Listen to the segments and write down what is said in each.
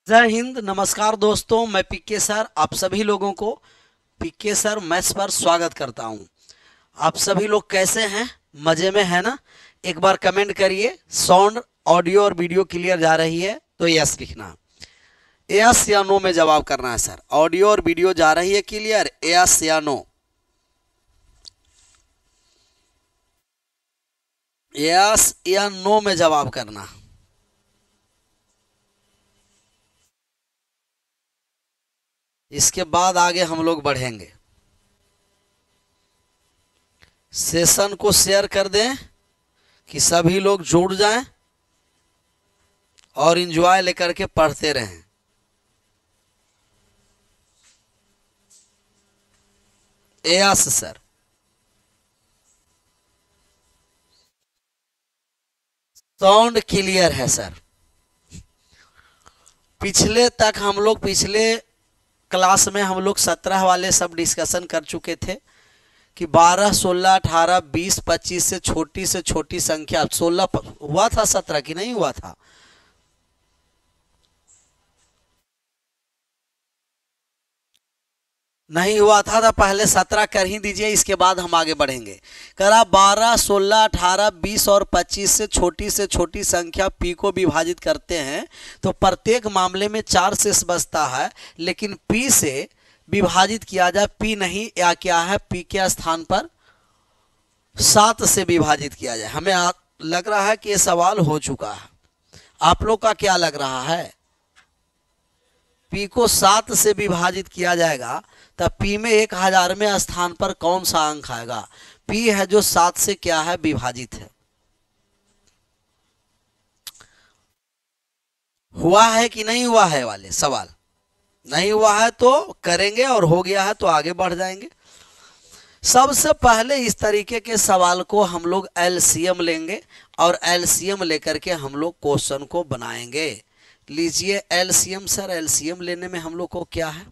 जय हिंद। नमस्कार दोस्तों, मैं पीके सर आप सभी लोगों को पीके सर मैथ्स पर स्वागत करता हूं। आप सभी लोग कैसे हैं? मजे में है ना? एक बार कमेंट करिए। साउंड, ऑडियो और वीडियो क्लियर जा रही है तो यस लिखना। यस या नो में जवाब करना है सर। ऑडियो और वीडियो जा रही है क्लियर? यस या नो? यस या नो में जवाब करना। इसके बाद आगे हम लोग बढ़ेंगे। सेशन को शेयर कर दें कि सभी लोग जुड़ जाएं और इंजॉय लेकर के पढ़ते रहें। Yes sir. साउंड क्लियर है सर। पिछले तक हम लोग पिछले क्लास में हम लोग 17 वाले सब डिस्कशन कर चुके थे कि 12, 16, 18, 20, 25 से छोटी संख्या 16 हुआ था, 17 की नहीं हुआ था। नहीं हुआ था तो पहले 17 कर ही दीजिए, इसके बाद हम आगे बढ़ेंगे। करा 12, 16, 18, 20 और 25 से छोटी संख्या पी को विभाजित करते हैं तो प्रत्येक मामले में 4 शेष बचता है, लेकिन पी से विभाजित किया जाए पी नहीं, या क्या है पी के स्थान पर 7 से विभाजित किया जाए। हमें लग रहा है कि ये सवाल हो चुका है। आप लोग का क्या लग रहा है? पी को 7 से विभाजित किया जाएगा तब पी में 1000वें स्थान पर कौन सा अंक आएगा? पी है जो 7 से क्या है विभाजित है। हुआ है कि नहीं हुआ है वाले सवाल? नहीं हुआ है तो करेंगे, और हो गया है तो आगे बढ़ जाएंगे। सबसे पहले इस तरीके के सवाल को हम लोग एलसीएम लेंगे और एलसीएम लेकर के हम लोग क्वेश्चन को बनाएंगे। लीजिए एलसीएम सर। एलसीएम लेने में हम लोग को क्या है?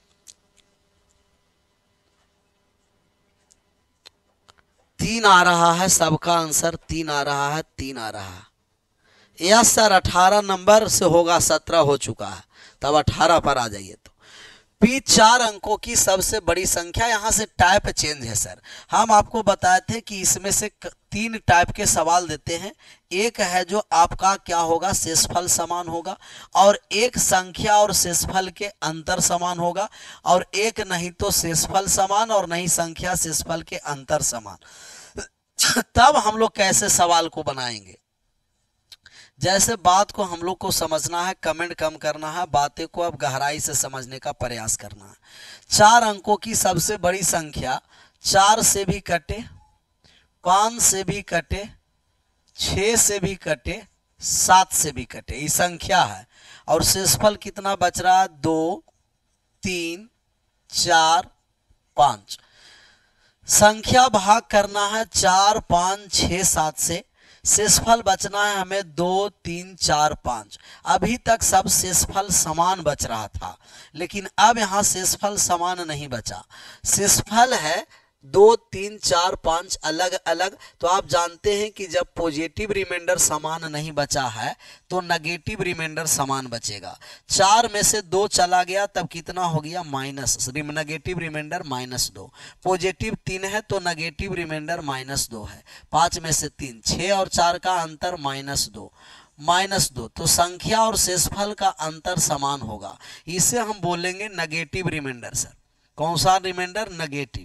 3 आ रहा है, सबका आंसर 3 आ रहा है, 3 आ रहा है। Yes sir. 18 नंबर से होगा, 17 हो चुका है, तब 18 पर आ जाइए। तो पी 4 अंकों की सबसे बड़ी संख्या। यहां से टाइप चेंज है सर। हम आपको बताए थे कि इसमें से 3 टाइप के सवाल देते हैं। एक है जो आपका क्या होगा, शेषफल समान होगा, और एक संख्या और शेषफल के अंतर समान होगा, और एक नहीं तो शेषफल समान और नहीं संख्या शेषफल के अंतर समान। तब हम लोग कैसे सवाल को बनाएंगे? जैसे बात को हम लोग को समझना है, कमेंट कम करना है, बातें को अब गहराई से समझने का प्रयास करना है। 4 अंकों की सबसे बड़ी संख्या 4 से भी कटे, 5 से भी कटे, 6 से भी कटे, 7 से भी कटे, ये संख्या है। और शेषफल कितना बच रहा है? 2, 3, 4, 5। संख्या भाग करना है 4, 5, 6, 7 से। शेषफल बचना है हमें 2, 3, 4, 5। अभी तक सब शेषफल समान बच रहा था, लेकिन अब यहां शेषफल समान नहीं बचा। शेषफल है 2, 3, 4, 5 अलग अलग। तो आप जानते हैं कि जब पॉजिटिव रिमाइंडर समान नहीं बचा है तो नेगेटिव रिमाइंडर समान बचेगा। 4 में से 2 चला गया तब कितना हो गया? माइनस। Negative reminder -2। पॉजिटिव 3 है तो नेगेटिव रिमाइंडर -2 है। 5 में से 3, 6 और 4 का अंतर -2, -2। तो संख्या और शेषफल का अंतर समान होगा। इसे हम बोलेंगे नेगेटिव रिमाइंडर सर। कौन सा रिमाइंडर? नेगेटिव।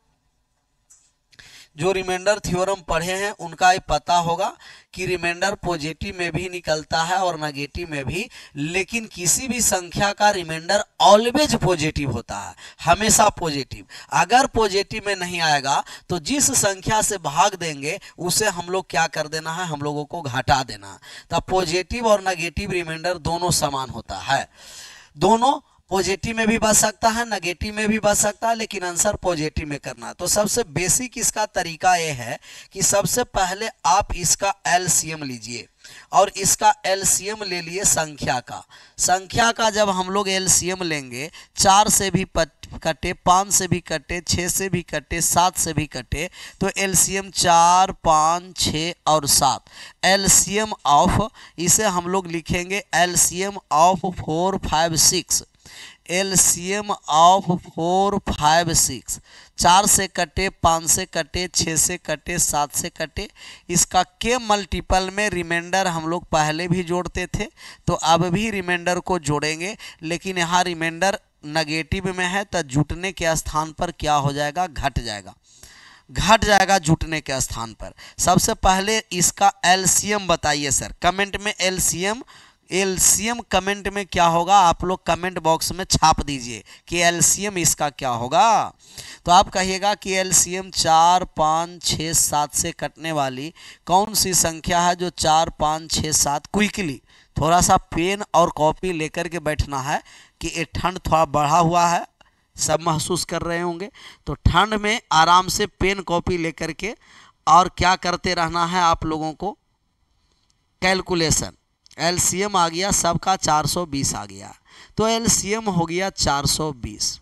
जो रिमाइंडर थ्योरम पढ़े हैं उनका ये पता होगा कि रिमाइंडर पॉजिटिव में भी निकलता है और नेगेटिव में भी, लेकिन किसी भी संख्या का रिमाइंडर ऑलवेज पॉजिटिव होता है, हमेशा पॉजिटिव। अगर पॉजिटिव में नहीं आएगा तो जिस संख्या से भाग देंगे उसे हम लोग क्या कर देना है? हम लोगों को घटा देना है। तब पॉजिटिव और नेगेटिव रिमाइंडर दोनों समान होता है। दोनों पॉजिटिव में भी बच सकता है, नेगेटिव में भी बच सकता है, लेकिन आंसर पॉजिटिव में करना है। तो सबसे बेसिक इसका तरीका यह है कि सबसे पहले आप इसका एलसीएम लीजिए, और इसका एलसीएम ले लिए संख्या का। संख्या का जब हम लोग एलसीएम लेंगे, 4 से भी कटे, 5 से भी कटे, 6 से भी कटे, 7 से भी कटे, तो एलसीएम 4, 5, 6 और 7। एलसीएम ऑफ, इसे हम लोग लिखेंगे एलसीएम ऑफ 4, 5, 6। LCM of 4, 5, 6। 4 से कटे, 5 से कटे, 6 से कटे, 7 से कटे। इसका के मल्टीपल में रिमाइंडर हम लोग पहले भी जोड़ते थे, तो अब भी रिमाइंडर को जोड़ेंगे, लेकिन यहाँ रिमाइंडर नेगेटिव में है, तो जुटने के स्थान पर क्या हो जाएगा, घट जाएगा, घट जाएगा जुटने के स्थान पर। सबसे पहले इसका एलसीएम बताइए सर, कमेंट में एलसीएम, एलसीएम कमेंट में क्या होगा, आप लोग कमेंट बॉक्स में छाप दीजिए कि एलसीएम इसका क्या होगा। तो आप कहिएगा कि एलसीएम 4, 5, 6, 7 से कटने वाली कौन सी संख्या है जो 4, 5, 6, 7। क्विकली थोड़ा सा पेन और कॉपी लेकर के बैठना है कि ये ठंड थोड़ा बढ़ा हुआ है, सब महसूस कर रहे होंगे, तो ठंड में आराम से पेन कॉपी लेकर के और क्या करते रहना है आप लोगों को, कैलकुलेशन। एलसीएम आ गया सबका 420 आ गया, तो एलसीएम हो गया 420।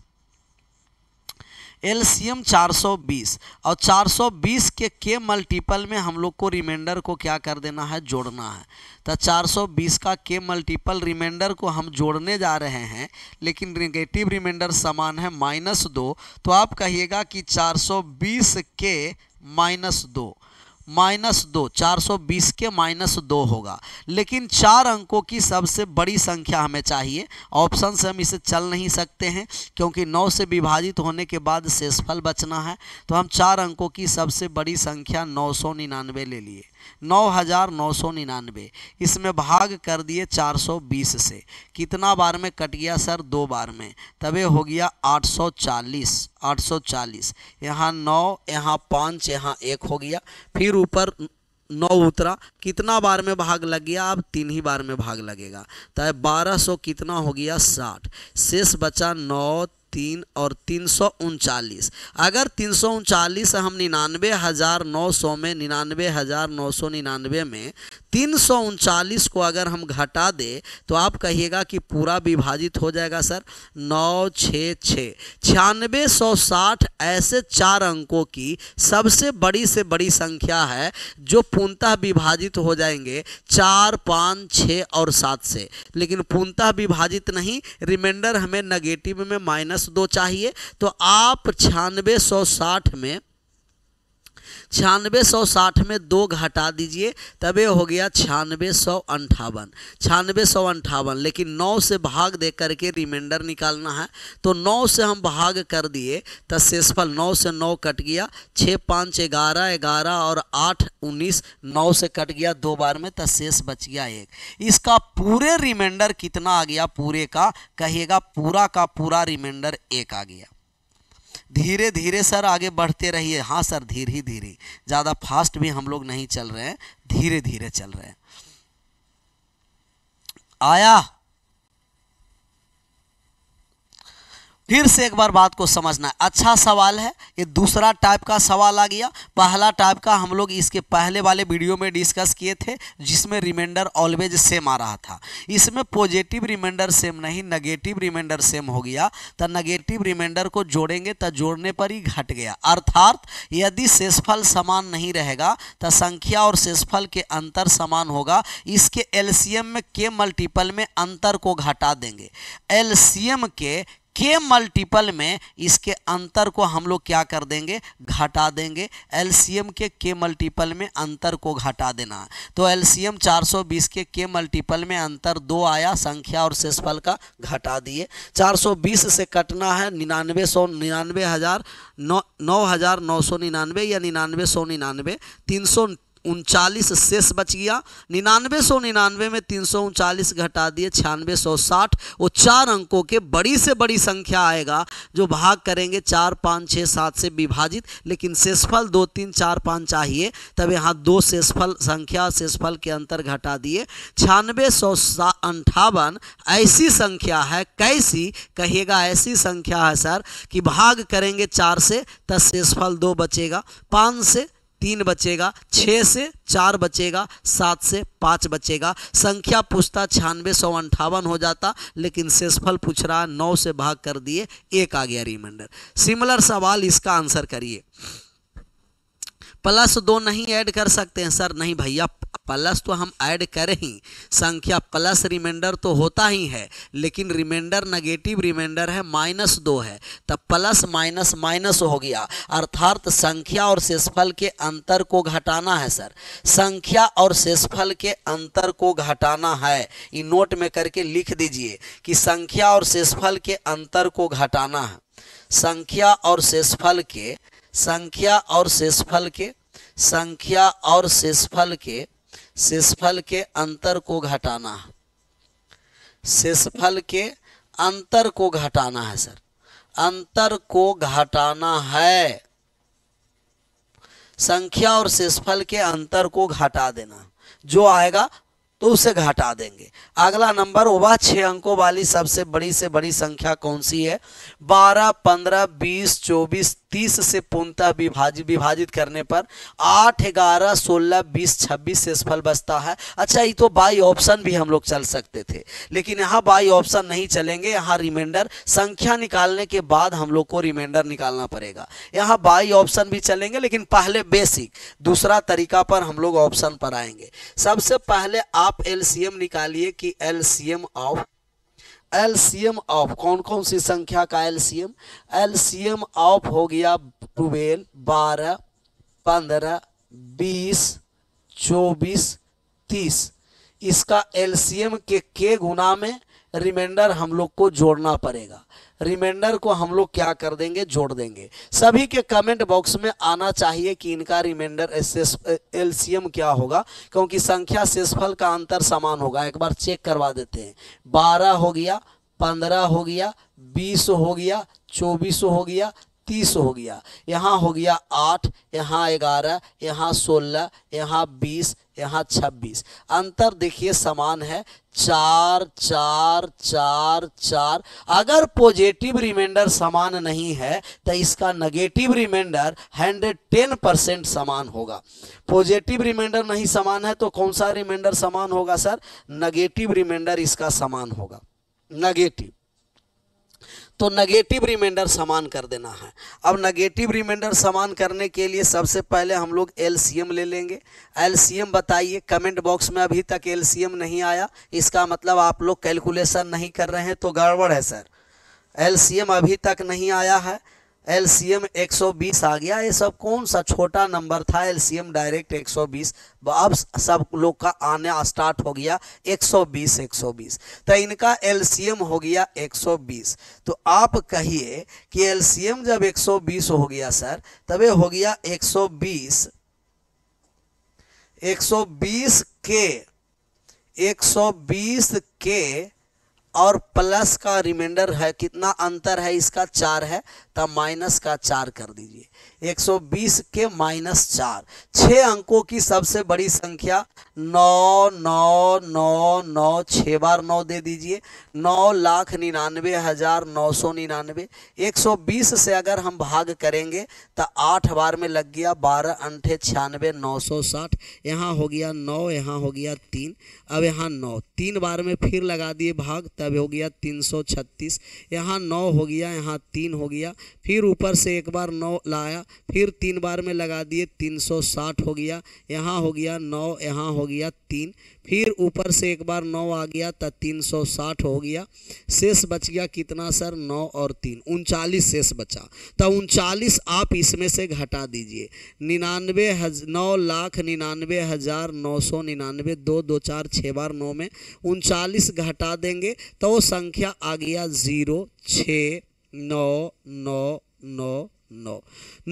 एलसीएम 420 और 420 के मल्टीपल में हम लोग को रिमाइंडर को क्या कर देना है, जोड़ना है। तो 420 का के मल्टीपल रिमाइंडर को हम जोड़ने जा रहे हैं, लेकिन नेगेटिव रिमाइंडर समान है -2, तो आप कहिएगा कि 420 के -2, -2, 420 के -2 होगा। लेकिन 4 अंकों की सबसे बड़ी संख्या हमें चाहिए, ऑप्शन से हम इसे चल नहीं सकते हैं क्योंकि 9 से विभाजित होने के बाद शेषफल बचना है, तो हम 4 अंकों की सबसे बड़ी संख्या 999 ले लिए, 9999। इसमें भाग कर दिए 420 से, कितना बार में कट गया सर, 2 बार में, तब हो गया 840, 840। यहाँ 9, यहाँ 5, यहाँ 1 हो गया, फिर ऊपर 9 उतरा, कितना बार में भाग लग गया, अब 3 ही बार में भाग लगेगा, तो 1200 कितना हो गया, 60। शेष बचा 9, 3 और 339। अगर 339 हम 99,900 में 99,999 में 339 को अगर हम घटा दे तो आप कहिएगा कि पूरा विभाजित हो जाएगा सर। 9, 6, 6, 9660 ऐसे 4 अंकों की सबसे बड़ी से बड़ी संख्या है जो पूर्णतः विभाजित हो जाएंगे 4, 5, 6 और 7 से, लेकिन पूर्णतः विभाजित नहीं, रिमाइंडर हमें नेगेटिव में -2 चाहिए, तो आप 9660 में 9660 में 2 घटा दीजिए, तब ये हो गया 9658, 9658। लेकिन 9 से भाग दे करके रिमाइंडर निकालना है, तो 9 से हम भाग कर दिए तो शेषफल 9 से 9 कट गया, 6, 5, 11, 11 और 8, 19, 9 से कट गया 2 बार में, तो शेष बच गया 1। इसका पूरे रिमाइंडर कितना आ गया, पूरे का कहिएगा, पूरा का पूरा रिमाइंडर 1 आ गया। धीरे धीरे सर आगे बढ़ते रहिए। हाँ सर, धीरे ही धीरे, ज़्यादा फास्ट भी हम लोग नहीं चल रहे हैं, धीरे धीरे चल रहे हैं। आया, फिर से एक बार बात को समझना है। अच्छा सवाल है, ये दूसरा टाइप का सवाल आ गया। पहला टाइप का हम लोग इसके पहले वाले वीडियो में डिस्कस किए थे, जिसमें रिमाइंडर ऑलवेज सेम आ रहा था। इसमें पॉजिटिव रिमाइंडर सेम नहीं, नेगेटिव रिमाइंडर सेम हो गया, तो नेगेटिव रिमाइंडर को जोड़ेंगे तो जोड़ने पर ही घट गया। अर्थात यदि शेषफल समान नहीं रहेगा तो संख्या और शेषफल के अंतर समान होगा। इसके एलसीएम में के मल्टीपल में अंतर को घटा देंगे। एलसीएम के मल्टीपल में इसके अंतर को हम लोग क्या कर देंगे, घटा देंगे। एलसीएम के मल्टीपल में अंतर को घटा देना। तो एलसीएम 420 के मल्टीपल में अंतर 2 आया, संख्या और शेषफल का घटा दिए। 420 से कटना है 9,999 या 99,199, 339 शेष बच गया। 99,199 में 339 घटा दिए, 9660। वो 4 अंकों के बड़ी से बड़ी संख्या आएगा जो भाग करेंगे 4, 5, 6, 7 से विभाजित, लेकिन शेषफल 2, 3, 4, 5 चाहिए, तब यहाँ 2 शेषफल संख्या शेषफल के अंतर घटा दिए। 9658 ऐसी संख्या है, कैसी कहिएगा, ऐसी संख्या है सर कि भाग करेंगे 4 से तो शेषफल 2 बचेगा, 5 से 3 बचेगा, 6 से 4 बचेगा, 7 से 5 बचेगा। संख्या पूछता 9658 हो जाता, लेकिन शेषफल पूछ रहा 9 से भाग कर दिए, 1 आ गया रिमाइंडर। सिमिलर सवाल, इसका आंसर करिए। +2 नहीं ऐड कर सकते हैं सर? नहीं भैया, प्लस तो हम ऐड करें ही, संख्या प्लस रिमाइंडर तो होता ही है, लेकिन रिमाइंडर नेगेटिव रिमाइंडर है, -2 है, तब प्लस माइनस माइनस हो गया, अर्थात संख्या और शेषफल के अंतर को घटाना है सर। संख्या और शेषफल के अंतर को घटाना है, ये नोट में करके लिख दीजिए कि संख्या और शेषफल के अंतर को घटाना है। संख्या और शेषफल के संख्या और शेषफल के संख्या और शेषफल के अंतर को घटाना है। शेषफल के अंतर को घटाना है सर, अंतर को घटाना है। संख्या और शेषफल के अंतर को घटा देना, जो आएगा तो उसे घटा देंगे। अगला नंबर, वह 6 अंकों वाली सबसे बड़ी से बड़ी संख्या कौन सी है? 12, 15, 20, 24, 30 से पूर्णतः विभाजित करने पर 8, 11, 16, 20, 26 शेषफल बचता है। अच्छा, ये तो बाई ऑप्शन भी हम लोग चल सकते थे, लेकिन यहाँ बाई ऑप्शन नहीं चलेंगे। यहाँ रिमाइंडर संख्या निकालने के बाद हम लोग को रिमाइंडर निकालना पड़ेगा। यहाँ बाई ऑप्शन भी चलेंगे, लेकिन पहले बेसिक दूसरा तरीका पर हम लोग ऑप्शन पर आएंगे। सबसे पहले आप एलसीएम निकालिए कि एलसीएम ऑफ कौन कौन सी संख्या का एलसीएम? एलसीएम ऑफ हो गया 12, 12, 15, 20, 24, 30। इसका एलसीएम के गुना में रिमाइंडर हम लोग को जोड़ना पड़ेगा। रिमाइंडर को हम लोग क्या कर देंगे? जोड़ देंगे। सभी के कमेंट बॉक्स में आना चाहिए कि इनका रिमाइंडर एलसीएम क्या होगा, क्योंकि संख्या शेषफल का अंतर समान होगा। एक बार चेक करवा देते हैं। 12 हो गया, 15 हो गया, 20 हो गया, 24 हो गया, 30 हो गया। यहाँ हो गया 8, यहाँ 11, यहाँ 16, यहाँ 20, यहाँ 26। अंतर देखिए समान है, 4 4 4 4। अगर पॉजिटिव रिमाइंडर समान नहीं है तो इसका नेगेटिव रिमाइंडर 110% समान होगा। पॉजिटिव रिमाइंडर नहीं समान है तो कौन सा रिमाइंडर समान होगा सर? नेगेटिव रिमाइंडर इसका समान होगा। नेगेटिव, तो नेगेटिव रिमाइंडर समान कर देना है। अब नेगेटिव रिमाइंडर समान करने के लिए सबसे पहले हम लोग एलसीएम ले लेंगे। एलसीएम बताइए, कमेंट बॉक्स में अभी तक एलसीएम नहीं आया, इसका मतलब आप लोग कैलकुलेशन नहीं कर रहे हैं, तो गड़बड़ है सर। एलसीएम अभी तक नहीं आया है। एलसीएम 120 आ गया। ये सब कौन सा छोटा नंबर था, एलसीएम डायरेक्ट 120। अब सब लोग का आने स्टार्ट हो गया 120 120। तो इनका एलसीएम हो गया 120। तो आप कहिए कि एलसीएम जब 120 हो गया सर, तब ये हो गया 120 के और प्लस का रिमाइंडर है, कितना अंतर है इसका? 4 है, तब माइनस का 4 कर दीजिए। 120 के -4। 6 अंकों की सबसे बड़ी संख्या 9 9 9 9, 6 बार 9 दे दीजिए। 9,99,999। 120 से अगर हम भाग करेंगे तो 8 बार में लग गया, 12 अंठे 96, 960। यहाँ हो गया 9, यहाँ हो गया 3। अब यहाँ 9 3 बार में फिर लगा दिए भाग, तब हो गया 336। यहाँ 9 हो गया, यहाँ 3 हो गया, फिर ऊपर से एक बार 9 लाया, फिर 3 बार में लगा दिए, 360 हो गया। यहाँ हो गया 9, यहाँ हो गया 3, फिर ऊपर से एक बार 9 आ गया तो 360 हो गया। शेष बच गया कितना सर? 9 और 3, 39 शेष बचा। तो 39 आप इसमें से घटा दीजिए। 9,99,999, 2 2 4 6 बार 9 में 39 घटा देंगे तो वो संख्या आ गया 0 6 9 9 9 9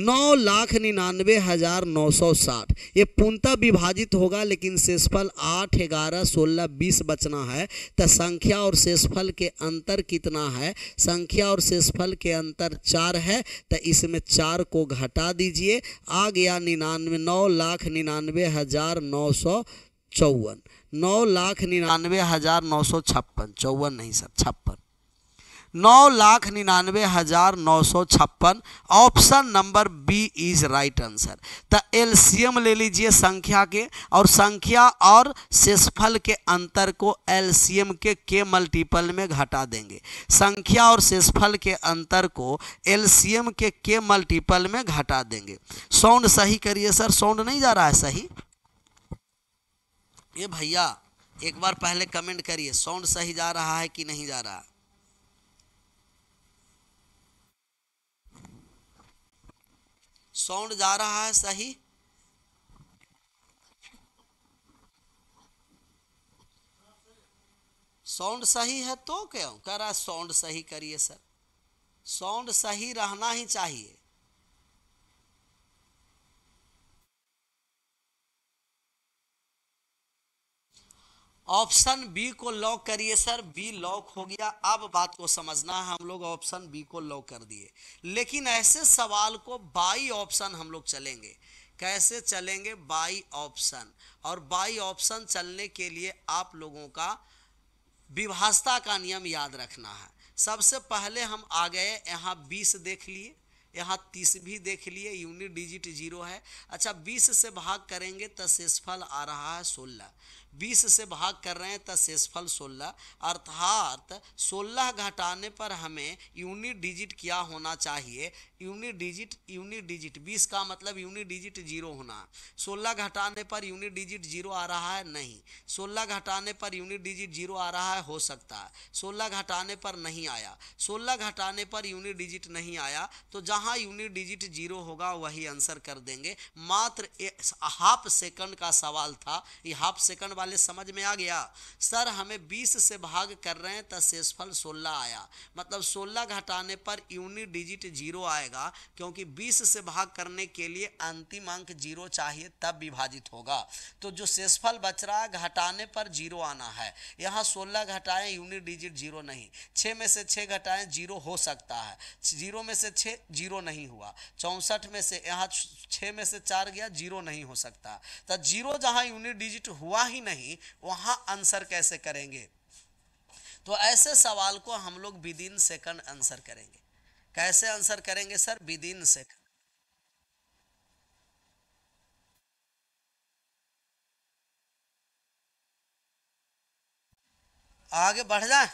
9,99,960। ये पूर्णतः विभाजित होगा, लेकिन शेषफल 8 11 16 20 बचना है। तो संख्या और शेषफल के अंतर कितना है? संख्या और शेषफल के अंतर 4 है, तो इसमें 4 को घटा दीजिए। आ गया 9,99,954। 9,99,956, 54 नहीं sir, 56। 9,99,956। Option number B is right answer. तो एलसीएम ले लीजिए संख्या के, और संख्या और शेषफल के अंतर को एलसीएम के मल्टीपल में घटा देंगे। संख्या और शेषफल के अंतर को एलसीएम के मल्टीपल में घटा देंगे। साउंड सही करिए सर, साउंड नहीं जा रहा है सही? ये भैया एक बार पहले कमेंट करिए, साउंड सही जा रहा है कि नहीं जा रहा? साउंड जा रहा है सही? साउंड सही है तो क्यों कह रहा है साउंड सही करिए सर? साउंड सही रहना ही चाहिए। ऑप्शन बी को लॉक करिए सर। बी लॉक हो गया। अब बात को समझना है, हम लोग ऑप्शन बी को लॉक कर दिए, लेकिन ऐसे सवाल को बाई ऑप्शन हम लोग चलेंगे। कैसे चलेंगे? By option. और बाई ऑप्शन चलने के लिए आप लोगों का विभाजता का नियम याद रखना है। सबसे पहले हम आ गए, यहाँ 20 देख लिए, यहाँ 30 भी देख लिए, यूनिट डिजिट 0 है। अच्छा, 20 से भाग करेंगे तो शेषफल आ रहा है 16। 20 से भाग कर रहे हैं तो शेषफल 16, अर्थात 16 घटाने पर हमें यूनिट डिजिट क्या होना चाहिए? यूनिट डिजिट 20 का मतलब यूनिट डिजिट 0 होना। 16 घटाने पर यूनिट डिजिट 0 आ रहा है? नहीं। 16 घटाने पर यूनिट डिजिट 0 आ रहा है? हो सकता है। 16 घटाने पर नहीं आया। 16 घटाने पर यूनिट डिजिट नहीं आया तो जहां यूनिट डिजिट 0 होगा वही आंसर कर देंगे। मात्र हाफ सेकंड का सवाल था। ये हाफ सेकंड वाले समझ में आ गया? सर हमें 20 से भाग कर रहे हैं तो शेषफल 16 आया, मतलब 16 घटाने पर यूनिट डिजिट 0 आएगा, क्योंकि 20 से भाग करने के लिए अंतिम अंक 0 चाहिए तब विभाजित होगा। तो जो शेषफल बच रहा है घटाने पर 0 आना है। यहाँ 16 घटाएं यूनिट डिजिट 0 नहीं, 6 में से 6 घटाएं 0 हो सकता है, 0 में से 6 0 नहीं हुआ, 64 में से यहाँ 6 में से 4 गया 0 नहीं हो सकता। तो 0 जहां यूनिट डिजिट हुआ ही नहीं वहां आंसर कैसे करेंगे? तो ऐसे सवाल को हम लोग विद इन सेकंड आंसर करेंगे। कैसे आंसर करेंगे सर? With in second. आगे बढ़ जाए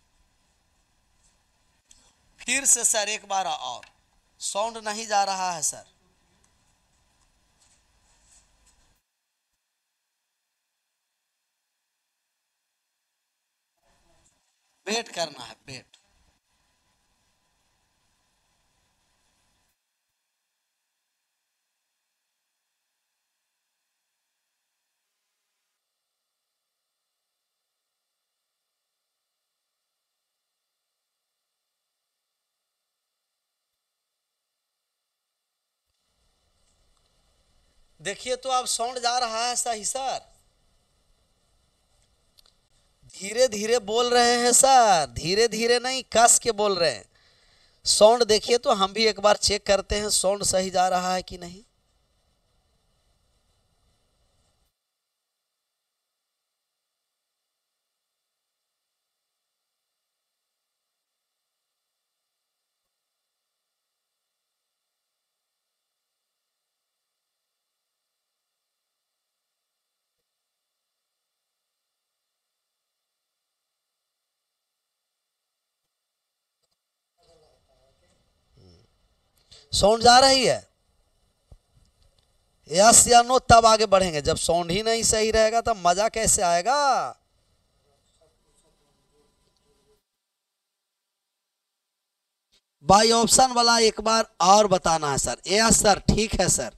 फिर से सर, एक बार और। साउंड नहीं जा रहा है सर? वेट करना है, वेट। देखिए तो अब साउंड जा रहा है सही सर? धीरे धीरे बोल रहे हैं सर, धीरे धीरे नहीं, कस के बोल रहे हैं। साउंड देखिए तो हम भी एक बार चेक करते हैं साउंड सही जा रहा है कि नहीं। साउंड जा रही है? यस या नो, तब आगे बढ़ेंगे। जब साउंड ही नहीं सही रहेगा तब मजा कैसे आएगा? बाई ऑप्शन वाला एक बार और बताना है सर। यस सर, ठीक है सर।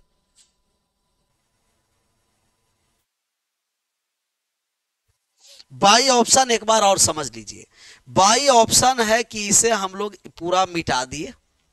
बाई ऑप्शन एक बार और समझ लीजिए। बाई ऑप्शन है कि इसे हम लोग पूरा मिटा दिए,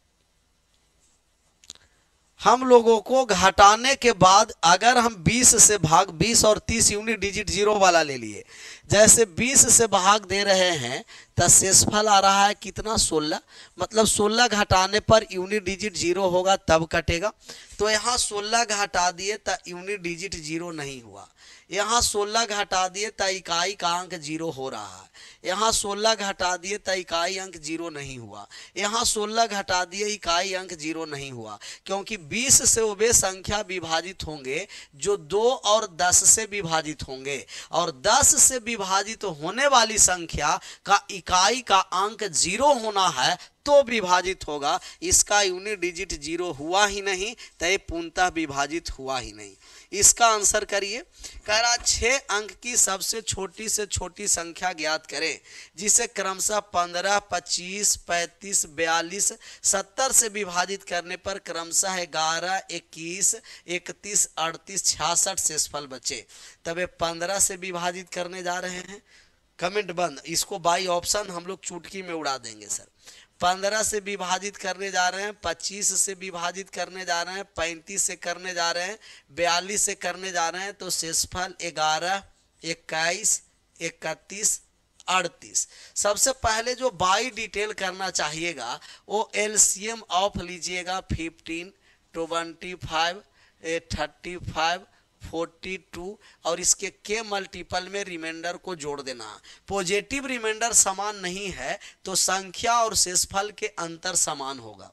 हम लोगों को घटाने के बाद अगर हम 20 से भाग 20 और 30 यूनिट डिजिट 0 वाला ले लिए, जैसे 20 से भाग दे रहे हैं तो शेषफल आ रहा है कितना? 16, मतलब 16 घटाने पर यूनिट डिजिट 0 होगा तब कटेगा। तो यहाँ 16 घटा दिए तो यूनिट डिजिट 0 नहीं हुआ, यहाँ 16 घटा दिए तो इकाई का अंक 0 हो रहा है। यहाँ 16 घटा दिए तो इकाई अंक 0 नहीं हुआ, यहाँ 16 घटा दिए इकाई अंक 0 नहीं हुआ, क्योंकि 20 से वे संख्या विभाजित होंगे जो 2 और 10 से विभाजित होंगे, और 10 से विभाजित होने वाली संख्या का इकाई का अंक 0 होना है तो विभाजित होगा। इसका यूनिट डिजिट 0 हुआ ही नहीं तो ये पूर्णतः विभाजित हुआ ही नहीं। इसका आंसर करिए। कह रहा 6 अंक की सबसे छोटी संख्या ज्ञात करें जिसे क्रमशः 15, 25, 35, 42, 70 से विभाजित करने पर क्रमशः 11, 21, 31, 38, 66 शेषफल बचे। तब ये 15 से विभाजित करने जा रहे हैं। कमेंट बंद। इसको बाई ऑप्शन हम लोग चुटकी में उड़ा देंगे सर। 15 से विभाजित करने जा रहे हैं, 25 से विभाजित करने जा रहे हैं, 35 से करने जा रहे हैं, 42 से करने जा रहे हैं, तो शेषफल 11, 21, 31, 38। सबसे पहले जो बाई डिटेल करना चाहिएगा वो एलसीएम ऑफ लीजिएगा। 15, 25, 35, 42 और इसके के मल्टीपल में रिमाइंडर को जोड़ देना। पॉजिटिव रिमाइंडर समान नहीं है तो संख्या और शेषफल के अंतर समान होगा।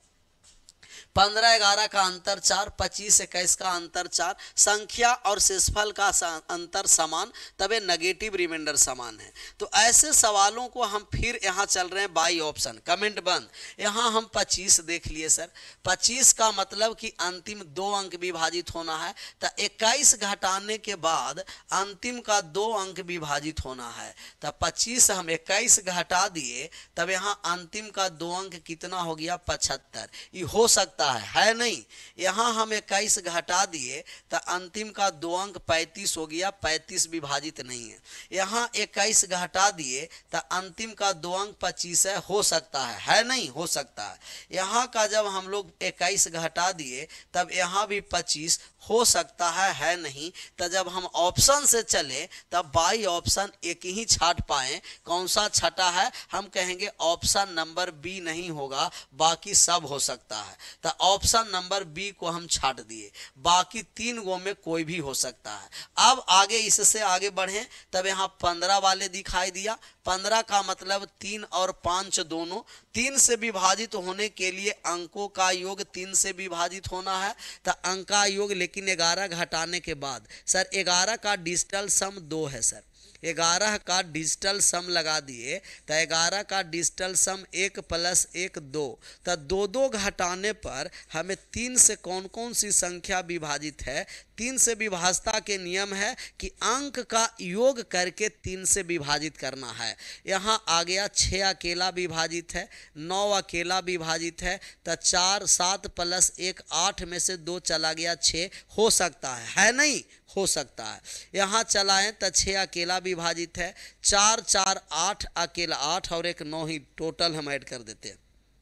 15, 11 का अंतर 4, 25, 21 का अंतर 4, संख्या और शेषफल का अंतर समान, तबे नेगेटिव रिमाइंडर समान है। तो ऐसे सवालों को हम फिर यहाँ चल रहे हैं बाई ऑप्शन। कमेंट बंद। यहाँ हम 25 देख लिए सर। 25 का मतलब कि अंतिम 2 अंक विभाजित होना है, तो 21 घटाने के बाद अंतिम का 2 अंक विभाजित होना है। तो 25 हम 21 घटा दिए, तब यहाँ अंतिम का 2 अंक कितना हो गया? 75। ये हो सकता है नहीं। यहां हम 21 घटा दिए तो अंतिम का 2 अंक 35 हो गया, 35 विभाजित नहीं है। यहां 21 घटा दिए तो अंतिम का 2 अंक 25 है, हो सकता है नहीं? हो सकता है। यहां का जब हम लोग 21 घटा दिए तब यहां भी 25 हो सकता है नहीं? तो जब हम ऑप्शन से चले तब बाई ऑप्शन एक ही छाट पाए। कौन सा छटा है? हम कहेंगे ऑप्शन नंबर बी नहीं होगा, बाकी सब हो सकता है। तो ऑप्शन नंबर बी को हम छाट दिए, बाकी 3 गो में कोई भी हो सकता है। अब आगे इससे आगे बढ़े तब यहाँ 15 वाले दिखाई दिया। 15 का मतलब 3 और 5 दोनों 3 से विभाजित होने के लिए अंकों का योग 3 से विभाजित होना है। तो अंक का योग लेकिन 11 घटाने के बाद सर 11 का डिजिटल सम 2 है सर। 11 का डिजिटल सम लगा दिए तो 11 का डिजिटल सम 1 + 1 2। तो 2 घटाने पर हमें 3 से कौन कौन सी संख्या विभाजित है? 3 से विभाजता के नियम है कि अंक का योग करके 3 से विभाजित करना है। यहाँ आ गया 6 अकेला विभाजित है, 9 अकेला विभाजित है, तो 4, 7 + 1 8 में से 2 चला गया 6। हो सकता है नहीं? हो सकता है। यहाँ चलाएं तो 6 अकेला विभाजित है, 4, 4, 8 अकेला 8 और 1 9 ही टोटल हम ऐड कर देते हैं।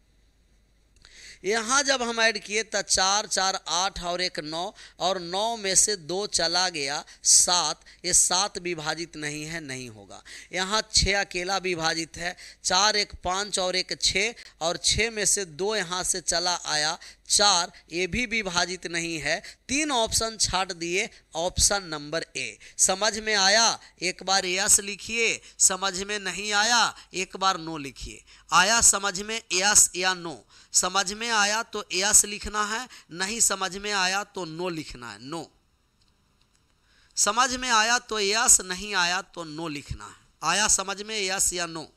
यहाँ जब हम ऐड किए तो 4, 4, 8 और 1 9 और 9 में से 2 चला गया 7। ये 7 विभाजित नहीं है, नहीं होगा। यहाँ 6 अकेला विभाजित है, 4, 1 5 और 1 6 और 6 में से 2 यहाँ से चला आया 4, ये भी विभाजित नहीं है। 3 ऑप्शन छाट दिए, ऑप्शन नंबर ए। समझ में आया? एक बार यस लिखिए, समझ में नहीं आया एक बार नो लिखिए। आया समझ में यस या नो? समझ में आया तो यस लिखना है, नहीं समझ में आया तो नो लिखना है। नो। समझ में आया तो यस, नहीं आया तो नो लिखना है। आया समझ में यस या नो?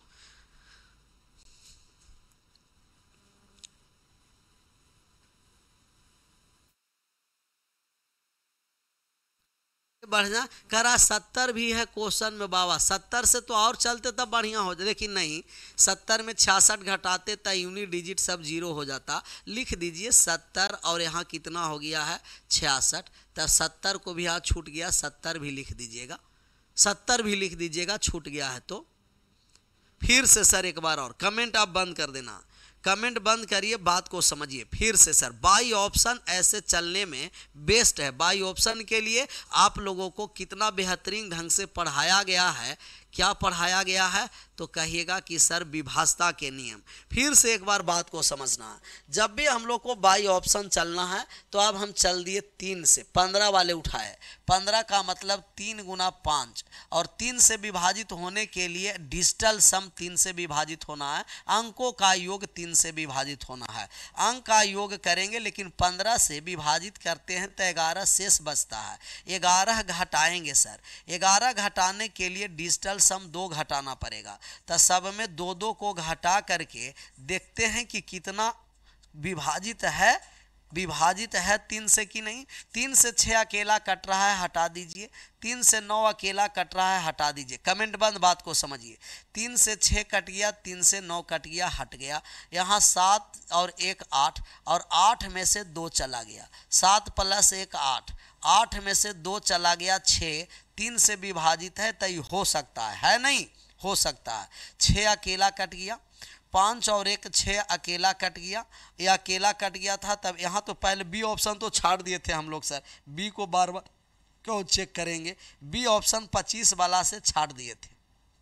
बढ़िया करा 70 भी है क्वेश्चन में बाबा। 70 से तो और चलते तब बढ़िया हो जाए, लेकिन नहीं। 70 में 66 घटाते तो यूनिट डिजिट सब 0 हो जाता। लिख दीजिए 70 और यहाँ कितना हो गया है 66। तो 70 को भी यहाँ छूट गया, 70 भी लिख दीजिएगा, 70 भी लिख दीजिएगा, छूट गया है तो। फिर से सर एक बार और कमेंट आप बंद कर देना, कमेंट बंद करिए, बात को समझिए। फिर से सर बाई ऑप्शन ऐसे चलने में बेस्ट है। बाई ऑप्शन के लिए आप लोगों को कितना बेहतरीन ढंग से पढ़ाया गया है क्या पढ़ाया गया है, तो कहिएगा कि सर विभाजता के नियम। फिर से एक बार बात को समझना है, जब भी हम लोग को बाई ऑप्शन चलना है तो अब हम चल दिए 3 से 15 वाले उठाए। 15 का मतलब 3 गुना 5, और 3 से विभाजित होने के लिए डिजिटल सम 3 से विभाजित होना है, अंकों का योग 3 से विभाजित होना है। अंक का योग करेंगे लेकिन 15 से विभाजित करते हैं तो 11 शेष बचता है। 11 घटाएंगे सर, 11 घटाने के लिए डिजिटल सम 2 घटाना पड़ेगा, तो सब में 2 को घटा करके देखते हैं कि कितना विभाजित है 3 से कि नहीं। 3 से 6 अकेला कट रहा है, हटा दीजिए। 3 से 9 अकेला कट रहा है, हटा दीजिए। कमेंट बंद, बात को समझिए। 3 से 6 कट गया, 3 से 9 कट गया, हट गया। यहाँ 7 और 1 8, और 8 में से 2 चला गया। 7 प्लस 1 8, 8 में से 2 चला गया 6। 3 से विभाजित है तो ये हो सकता है नहीं, हो सकता है। 6 अकेला कट गया, 5 और 1 6 अकेला कट गया, यह अकेला कट गया था। तब यहाँ तो पहले बी ऑप्शन तो छाड़ दिए थे हम लोग सर, बी को बार बार क्यों चेक करेंगे। बी ऑप्शन 25 वाला से छाड़ दिए थे,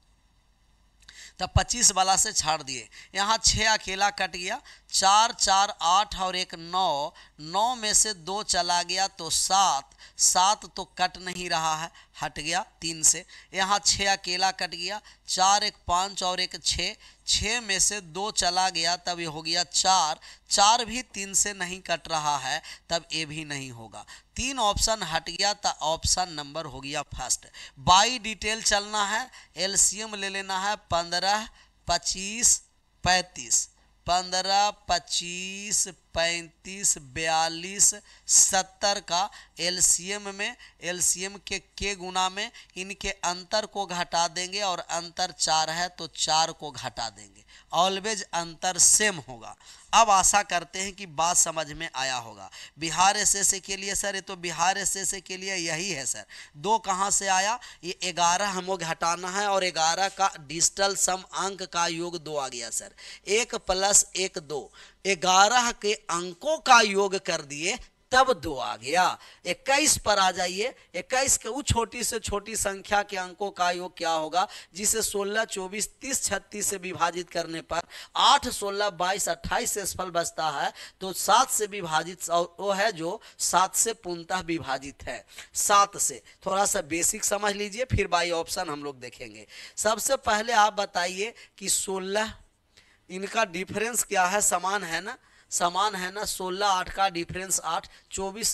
तब 25 वाला से छाड़ दिए। यहाँ 6 अकेला कट गया, 4 4 8 और 1 9, 9 में से 2 चला गया तो 7, 7 तो कट नहीं रहा है, हट गया 3 से। यहाँ 6 अकेला कट गया, 4 1 5 और 1 6, 6 में से 2 चला गया, तब ये हो गया 4, 4 भी 3 से नहीं कट रहा है, तब ये भी नहीं होगा। 3 ऑप्शन हट गया तो ऑप्शन नंबर हो गया फर्स्ट। बाई डिटेल चलना है, एलसीएम ले लेना है 15 25 35, 15 25 35 42 70 का एलसीएम में, एलसीएम के गुना में इनके अंतर को घटा देंगे, और अंतर 4 है तो 4 को घटा देंगे। ऑलवेज अंतर सेम होगा। अब आशा करते हैं कि बात समझ में आया होगा। बिहार एसएससी के लिए सर, ये तो बिहार एसएससी के लिए यही है सर। 2 कहाँ से आया, ये 11 हमको घटाना है, और 11 का डिजिटल सम अंक का योग 2 आ गया सर। 1 प्लस 1 2, 11 के अंकों का योग कर दिए तब 2 आ गया। 21 पर आ जाइए। 21 के वो छोटी से छोटी संख्या के अंकों का योग क्या होगा, जिसे 16 24 30 36 से विभाजित करने पर 8 16 22 28 से सफल बचता है, तो 7 से विभाजित वो है जो 7 से पूर्णतः विभाजित है। 7 से थोड़ा सा बेसिक समझ लीजिए, फिर बाई ऑप्शन हम लोग देखेंगे। सबसे पहले आप बताइए कि 16 इनका डिफरेंस क्या है, समान है ना, समान है ना। 16 8 का डिफरेंस 8, 24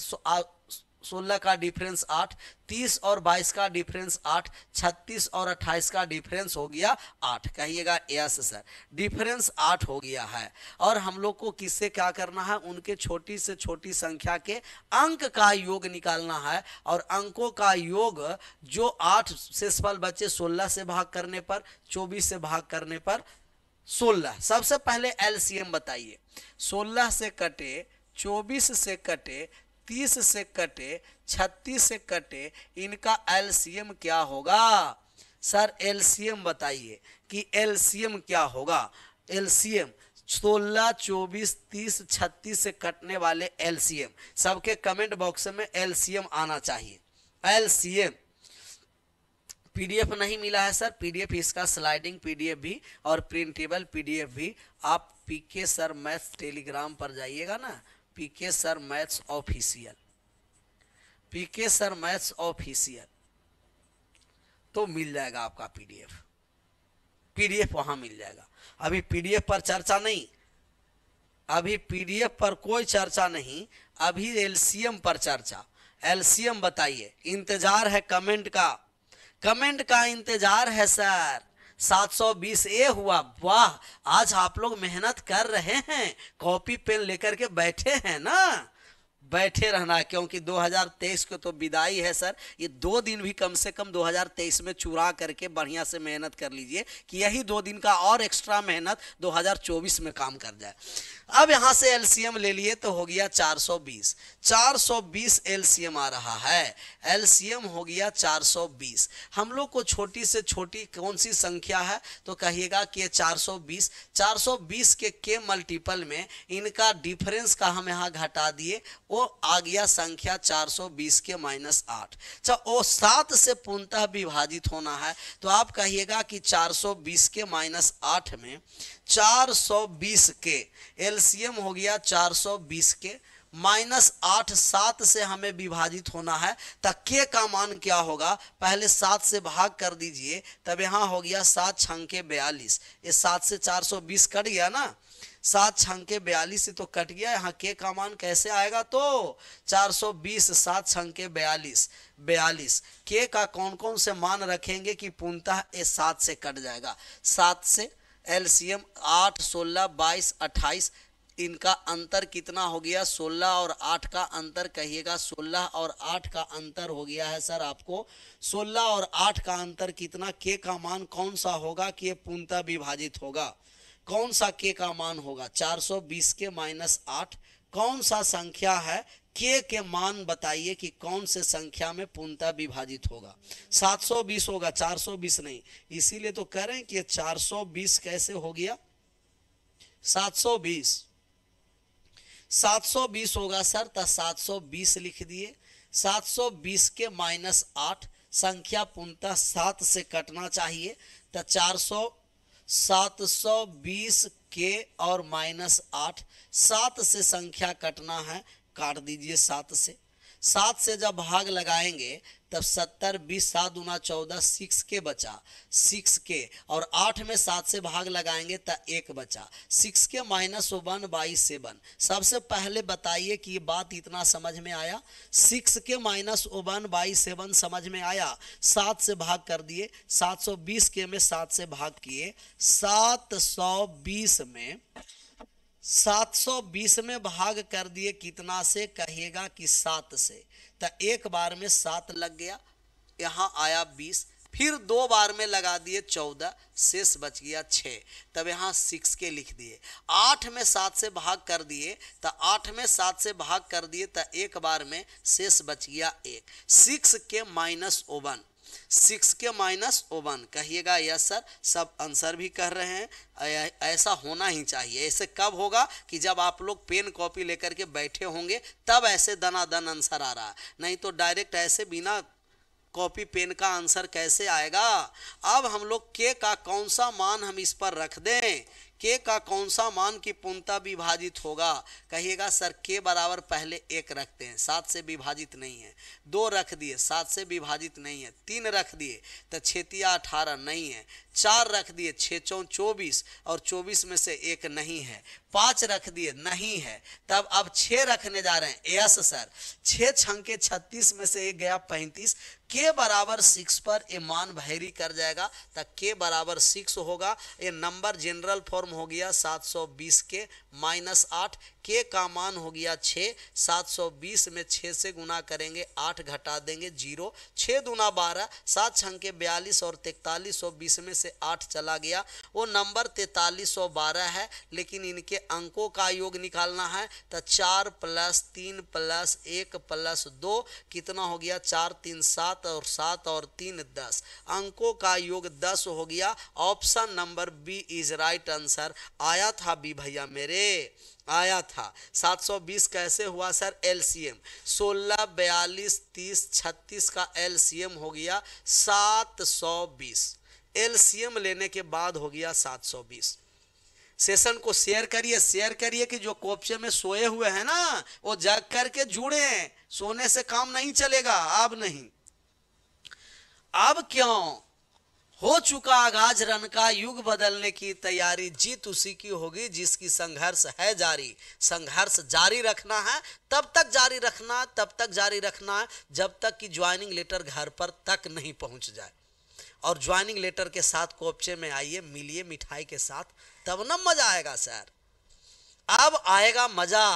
16 का डिफरेंस 8, 30 और 22 का डिफरेंस 8, 36 और 28 का डिफरेंस हो गया 8। कहिएगा यस सर, डिफरेंस 8 हो गया है। और हम लोग को किससे क्या करना है, उनके छोटी से छोटी संख्या के अंक का योग निकालना है, और अंकों का योग जो 8 से सफल बचे 16 से भाग करने पर, 24 से भाग करने पर 16। सबसे पहले एलसीएम बताइए। 16 से कटे, 24 से कटे, 30 से कटे, 36 से कटे, इनका एलसीएम क्या होगा सर? एलसीएम बताइए कि एलसीएम क्या होगा। एलसीएम 16 24 30 36 से कटने वाले एलसीएम, सबके कमेंट बॉक्स में एलसीएम आना चाहिए। एलसीएम पीडीएफ नहीं मिला है सर, पीडीएफ इसका स्लाइडिंग पीडीएफ भी और प्रिंटेबल पीडीएफ भी आप पीके सर मैथ्स टेलीग्राम पर जाइएगा ना, PK sir maths official, PK sir maths official, तो मिल जाएगा आपका पीडीएफ। पीडीएफ वहां मिल जाएगा। अभी पीडीएफ पर चर्चा नहीं, अभी पीडीएफ पर कोई चर्चा नहीं, अभी एलसीएम पर चर्चा। एलसीएम बताइए, इंतजार है कमेंट का, कमेंट का इंतजार है सर। 720 ए हुआ, वाह, आज आप लोग मेहनत कर रहे हैं, कॉपी पेन लेकर के बैठे हैं ना, बैठे रहना, क्योंकि 2023 को तो विदाई है सर। ये 2 दिन भी कम से कम 2023 में चुरा करके बढ़िया से मेहनत कर लीजिए, कि यही 2 दिन का और एक्स्ट्रा मेहनत 2024 में काम कर जाए। अब यहां से एलसीएम ले लिए तो हो गया 420, 420 एलसीएम आ रहा है, एलसीएम हो गया 420। हम लोग को छोटी से छोटी कौन सी संख्या है, तो कहिएगा कि 420, 420 के मल्टीपल में इनका डिफरेंस का हम यहाँ घटा दिए, वो आ गया संख्या 420 के -8। अच्छा, वो 7 से पूर्णतः विभाजित होना है, तो आप कहिएगा कि 420 के -8 में 420 के एलसीएम हो गया 420 के -8, 7 से हमें विभाजित होना है, तब के का मान क्या होगा, पहले 7 से भाग कर दीजिए, तब यहाँ हो गया 7 छंके 42। ये 7 से 420 कट गया ना, 7 छंके 42 तो कट गया, यहाँ के का मान कैसे आएगा, तो 420 7 छंके 42 42। के का कौन कौन से मान रखेंगे कि पूर्णतः ये 7 से कट जाएगा। 7 से एलसीएम 8 16 22 28, इनका अंतर कितना हो गया, 16 और 8 का अंतर कहिएगा, 16 और 8 का अंतर हो गया है सर आपको 16 और 8 का अंतर कितना, के का मान कौन सा होगा कि ये पूर्णतः विभाजित होगा, कौन सा के का मान होगा, 420 के -8 कौन सा संख्या है, के मान बताइए कि कौन से संख्या में पूर्णतः विभाजित होगा। 720 होगा, 420 नहीं, इसीलिए तो कह रहे हैं कि 420 कैसे हो गया, 720 720 होगा सर, तो 720 लिख दिए। 720 के -8 संख्या पूर्णतः 7 से कटना चाहिए, तो 720 के और -8, 7 से संख्या कटना है, काट दीजिए 7 से। 7 से जब भाग लगाएंगे तब 70 20 7 दूना 14, 6 के बचा, 6 के और 8 में 7 से भाग लगाएंगे तो 1 बचा, 6 के -1 बाई 7। सबसे पहले बताइए कि ये बात इतना समझ में आया, 6 के -1 बाई 7 समझ में आया। 7 से भाग कर दिए, 720 के में 7 से भाग किए, 720 में भाग कर दिए कितना से, कहिएगा कि 7 से, तो एक बार में 7 लग गया, यहाँ आया 20, फिर 2 बार में लगा दिए 14, शेष बच गया 6, तब यहाँ 6 के लिख दिए। 8 में 7 से भाग कर दिए, तो 8 में 7 से भाग कर दिए, तो एक बार में शेष बच गया 1। 6 के -1, 6 के -1 कहिएगा यस सर, सब आंसर भी कर रहे हैं, ऐसा होना ही चाहिए। ऐसे कब होगा कि जब आप लोग पेन कॉपी लेकर के बैठे होंगे, तब ऐसे दनादन आंसर आ रहा है, नहीं तो डायरेक्ट ऐसे बिना कॉपी पेन का आंसर कैसे आएगा। अब हम लोग के का कौन सा मान हम इस पर रख दें, के का कौन सा मान की पूर्णतः विभाजित होगा, कहिएगा सर के बराबर पहले 1 रखते हैं, 7 से विभाजित नहीं है, 2 रख दिए 7 से विभाजित नहीं है, 3 रख दिए तो 6 18 नहीं है, 4 रख दिए 6 4 24 और 24 में से 1 नहीं है, 5 रख दिए नहीं है, तब अब 6 रखने जा रहे हैं, यस सर 6 छंके 36 में से 1 गया 35, के बराबर 6 पर ये मान वैरी कर जाएगा, तब के बराबर 6 होगा। ये नंबर जनरल फॉर्म हो गया 720 के -8, के का मान हो गया 6, 720 में 6 से गुना करेंगे 8 घटा देंगे 0, 6 दूना 12, 7 छंके 42 और 4320 में से 8 चला गया, वो नंबर 4312 है, लेकिन इनके अंकों का योग निकालना है, तो 4 + 3 + 1 + 2 कितना हो गया, 4 3 7 और 7 और 3 10, अंकों का योग 10 हो गया। Option number B is right answer. आया था बी भैया मेरे, आया था। 720 कैसे हुआ सर, एलसीएम 16 42 30 36 का एलसीएम हो गया 720, एलसीएम लेने के बाद हो गया 720। सेशन को शेयर करिए कि जो कोपचे में सोए हुए हैं ना वो जग करके जुड़े, सोने से काम नहीं चलेगा। अब नहीं, अब क्यों, हो चुका आगाज रन का, युग बदलने की तैयारी, जीत उसी की होगी जिसकी संघर्ष है जारी। संघर्ष जारी रखना है, तब तक जारी रखना, तब तक जारी रखना है जब तक कि ज्वाइनिंग लेटर घर पर तक नहीं पहुंच जाए। और ज्वाइनिंग लेटर के साथ कोपचे में आइए, मिलिए मिठाई के साथ, तब ना मजा आएगा सर, अब आएगा मजा।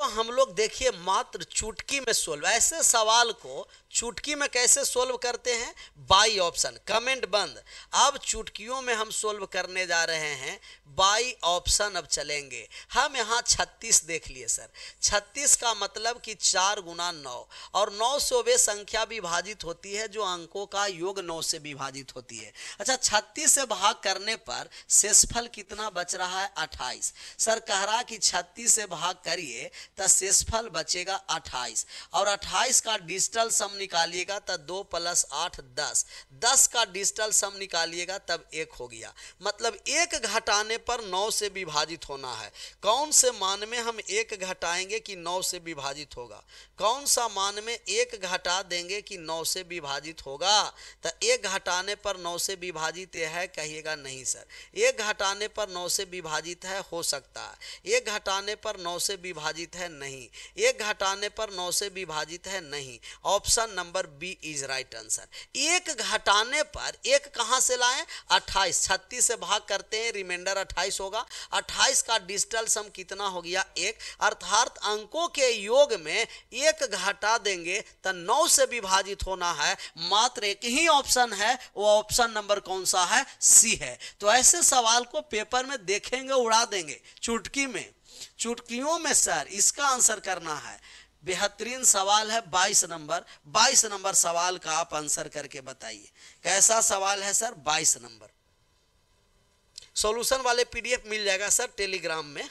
तो हम लोग देखिए मात्र चुटकी में सोल्व, ऐसे सवाल को चुटकी में कैसे सोल्व करते हैं, बाई ऑप्शन। कमेंट बंद। अब चुटकियों में हम सोल्व करने जा रहे हैं बाई ऑप्शन। अब चलेंगे हम यहाँ 36 देख लिए सर, 36 का मतलब कि 4 गुना 9, और 9 से वे संख्या विभाजित होती है जो अंकों का योग 9 से विभाजित होती है। अच्छा 36 से भाग करने पर शेषफल कितना बच रहा है, 28। सर कह रहा कि 36 से भाग करिए तो शेषफल बचेगा 28, और 28 का डिजिटल सम निकालिएगा तो 2 + 8 10, 10 का डिजिटल सम निकालिएगा तब 1 हो गया। मतलब 1 घटाने पर 9 से विभाजित होना है। कौन से मान में हम 1 घटाएंगे कि 9 से विभाजित होगा, कौन सा मान में 1 घटा देंगे कि 9 से विभाजित होगा। तो 1 घटाने पर 9 से विभाजित है, कहिएगा नहीं सर। 1 घटाने पर 9 से विभाजित है, हो सकता है। 1 घटाने पर 9 से विभाजित है, नहीं। 1 घटाने पर 9 से विभाजित है, नहीं। Option number B is right answer. 1 घटाने पर 1 कहां से लाएं, 28। 36 से भाग करते हैं, रिमाइंडर 28 होगा। 28 का डिजिटल सम कितना हो गया, 1। अर्थात अंकों के योग में 1 घटा देंगे तो 9 से विभाजित होना है। मात्र एक ही ऑप्शन है, वो ऑप्शन नंबर कौन सा है, सी है। तो ऐसे सवाल को पेपर में देखेंगे उड़ा देंगे चुटकी में, चुटकियों में सर इसका आंसर करना है। बेहतरीन सवाल है 22 नंबर। 22 नंबर सवाल का आप आंसर करके बताइए कैसा सवाल है सर। 22 नंबर सॉल्यूशन वाले पीडीएफ मिल जाएगा सर टेलीग्राम में।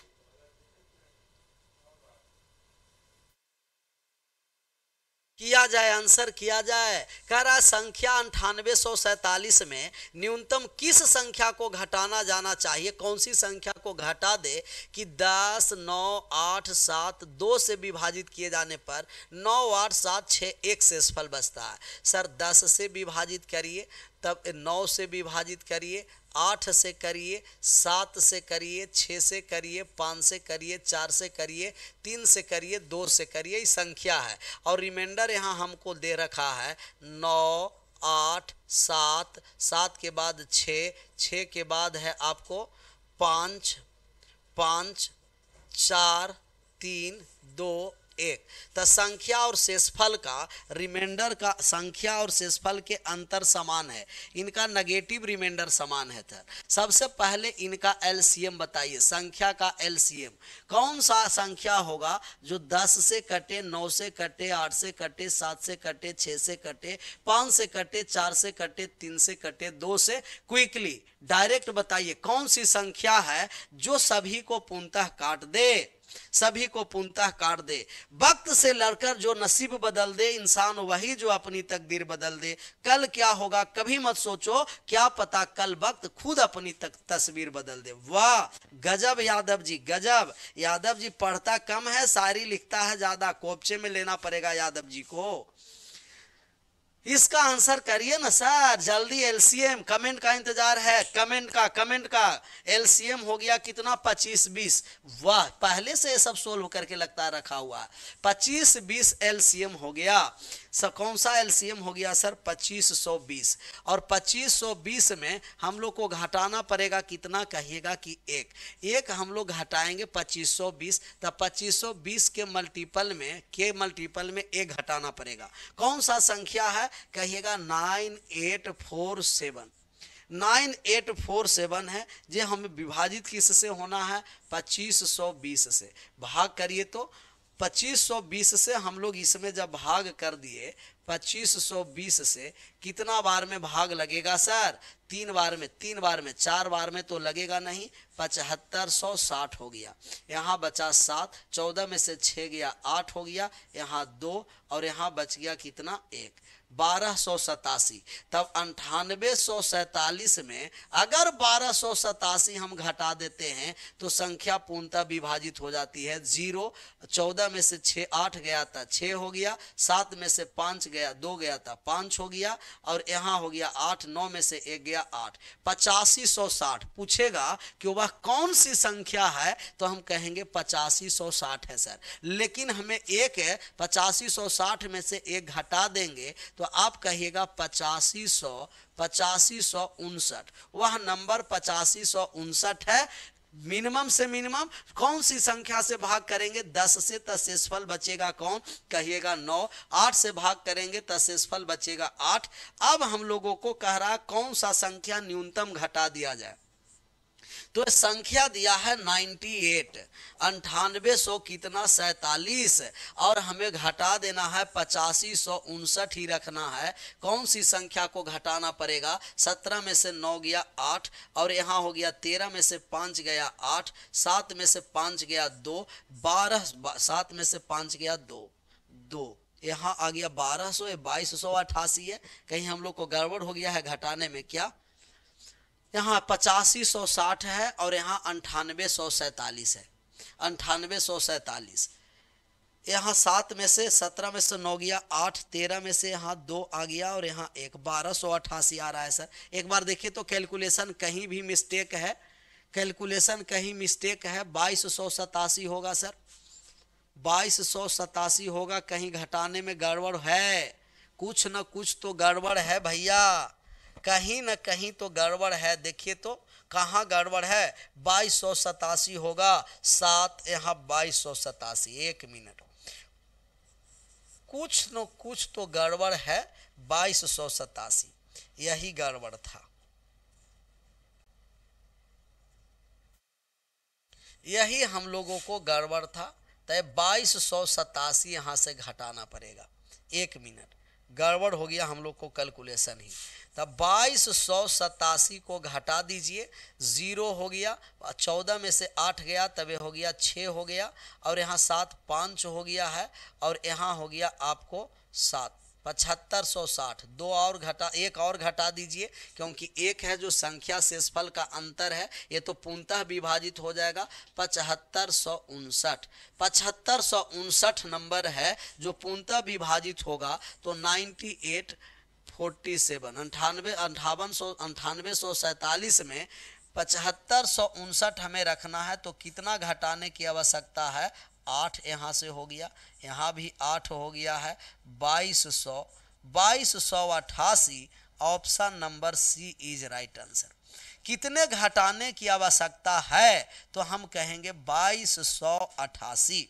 किया जाए, आंसर किया जाए। कह रहा है संख्या 9847 में न्यूनतम किस संख्या को घटाना जाना चाहिए, कौन सी संख्या को घटा दे कि 10, 9, 8, 7 2 से विभाजित किए जाने पर 9, 8, 7, 6 1 शेषफल बचता है। सर 10 से विभाजित करिए, तब 9 से विभाजित करिए, 8 से करिए, 7 से करिए, 6 से करिए, 5 से करिए, 4 से करिए, 3 से करिए, 2 से करिए। ये संख्या है और रिमाइंडर यहाँ हमको दे रखा है 9, 8, 7, 7 के बाद 6, 6 के बाद है आपको 5, 5, 4, 3, 2, 1। तो संख्या और शेषफल का, रिमाइंडर का संख्या और शेषफल के अंतर समान है, इनका नेगेटिव रिमाइंडर समान है। सर सबसे पहले इनका एलसीएम बताइए। संख्या का एलसीएम कौन सा संख्या होगा जो 10 से कटे, 9 से कटे, 8 से कटे, 7 से कटे, 6 से कटे, 5 से कटे, 4 से कटे, 3 से कटे, 2 से। क्विकली डायरेक्ट बताइए कौन सी संख्या है जो सभी को पूर्णतः काट दे, सभी को पूर्णतः काट दे। वक्त से लड़कर जो नसीब बदल दे, इंसान वही जो अपनी तकदीर बदल दे। कल क्या होगा कभी मत सोचो, क्या पता कल वक्त खुद अपनी तस्वीर बदल दे। वाह गजब यादव जी, गजब। यादव जी पढ़ता कम है, शायरी लिखता है ज्यादा, कोपचे में लेना पड़ेगा यादव जी को। इसका आंसर करिए ना सर जल्दी। एलसीएम कमेंट का इंतजार है, कमेंट का एलसीएम हो गया कितना, 25 20। वाह पहले से ये सब सोल्व करके लगता रखा हुआ। 25 20 एलसीएम हो गया। कौन सा एलसीएम हो गया सर, 2520। और 2520 में हम लोग को घटाना पड़ेगा कितना, कहिएगा कि 1 हम लोग घटाएंगे 2520। तब 2520 के मल्टीपल में 1 घटाना पड़ेगा। कौन सा संख्या है, कहिएगा 9847। 9847 है। जो हमें विभाजित किससे होना है, 2520 से। भाग करिए तो 2520 से हम लोग इसमें जब भाग कर दिए 2520 से कितना बार में भाग लगेगा सर, 3 बार में, 3 बार में, 4 बार में तो लगेगा नहीं। 7560 हो गया। यहाँ बचा 7, 14 में से 6 गया 8 हो गया, यहाँ 2 और यहाँ बच गया कितना, 1, 1287। तब 9847 में अगर 1287 हम घटा देते हैं तो संख्या पूर्णतः विभाजित हो जाती है। 0, 14 में से 6 8 गया था 6 हो गया, 7 में से 5 गया 2 गया था 5 हो गया, और यहाँ हो गया 8, 9 में से 1 गया 8। 8560 पूछेगा कि वह कौन सी संख्या है, तो हम कहेंगे 8560 है सर। लेकिन हमें 1 है, 8560 में से 1 घटा देंगे तो आप कहिएगा 8559। वह नंबर 8559 है। मिनिमम से मिनिमम कौन सी संख्या से भाग करेंगे 10 से, तो शेषफल बचेगा कौन, कहिएगा 9। 8 से भाग करेंगे तो शेषफल बचेगा 8। अब हम लोगों को कह रहा है कौन सा संख्या न्यूनतम घटा दिया जाए, तो संख्या दिया है 98, 9800 कितना 47, और हमें घटा देना है 8559 ही रखना है। कौन सी संख्या को घटाना पड़ेगा, 17 में से 9 गया 8, और यहाँ हो गया 13 में से 5 गया 8, 7 में से 5 गया 2, 12, 7 में से 5 गया 2, 2 यहाँ आ गया 1200, 2288 है। कहीं हम लोग को गड़बड़ हो गया है घटाने में क्या, यहाँ 8560 है और यहाँ 9847 है, 9847। यहाँ 7 में से 17 में से 9 गया 8, 13 में से यहाँ 2 आ गया और यहाँ 1288 आ रहा है सर। एक बार देखिए तो कैलकुलेशन कहीं भी मिस्टेक है, कैलकुलेशन कहीं मिस्टेक है, 2287 होगा सर, 2287 होगा। कहीं घटाने में गड़बड़ है, कुछ न कुछ तो गड़बड़ है भैया, कहीं न कहीं तो गड़बड़ है। देखिए तो कहाँ गड़बड़ है, 2287 होगा, 7 यहाँ 2287। एक मिनट, कुछ न कुछ तो गड़बड़ है, 2287 यही गड़बड़ था, यही हम लोगों को गड़बड़ था। तो 2287 यहाँ से घटाना पड़ेगा। एक मिनट, गड़बड़ हो गया हम लोग को कैलकुलेशन ही। तब 2287 को घटा दीजिए, 0 हो गया, 14 में से 8 गया तब ये हो गया 6 हो गया, और यहाँ 7 5 हो गया है, और यहाँ हो गया आपको 7, 7560। दो और घटा, एक और घटा दीजिए, क्योंकि एक है जो संख्या शेषफल का अंतर है, ये तो पूर्णतः विभाजित हो जाएगा। 7559, 7559 नंबर है जो पूर्णतः विभाजित होगा तो 9847, 9847 में 7559 हमें रखना है, तो कितना घटाने की आवश्यकता है, 8 यहाँ से हो गया, यहाँ भी 8 हो गया है, 2288। Option number C is right answer. कितने घटाने की आवश्यकता है, तो हम कहेंगे 2288,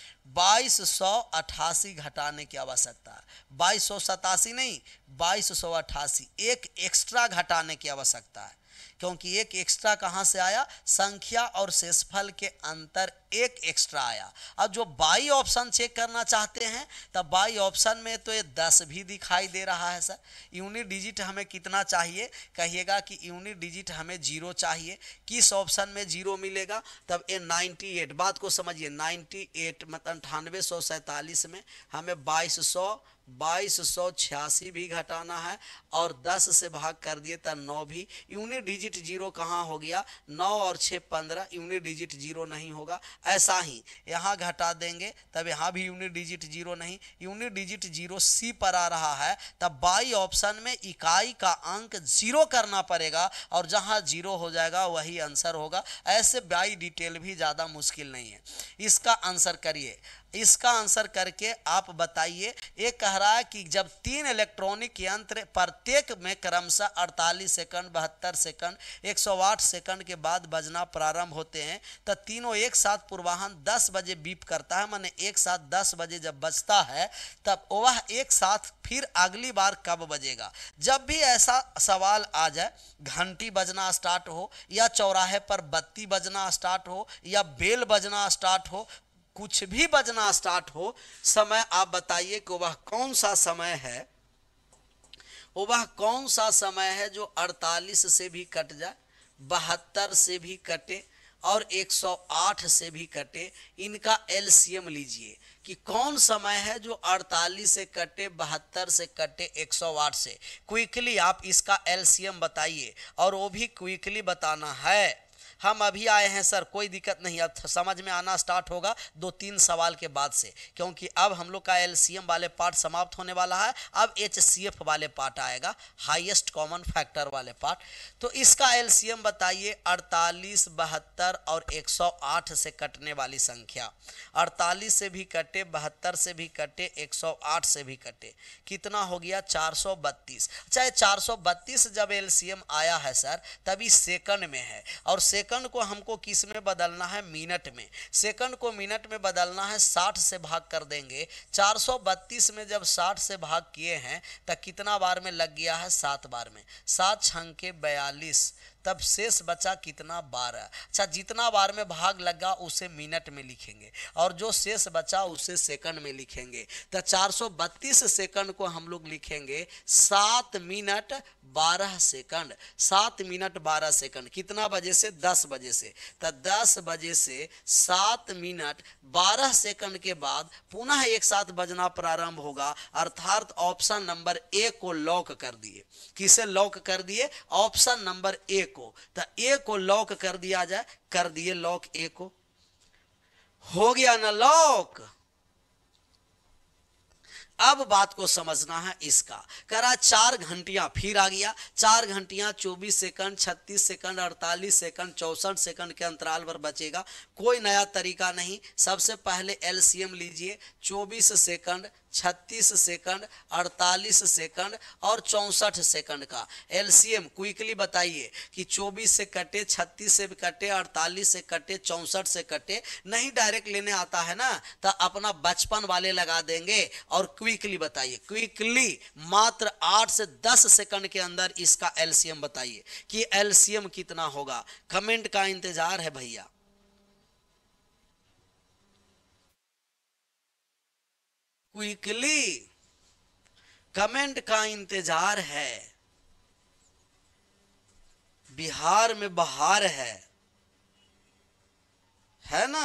2288 घटाने की आवश्यकता है, 2287 नहीं, 2288 एक एक्स्ट्रा घटाने की आवश्यकता है। क्योंकि एक एक्स्ट्रा कहाँ से आया, संख्या और शेषफल के अंतर एक एक्स्ट्रा आया। अब जो बाई ऑप्शन चेक करना चाहते हैं, तब बाई ऑप्शन में तो ये 10 भी दिखाई दे रहा है सर। यूनिट डिजिट हमें कितना चाहिए, कहिएगा कि यूनिट डिजिट हमें 0 चाहिए। किस ऑप्शन में 0 मिलेगा, तब ये 98, बात को समझिए, 98 मतलब 9847 में हमें 2286 भी घटाना है, और 10 से भाग कर दिए तो 9 भी। यूनिट डिजिट 0 कहाँ हो गया, 9 और 6 15, यूनिट डिजिट 0 नहीं होगा। ऐसा ही यहाँ घटा देंगे तब यहाँ भी यूनिट डिजिट 0 नहीं, यूनिट डिजिट 0 सी पर आ रहा है, तब बाई ऑप्शन में इकाई का अंक 0 करना पड़ेगा, और जहाँ 0 हो जाएगा वही आंसर होगा। ऐसे बाई डिटेल भी ज़्यादा मुश्किल नहीं है। इसका आंसर करिए, इसका आंसर करके आप बताइए। ये कह रहा है कि जब 3 इलेक्ट्रॉनिक यंत्र प्रत्येक में क्रमशः 48 सेकंड, 72 सेकंड, 108 सेकंड के बाद बजना प्रारंभ होते हैं, तो तीनों एक साथ पूर्वाह्न 10 बजे बीप करता है, माने एक साथ 10 बजे जब बजता है, तब वह एक साथ फिर अगली बार कब बजेगा। जब भी ऐसा सवाल आ जाए, घंटी बजना स्टार्ट हो, या चौराहे पर बत्ती बजना स्टार्ट हो, या बेल बजना स्टार्ट हो, कुछ भी बजना स्टार्ट हो, समय आप बताइए कि वह कौन सा समय है, वह कौन सा समय है जो 48 से भी कट जाए, 72 से भी कटे, और 108 से भी कटे। इनका एलसीएम लीजिए कि कौन समय है जो 48 से कटे, 72 से कटे, 108 से। क्विकली आप इसका एलसीएम बताइए, और वो भी क्विकली बताना है। हम अभी आए हैं सर, कोई दिक्कत नहीं, अब समझ में आना स्टार्ट होगा 2-3 सवाल के बाद से, क्योंकि अब हम लोग का एलसीएम वाले पार्ट समाप्त होने वाला है। अब एचसीएफ वाले पार्ट आएगा, हाईएस्ट कॉमन फैक्टर वाले पार्ट। तो इसका एलसीएम बताइए, 48, 72 और 108 से कटने वाली संख्या। 48 से भी कटे, 72 से भी कटे, 108 से भी कटे, कितना हो गया, 432। अच्छा, 432 जब एलसीएम आया है सर, तभी सेकंड में है, और सेकंड सेकंड को हमको किस में बदलना है, मिनट में। सेकंड को मिनट में बदलना है, 60 से भाग कर देंगे। 432 में जब 60 से भाग किए हैं तो कितना बार में लग गया है, 7 बार में। 7 छंके 42, तब शेष बचा कितना, 12। अच्छा, जितना बार में भाग लगा उसे मिनट में लिखेंगे और जो शेष बचा उसे सेकंड में लिखेंगे। तो 432 सेकंड को हम लोग लिखेंगे 7 मिनट 12 सेकंड। 7 मिनट 12 सेकंड कितना बजे से, 10 बजे से। तो 10 बजे से 7 मिनट 12 सेकंड के बाद पुनः एक साथ बजना प्रारंभ होगा, अर्थात ऑप्शन नंबर ए को लॉक कर दिए। किसे लॉक कर दिए, ऑप्शन नंबर ए को। तो ए को लॉक कर दिया जाए, कर दिए लॉक ए को। हो गया ना लॉक। अब बात को समझना है इसका। करा 4 घंटियां, फिर आ गया 4 घंटियां 24 सेकंड 36 सेकंड 48 सेकंड 64 सेकंड के अंतराल पर बचेगा। कोई नया तरीका नहीं। सबसे पहले एलसीएम लीजिए, 24 सेकंड 36 सेकंड 48 सेकंड और 64 सेकंड का एलसीएम क्विकली बताइए कि 24 से कटे, 36 से कटे, 48 से कटे, 64 से कटे। नहीं डायरेक्ट लेने आता है ना, तो अपना बचपन वाले लगा देंगे और क्विकली बताइए। क्विकली मात्र 8 से 10 सेकंड के अंदर इसका एलसीएम बताइए कि एलसीएम कितना होगा। कमेंट का इंतजार है भैया। क्विकली कमेंट का इंतजार है। बिहार में बहार है ना।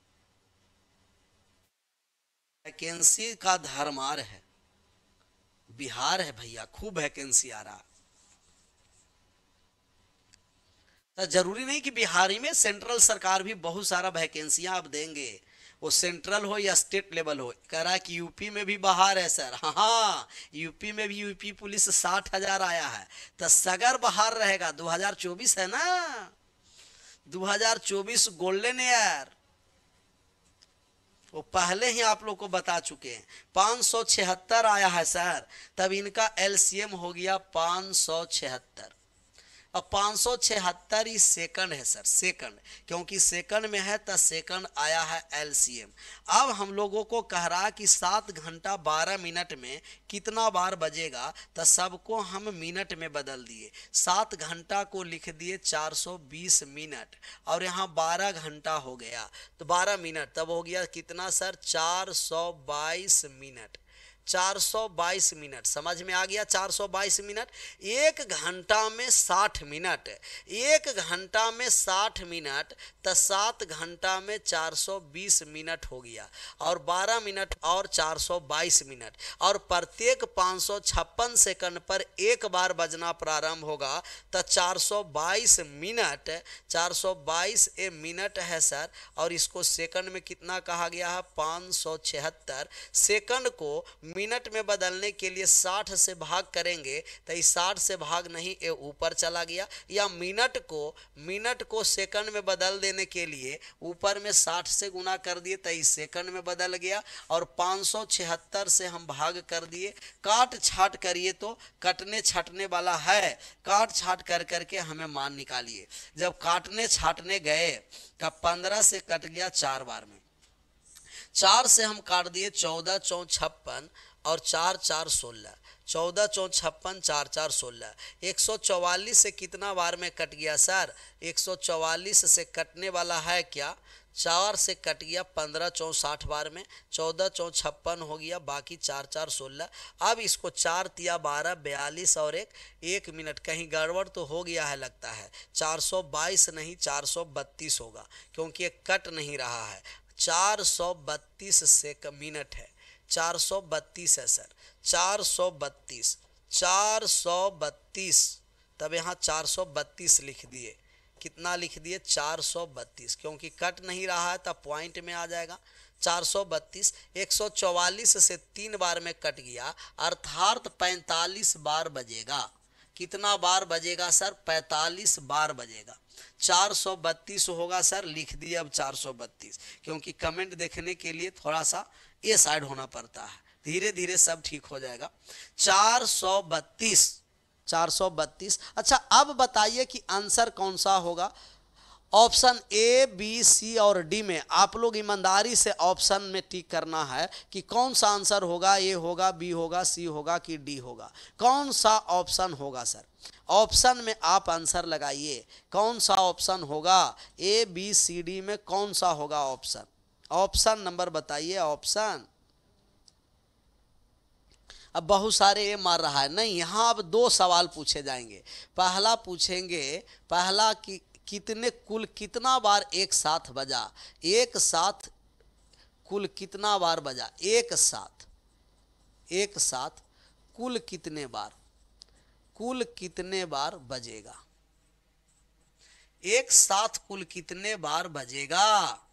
वैकेंसी का धरमार है, बिहार है भैया, खूब वैकेंसी आ रहा। तो जरूरी नहीं कि बिहार ही में, सेंट्रल सरकार भी बहुत सारा वैकेंसियां अब देंगे, वो सेंट्रल हो या स्टेट लेवल हो। कह रहा है कि यूपी में भी बहार है सर। हाँ, यूपी में भी यूपी पुलिस 60,000 आया है, तो सगर बहार रहेगा। 2024 है ना, 2024 गोल्डन ईयर, वो पहले ही आप लोग को बता चुके हैं। 576 आया है सर, तब इनका एलसीएम हो गया 576। अब 576 ही सेकंड है सर, सेकंड, क्योंकि सेकंड में है तो सेकंड आया है एलसीएम। अब हम लोगों को कह रहा कि 7 घंटा 12 मिनट में कितना बार बजेगा, तो सबको हम मिनट में बदल दिए। 7 घंटा को लिख दिए 420 मिनट और यहाँ 12 घंटा हो गया तो 12 मिनट, तब हो गया कितना सर, 422 मिनट। 422 मिनट समझ में आ गया। 422 मिनट, 1 घंटा में 60 मिनट, 1 घंटा में 60 मिनट, तो 7 घंटा में 420 मिनट हो गया और 12 मिनट और 422 मिनट, और प्रत्येक 556 सेकंड पर एक बार बजना प्रारंभ होगा। तो 422 मिनट, 422 ए मिनट है सर, और इसको सेकंड में कितना कहा गया है, 576। सेकंड को मिनट में बदलने के लिए 60 से भाग करेंगे तो इस 60 से भाग नहीं, ये ऊपर चला गया। या मिनट को सेकंड में बदल देने के लिए ऊपर में 60 से गुना कर दिए तो इस सेकंड में बदल गया, और 576 से हम भाग कर दिए। काट छाट करिए तो कटने छाटने वाला है, काट छाट कर करके हमें मान निकालिए। जब काटने छाटने गए तब 15 से कट गया 4 बार में, 4 से हम काट दिए 14 चौं 56 और 4 4 16, 14 चौं 56, 4 4 16। 144 से कितना बार में कट गया सर, 144 से कटने वाला है क्या, 4 से कट गया 15 चौं 60 बार में, 14 चौं 56 हो गया, बाकी 4 4 16। अब इसको 4 तिया 12, 42 और 1 मिनट, कहीं गड़बड़ तो हो गया है लगता है। 422 नहीं 432 होगा, क्योंकि ये कट नहीं रहा है। 432 से मिनट है, 432 है सर, 432, 432। तब यहाँ 432 लिख दिए। कितना लिख दिए, 432, क्योंकि कट नहीं रहा है तब पॉइंट में आ जाएगा। 432, 144 से 3 बार में कट गया, अर्थात 45 बार बजेगा। कितना बार बजेगा सर, 45 बार बजेगा। 432 होगा सर, लिख दिए अब 432, क्योंकि कमेंट देखने के लिए थोड़ा सा ये साइड होना पड़ता है, धीरे धीरे सब ठीक हो जाएगा। 432, 432। अच्छा अब बताइए कि आंसर कौन सा होगा। ऑप्शन ए, बी, सी और डी में आप लोग ईमानदारी से ऑप्शन में टिक करना है कि कौन सा आंसर होगा, ए होगा, बी होगा, सी होगा कि डी होगा, कौन सा ऑप्शन होगा सर। ऑप्शन में आप आंसर लगाइए, कौन सा ऑप्शन होगा, ए, बी, सी, डी में कौन सा होगा ऑप्शन। ऑप्शन नंबर बताइए, ऑप्शन। अब बहुत सारे ये मार रहा है नहीं, यहाँ अब दो सवाल पूछे जाएंगे। पहला पूछेंगे, पहला कि कितने कुल कितना बार एक साथ बजा, एक साथ कुल कितना बार बजा, एक साथ, एक साथ कुल कितने बार, कुल कितने बार बजेगा, एक साथ कुल कितने बार बजेगा।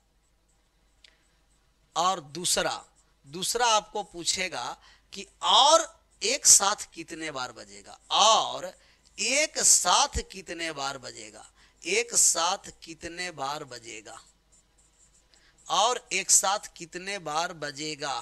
और दूसरा, दूसरा आपको पूछेगा कि और एक साथ कितने बार बजेगा, और एक साथ कितने बार बजेगा, एक साथ कितने बार बजेगा, और एक साथ कितने बार बजेगा।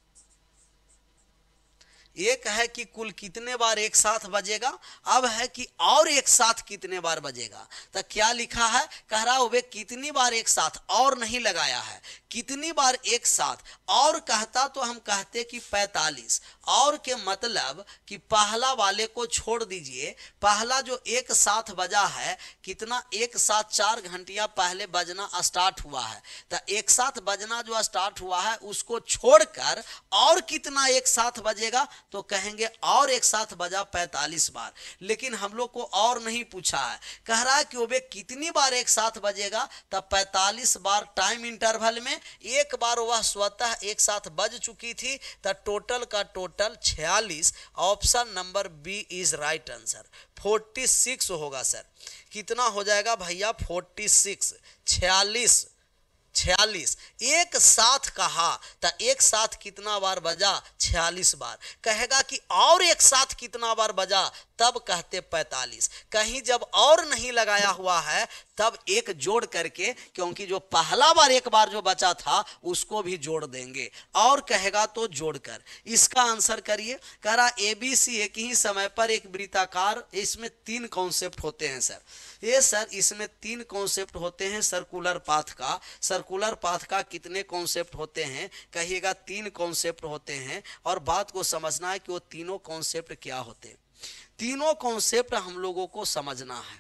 एक है कि कुल कितने बार एक साथ बजेगा, अब है कि और एक साथ कितने बार बजेगा। तो क्या लिखा है, कह रहा वे कितनी बार एक साथ, और नहीं लगाया है, कितनी बार एक साथ। और कहता तो हम कहते कि 45, और के मतलब कि पहला वाले को छोड़ दीजिए, पहला जो एक साथ बजा है कितना, एक साथ 4 घंटिया पहले बजना स्टार्ट हुआ है, तो एक साथ बजना जो स्टार्ट हुआ है उसको छोड़कर और कितना एक साथ बजेगा, तो कहेंगे और एक साथ बजा 45 बार। लेकिन हम लोग को और नहीं पूछा है, कह रहा है कि वे कितनी बार एक साथ बजेगा, तब 45 बार टाइम इंटरवल में एक बार वह स्वतः एक साथ बज चुकी थी, तो टोटल का total 46। Option number B is right answer, 46 होगा सर। कितना हो जाएगा भैया, 46, 46, 46 एक साथ कहा, तो एक साथ कितना बार बजा, 46 बार। कहेगा कि और एक साथ कितना बार बजा, तब कहते 45। कहीं जब और नहीं लगाया हुआ है तब एक जोड़ करके, क्योंकि जो पहला बार एक बार जो बचा था उसको भी जोड़ देंगे, और कहेगा तो जोड़कर। इसका आंसर करिए। कह रहा एबीसी एक ही समय पर एक वृत्ताकार, इसमें 3 कॉन्सेप्ट होते हैं सर। ये सर इसमें 3 कॉन्सेप्ट होते हैं सर्कुलर पाथ का। सर्कुलर पाथ का कितने कॉन्सेप्ट होते हैं, कहिएगा 3 कॉन्सेप्ट होते हैं। और बात को समझना है कि वो तीनों कॉन्सेप्ट क्या होते हैं। तीनों कॉन्सेप्ट हम लोगों को समझना है,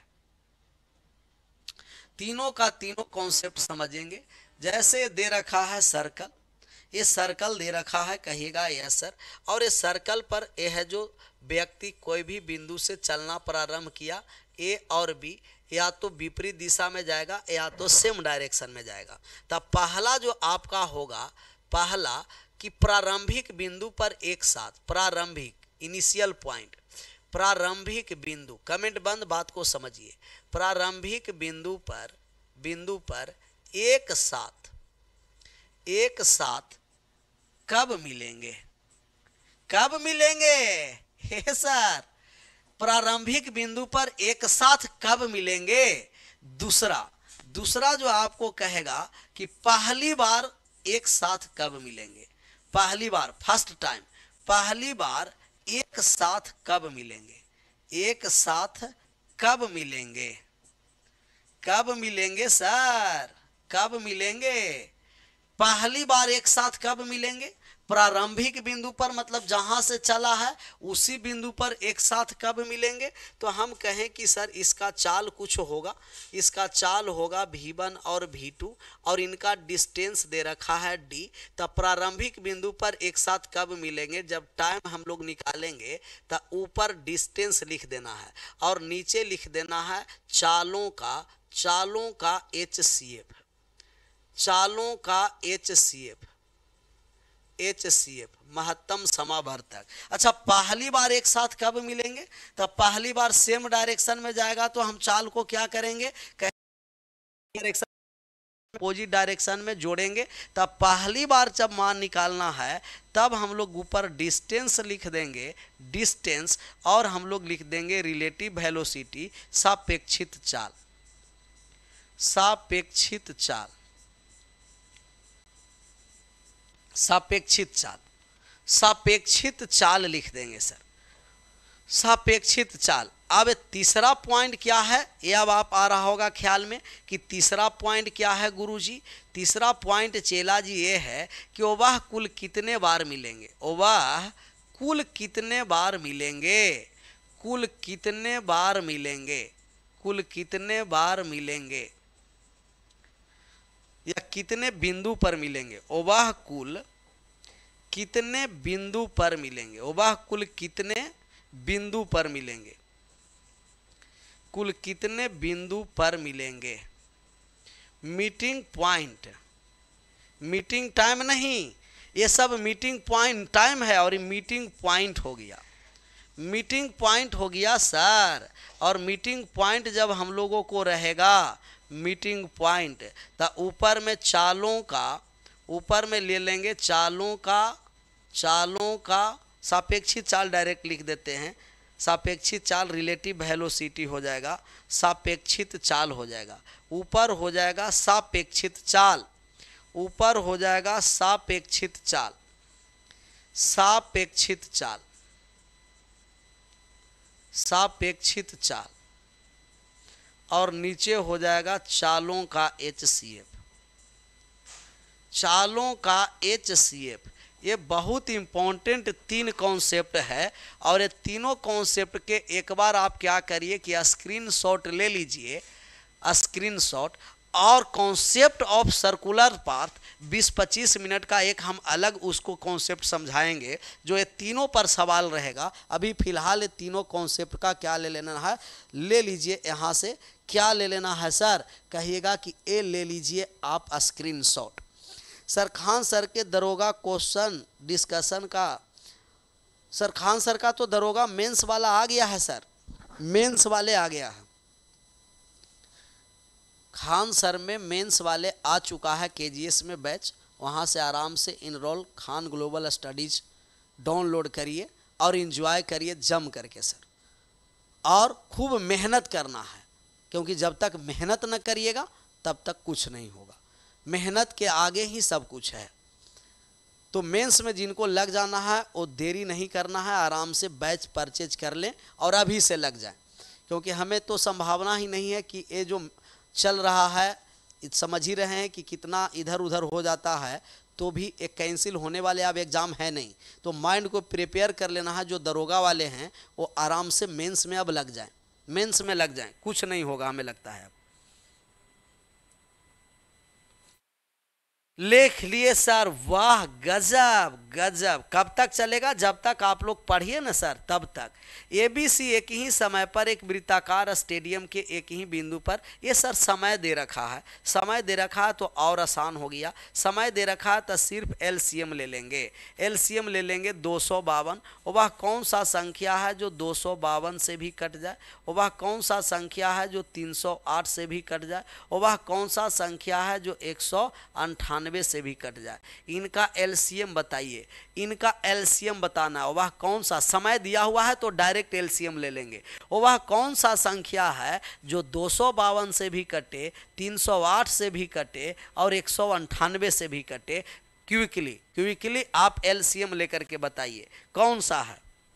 तीनों का तीनों कॉन्सेप्ट समझेंगे। जैसे दे रखा है सर्कल, ये सर्कल दे रखा है, कहिएगा यस सर। और इस सर्कल पर यह है जो व्यक्ति कोई भी बिंदु से चलना प्रारंभ किया, ए और बी या तो विपरीत दिशा में जाएगा या तो सेम डायरेक्शन में जाएगा। तब पहला जो आपका होगा, पहला कि प्रारंभिक बिंदु पर एक साथ, प्रारंभिक इनिशियल पॉइंट, प्रारंभिक बिंदु, कमेंट बंद, बात को समझिए। प्रारंभिक बिंदु पर एक साथ, एक साथ कब मिलेंगे, कब मिलेंगे, हे सर प्रारंभिक बिंदु पर एक साथ कब मिलेंगे। दूसरा, दूसरा जो आपको कहेगा कि पहली बार एक साथ कब मिलेंगे, पहली बार, फर्स्ट टाइम, पहली बार एक साथ कब मिलेंगे, एक साथ कब मिलेंगे, कब मिलेंगे सर, कब मिलेंगे, पहली बार एक साथ कब मिलेंगे। प्रारंभिक बिंदु पर मतलब जहां से चला है उसी बिंदु पर एक साथ कब मिलेंगे। तो हम कहें कि सर इसका चाल कुछ होगा, इसका चाल होगा V1 और V2 और इनका डिस्टेंस दे रखा है D। तब प्रारंभिक बिंदु पर एक साथ कब मिलेंगे, जब टाइम हम लोग निकालेंगे तो ऊपर डिस्टेंस लिख देना है और नीचे लिख देना है चालों का, चालों का HCF, चालों का HCF, HCF महत्तम समावर्तक। अच्छा पहली बार एक साथ कब मिलेंगे, तब पहली बार सेम डायरेक्शन में जाएगा तो हम चाल को क्या करेंगे, डायरेक्शन, अपोजिट डायरेक्शन में जोड़ेंगे। तब पहली बार जब मान निकालना है तब हम लोग ऊपर डिस्टेंस लिख देंगे, डिस्टेंस, और हम लोग लिख देंगे रिलेटिव वेलोसिटी, सापेक्षित चाल, सापेक्षित चाल, सापेक्षित चाल, सापेक्षित चाल लिख देंगे सर, सापेक्षित चाल। अब तीसरा पॉइंट क्या है, ये अब आप आ रहा होगा ख्याल में कि तीसरा पॉइंट क्या है गुरुजी। तीसरा पॉइंट चेला जी ये है कि वह कुल कितने बार मिलेंगे, वह कुल कितने बार मिलेंगे, कुल कितने बार मिलेंगे, कुल कितने बार मिलेंगे या कितने बिंदु पर मिलेंगे, वह कुल कितने बिंदु पर मिलेंगे, वह कुल कितने बिंदु पर मिलेंगे, कुल कितने बिंदु पर मिलेंगे। मीटिंग पॉइंट, मीटिंग टाइम नहीं, ये सब मीटिंग पॉइंट टाइम है और ये मीटिंग पॉइंट हो गया, मीटिंग पॉइंट हो गया सर। और मीटिंग पॉइंट जब हम लोगों को रहेगा मीटिंग पॉइंट, तो ऊपर में चालों का, ऊपर में ले लेंगे चालों का, चालों का सापेक्षिक चाल डायरेक्ट लिख देते हैं, सापेक्षिक चाल रिलेटिव वेलोसिटी हो जाएगा, सापेक्षित चाल हो जाएगा, ऊपर हो जाएगा सापेक्षित चाल, ऊपर हो जाएगा सापेक्षित चाल, सापेक्षित चाल, सापेक्षित चाल, और नीचे हो जाएगा चालों का HCF, चालों का HCF। ये बहुत इंपॉर्टेंट तीन कॉन्सेप्ट है और ये तीनों कॉन्सेप्ट के एक बार आप क्या करिए कि स्क्रीनशॉट ले लीजिए, स्क्रीनशॉट, और concept of circular path 20-25 minute का एक हम अलग उसको कॉन्सेप्ट समझाएंगे जो ये तीनों पर सवाल रहेगा। अभी फिलहाल ये तीनों कॉन्सेप्ट का क्या ले लेना है, ले लीजिए यहाँ से, क्या ले लेना है सर, कहिएगा कि ए ले लीजिए आप स्क्रीनशॉट। सर खान सर के दरोगा क्वेश्चन डिस्कशन का, सर खान सर का तो दरोगा मेंस वाला आ गया है सर, मेंस वाले आ गया है, खान सर में मेंस वाले आ चुका है KGS में बैच, वहाँ से आराम से enrol Khan global studies download करिए और इन्जॉय करिए जम करके सर। और खूब मेहनत करना है, क्योंकि जब तक मेहनत न करिएगा तब तक कुछ नहीं होगा, मेहनत के आगे ही सब कुछ है। तो मेंस में जिनको लग जाना है वो देरी नहीं करना है, आराम से बैच परचेज कर लें और अभी से लग जाएं, क्योंकि हमें तो संभावना ही नहीं है कि ये जो चल रहा है, समझ ही रहे हैं कि कितना इधर उधर हो जाता है, तो भी एक कैंसिल होने वाले अब एग्ज़ाम है नहीं, तो माइंड को प्रिपेयर कर लेना है। जो दरोगा वाले हैं वो आराम से मेंस में अब लग जाएं, मेंस में लग जाएं, कुछ नहीं होगा हमें लगता है। अब लिख लिए सर, वाह गजब गजब। कब तक चलेगा, जब तक आप लोग पढ़िए ना सर तब तक। ABC एक ही समय पर एक वृत्ताकार स्टेडियम के एक ही बिंदु पर, ये सर समय दे रखा है, समय दे रखा है तो और आसान हो गया, समय दे रखा है तो सिर्फ LCM ले लेंगे, LCM ले लेंगे 252। वह कौन सा संख्या है जो 252 से भी कट जाए, वह कौन सा संख्या है जो 308 से भी कट जाए, वह कौन सा संख्या है जो 198 से भी कट जाए। इनका LCM बताइए, इनका LCM बताना है। वह कौन सा समय दिया हुआ है तो डायरेक्ट LCM ले लेंगे। वह कौन सा संख्या है जो 252 से भी कटे, 308 से भी कटे और 198 से भी कटे। क्विकली क्विकली आप LCM लेकर के बताइए कौन सा है।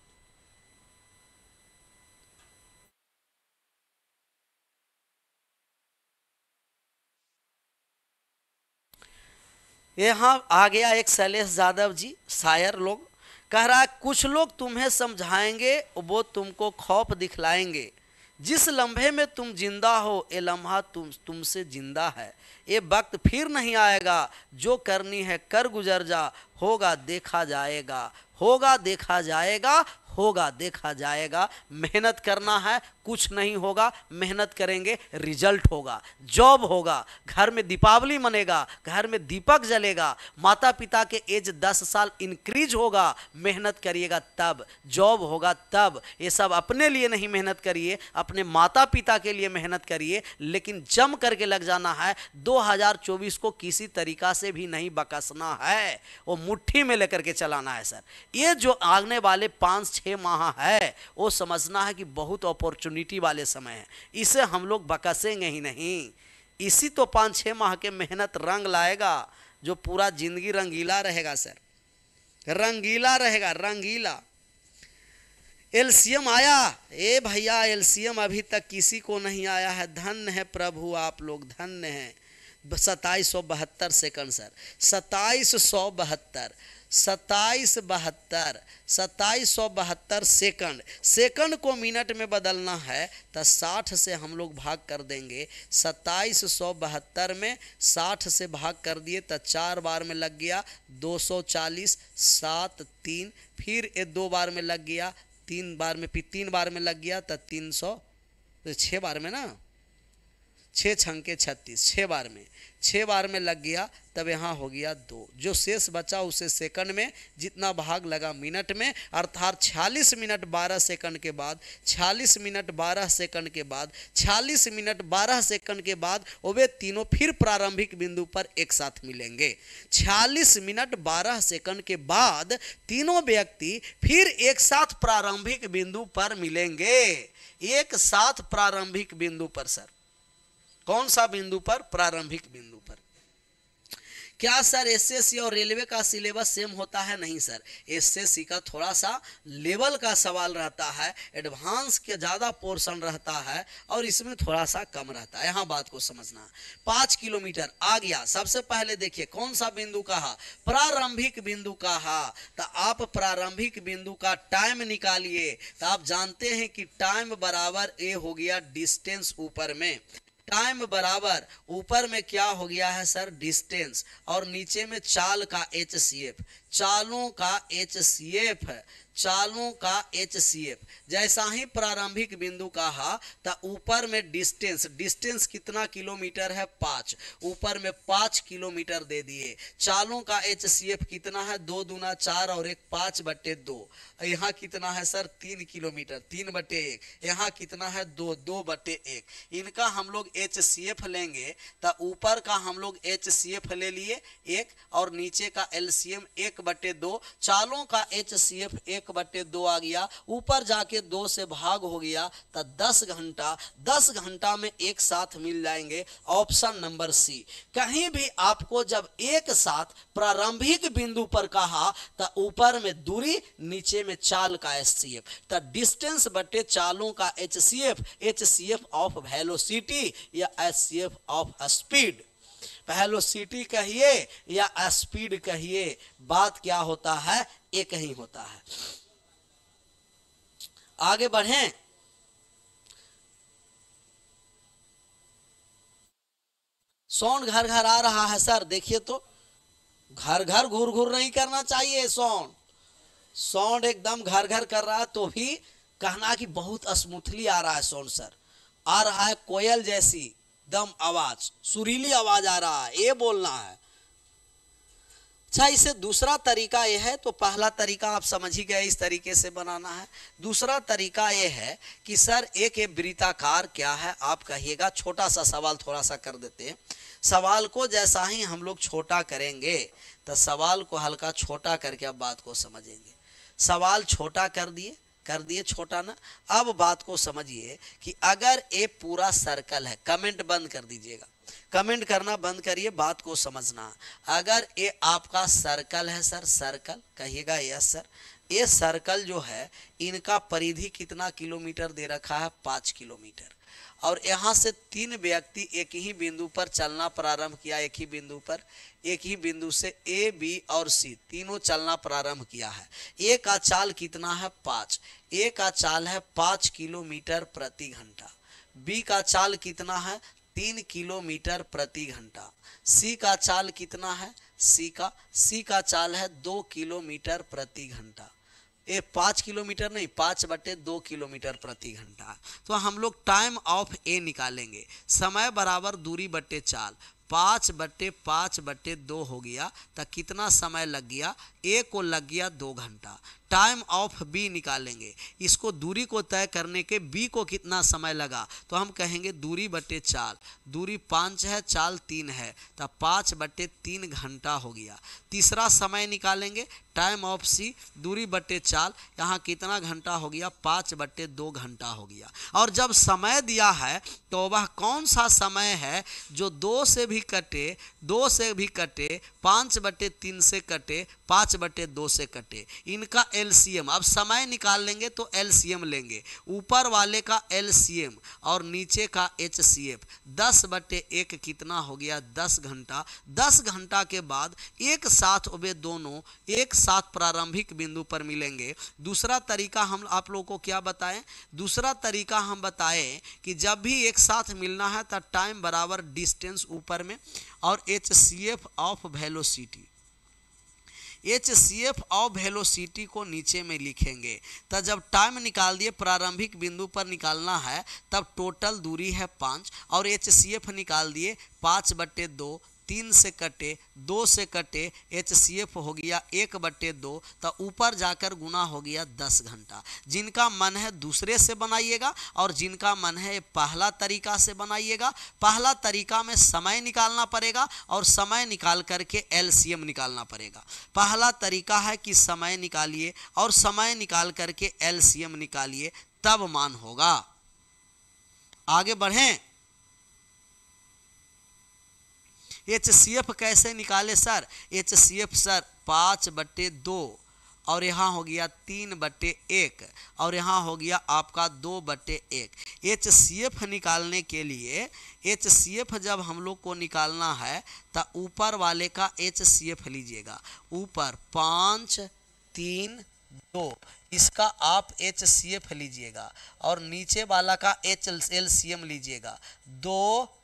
यहाँ आ गया एक शैलेश यादव जी, शायर लोग, कह रहा है कुछ लोग तुम्हें समझाएंगे वो तुमको खौफ दिखलाएंगे, जिस लम्हे में तुम जिंदा हो ये लम्हा तुमसे जिंदा है, ये वक्त फिर नहीं आएगा, जो करनी है कर गुजर जा, होगा देखा जाएगा, होगा देखा जाएगा, होगा देखा जाएगा। मेहनत करना है, कुछ नहीं होगा, मेहनत करेंगे रिजल्ट होगा, जॉब होगा, घर में दीपावली मनेगा, घर में दीपक जलेगा, माता पिता के एज 10 साल इंक्रीज होगा, मेहनत करिएगा तब, जॉब होगा तब। ये सब अपने लिए नहीं मेहनत करिए, अपने माता पिता के लिए मेहनत करिए, लेकिन जम करके लग जाना है। 2024 को किसी तरीका से भी नहीं बकसना है, वो मुट्ठी में लेकर के चलाना है सर। ये जो आने वाले 5-6 माह है वो समझना है कि बहुत अपॉर्चुनिटी वाले समय है, इसे हम लोग बकसेंगे ही नहीं। इसी तो 5-6 माह के मेहनत रंग लाएगा, जो पूरा जिंदगी रंगीला रहेगा सर, रंगीला रहेगा, रंगीला। एलसीएम आया? ए भैया एलसीएम अभी तक किसी को नहीं आया है। धन्य है प्रभु, आप लोग धन्य हैं। 2772 सेकंड सर, 2772, 2772 सेकंड। सेकंड को मिनट में बदलना है तो 60 से हम लोग भाग कर देंगे। 2772 में 60 से भाग कर दिए तो 4 बार में लग गया 240, 7 3, फिर ये 2 बार में लग गया, 3 बार में, फिर 3 बार में लग गया तो 300, 6 बार में ना, 6 छंके 36, 6 बार में लग गया, तब यहाँ हो गया 2। जो शेष बचा उसे सेकंड में, जितना भाग लगा मिनट में, अर्थात 46 मिनट 12 सेकंड के बाद, 46 मिनट 12 सेकंड के बाद, 46 मिनट 12 सेकंड के बाद वे तीनों फिर प्रारंभिक बिंदु पर एक साथ मिलेंगे। 46 मिनट 12 सेकंड के बाद तीनों व्यक्ति फिर एक साथ प्रारंभिक बिंदु पर मिलेंगे। एक साथ प्रारंभिक बिंदु पर सर, कौन सा बिंदु पर? प्रारंभिक बिंदु पर। क्या सर एसएससी और रेलवे का सिलेबस सेम होता है? नहीं सर, एसएससी का थोड़ा सा लेवल का सवाल रहता है, एडवांस के ज़्यादा पोर्शन रहता है और इसमें थोड़ा सा कम रहता है। यहाँ बात को समझना है। 5 किलोमीटर आ गया। सबसे पहले देखिए कौन सा बिंदु कहा? प्रारंभिक बिंदु कहा। तो आप प्रारंभिक बिंदु का टाइम निकालिए। तो आप जानते हैं कि टाइम बराबर ए हो गया डिस्टेंस ऊपर में, टाइम बराबर ऊपर में क्या हो गया है सर? डिस्टेंस, और नीचे में चाल का HCF, चालों का HCF है, चालों का HCF। जैसा ही प्रारंभिक बिंदु कहा तो ऊपर में डिस्टेंस, डिस्टेंस कितना किलोमीटर है? 5, ऊपर में 5 किलोमीटर दे दिए। चालों का HCF कितना है? 2 दूना 4 और 1 5/2। यहाँ कितना है सर? 3 किलोमीटर, 3/1। यहाँ कितना है? 2, 2/1। इनका हम लोग HCF लेंगे तो ऊपर का हम लोग HCF ले लिए 1 और नीचे का LCM 1/2। चालों का HCF 1/2 आ गया, ऊपर जाके 2 से भाग हो गया तो 10 घंटा, 10 घंटा में एक साथ मिल जाएंगे। Option number C. कहीं भी आपको जब एक साथ प्रारंभिक बिंदु पर कहा तो ऊपर में दूरी, नीचे में चाल का HCF, तो डिस्टेंस बटे चालों का HCF, HCF ऑफ वेलोसिटी या HCF ऑफ स्पीड। वेलोसिटी कहिए या स्पीड कहिए, बात क्या होता है? एक ही होता है। आगे बढ़ें। साउंड घर घर आ रहा है सर, देखिए तो घर घर घूर घूर नहीं करना चाहिए। साउंड एकदम घर घर कर रहा है तो भी कहना कि बहुत स्मूथली आ रहा है साउंड सर, आ रहा है कोयल जैसी दम आवाज, सुरीली आवाज आ रहा है, ये बोलना है। अच्छा, इसे दूसरा तरीका यह है, तो पहला तरीका आप समझ ही गए, इस तरीके से बनाना है। दूसरा तरीका यह है कि सर एक वृत्ताकार क्या है आप कहिएगा। छोटा सा सवाल थोड़ा सा कर देते हैं। सवाल को जैसा ही हम लोग छोटा करेंगे तो सवाल को हल्का छोटा करके अब बात को समझेंगे। सवाल छोटा कर दिए छोटा ना। अब बात को समझिए कि अगर ये पूरा सर्कल है, कमेंट बंद कर दीजिएगा, कमेंट करना बंद करिए, बात को समझना। अगर ये आपका सर्कल है सर, सर्कल कहिएगा यस सर। ये सर्कल जो है इनका परिधि कितना किलोमीटर दे रखा है? 5 किलोमीटर। और यहाँ से 3 व्यक्ति एक ही बिंदु पर चलना प्रारंभ किया, एक ही बिंदु पर, एक ही बिंदु से A, B और C तीनों चलना प्रारंभ किया है। A का चाल कितना है? 5। A का चाल है 5 किलोमीटर प्रति घंटा। B का चाल कितना है? 3 किलोमीटर प्रति घंटा। C का चाल कितना है? C का चाल है 2 किलोमीटर प्रति घंटा। ये 5 किलोमीटर नहीं, 5/2 किलोमीटर प्रति घंटा। तो हम लोग टाइम ऑफ ए निकालेंगे। समय बराबर दूरी बटे चाल, 5/5/2 हो गया तो कितना समय लग गया? ए को लग गया 2 घंटा। टाइम ऑफ बी निकालेंगे, इसको दूरी को तय करने के बी को कितना समय लगा? तो हम कहेंगे दूरी बटे चाल, दूरी 5 है, चाल 3 है, तो 5/3 घंटा हो गया। तीसरा समय निकालेंगे, टाइम ऑफ सी, दूरी बटे चाल, यहाँ कितना घंटा हो गया? 5/2 घंटा हो गया। और जब समय दिया है तो वह कौन सा समय है जो 2 से भी कटे, 2 से भी कटे, 5/3 से कटे, 5/2 से कटे, इनका एलसीएम, अब समय निकाल लेंगे तो एलसीएम लेंगे, ऊपर वाले का एलसीएम और नीचे का एचसीएफ, 10/1 कितना हो गया 10 घंटा। 10 घंटा के बाद एक साथ वे दोनों एक साथ प्रारंभिक बिंदु पर मिलेंगे। दूसरा तरीका हम आप लोगों को क्या बताएं, दूसरा तरीका हम बताएं कि जब भी एक साथ मिलना है तब टाइम बराबर डिस्टेंस ऊपर में और HCF of velocity, HCF of velocity को नीचे में लिखेंगे। तब जब टाइम निकाल दिए, प्रारंभिक बिंदु पर निकालना है, तब टोटल दूरी है 5 और एचसीएफ निकाल दिए 5/2, 3 से कटे, 2 से कटे, एचसीएफ हो गया 1/2, तो ऊपर जाकर गुना हो गया 10 घंटा। जिनका मन है दूसरे से बनाइएगा और जिनका मन है पहला तरीका से बनाइएगा। पहला तरीका में समय निकालना पड़ेगा और समय निकाल करके एलसीएम निकालना पड़ेगा। पहला तरीका है कि समय निकालिए और समय निकाल करके एलसीएम निकालिए, तब मान होगा। आगे बढ़ें। एचसीएफ कैसे निकाले सर, एचसीएफ सर 5/2 और यहाँ हो गया 3/1 और यहाँ हो गया आपका 2/1। एचसीएफ निकालने के लिए, एचसीएफ जब हम लोग को निकालना है तो ऊपर वाले का एचसीएफ लीजिएगा, ऊपर 5 3 2, इसका आप एचसीएफ लीजिएगा और नीचे वाला का एलसीएम लीजिएगा 2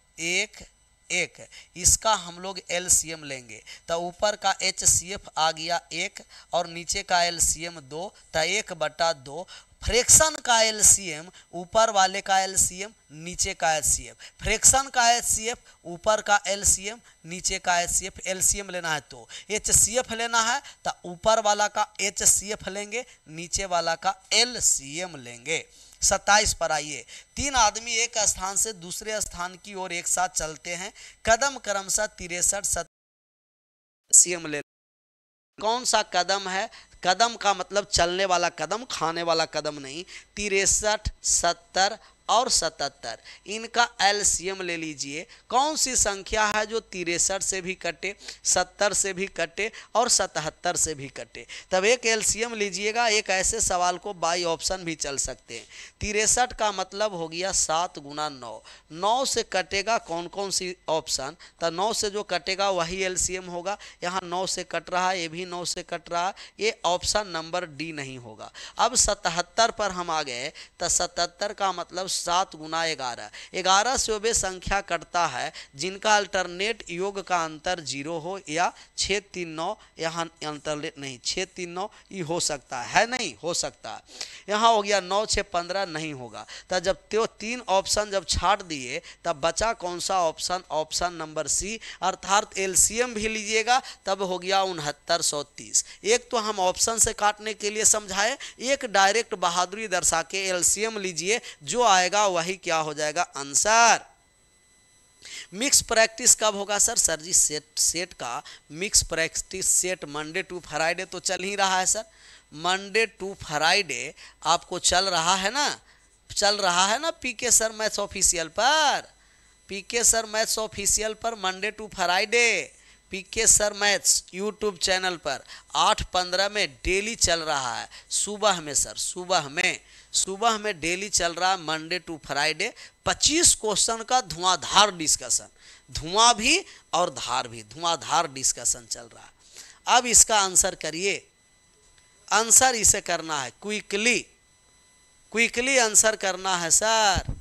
1 1, इसका हम लोग एलसीएम लेंगे। तो ऊपर का एचसीएफ आ गया 1 और नीचे का एलसीएम 2, तो 1/2। फ्रैक्शन का एलसीएम, ऊपर वाले का एलसीएम नीचे का एचसीएफ, फ्रैक्शन का एचसीएफ ऊपर का एलसीएम नीचे का एचसीएफ। एलसीएम लेना है तो एचसीएफ लेना है तो ऊपर वाला का एचसीएफ लेंगे, नीचे वाला का एलसीएम लेंगे। 27 पर आइए। 3 आदमी एक स्थान से दूसरे स्थान की ओर एक साथ चलते हैं, कदम क्रमशः 63 सीएम ले। कौन सा कदम है, कदम का मतलब चलने वाला कदम, खाने वाला कदम नहीं। 63 70 और 77, इनका एलसीएम ले लीजिए। कौन सी संख्या है जो 63 से भी कटे, 70 से भी कटे और 77 से भी कटे, तब एक एलसीएम लीजिएगा। एक ऐसे सवाल को बाई ऑप्शन भी चल सकते हैं। 63 का मतलब हो गया 7 गुना 9, 9 से कटेगा कौन कौन सी ऑप्शन, तो 9 से जो कटेगा वही एलसीएम होगा। यहाँ 9 से कट रहा है, ये भी 9 से कट रहा है, ये ऑप्शन नंबर डी नहीं होगा। अब 77 पर हम आ गए, तो 77 का मतलब 7 गुना 11, 11 से वे संख्या कटता है जिनका अल्टरनेट योग का अंतर 0 हो या 639, यहाँ अंतर नहीं 639 ये हो सकता है, नहीं हो सकता। यहाँ हो गया 9 6 15 नहीं होगा। तो जब त्यो 3 ऑप्शन जब छाट दिए तब बचा कौन सा ऑप्शन, ऑप्शन नंबर सी, अर्थात एलसीएम भी लीजिएगा तब हो गया 6930। एक तो हम ऑप्शन से काटने के लिए समझाए, एक डायरेक्ट बहादुरी दर्शा के एलसीएम लीजिए, जो आएगा वही क्या हो जाएगा आंसर। मिक्स प्रैक्टिस कब होगा सर, सर जी सेट का mix practice set Monday to Friday तो चल ही रहा है सर। मंडे टू फ्राइडे आपको चल रहा है ना, चल रहा है ना पीके सर मैथ्स ऑफिशियल पर, पीके सर मैथ्स ऑफिशियल पर Monday to Friday, PK sir maths YouTube channel पर 8:15 में डेली चल रहा है। सुबह में सर, सुबह में डेली चल रहा है मंडे टू फ्राइडे। 25 क्वेश्चन का धुआंधार डिस्कशन, धुआं भी और धार भी, धुआंधार डिस्कशन चल रहा है। अब इसका आंसर करिए, आंसर इसे करना है क्विकली, क्विकली आंसर करना है सर।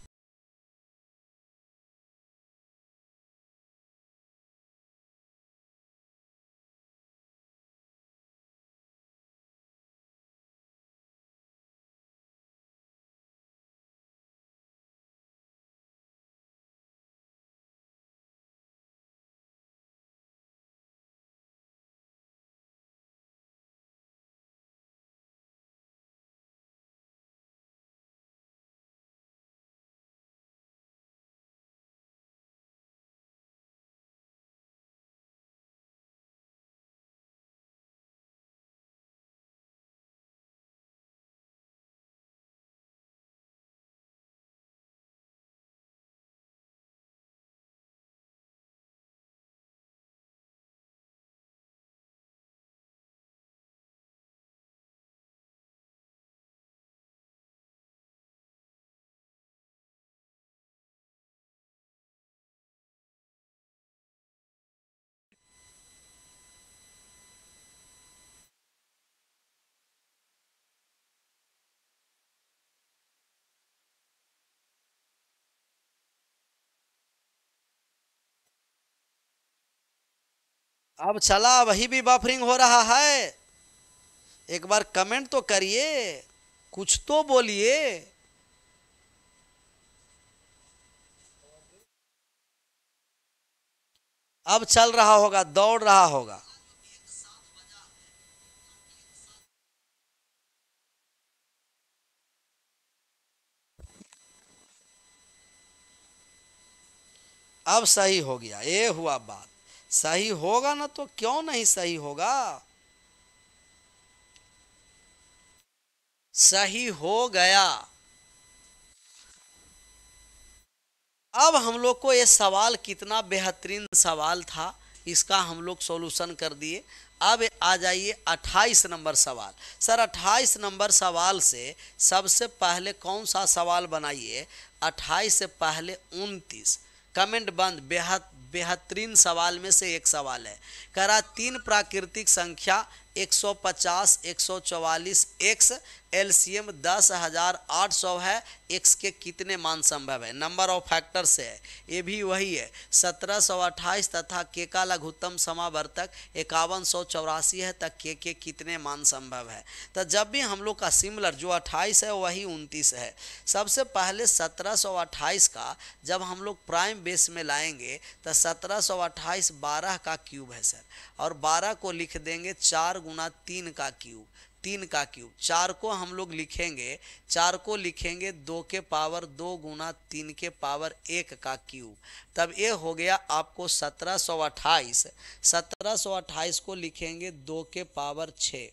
अब चला, वही भी बफरिंग हो रहा है। एक बार कमेंट तो करिए, कुछ तो बोलिए। अब चल रहा होगा, दौड़ रहा होगा। अब सही हो गया, ये हुआ बात। सही होगा ना, तो क्यों नहीं सही होगा। सही हो गया। अब हम लोग को ये सवाल कितना बेहतरीन सवाल था, इसका हम लोग सॉल्यूशन कर दिए। अब आ जाइए 28 नंबर सवाल। सर 28 नंबर सवाल से सबसे पहले कौन सा सवाल बनाइए। 28 से पहले 29। कमेंट बंद। बेहतरीन सवाल में से एक सवाल है। कह रहा तीन प्राकृतिक संख्या 150, 144 एक्स एलसीएम 10,800 है। एक्स के कितने मान संभव है। नंबर ऑफ फैक्टर से है, ये भी वही है। 1728 तथा के का लघुत्तम समावर्तक 5184 है, तक के कितने मान संभव है। तो जब भी हम लोग का सिमिलर जो 28 है वही 29 है। सबसे पहले 1728 का जब हम लोग प्राइम बेस में लाएंगे तो 1728 12 का क्यूब है सर, और 12 को लिख देंगे 4 गुना 3 का क्यूब। 3 का क्यूब। 4 को हम लोग लिखेंगे, 4 को लिखेंगे 2 के पावर 2 गुना 3 के पावर 1 का क्यूब। तब ये हो गया आपको 1728। 1728 को लिखेंगे 2 के पावर 6।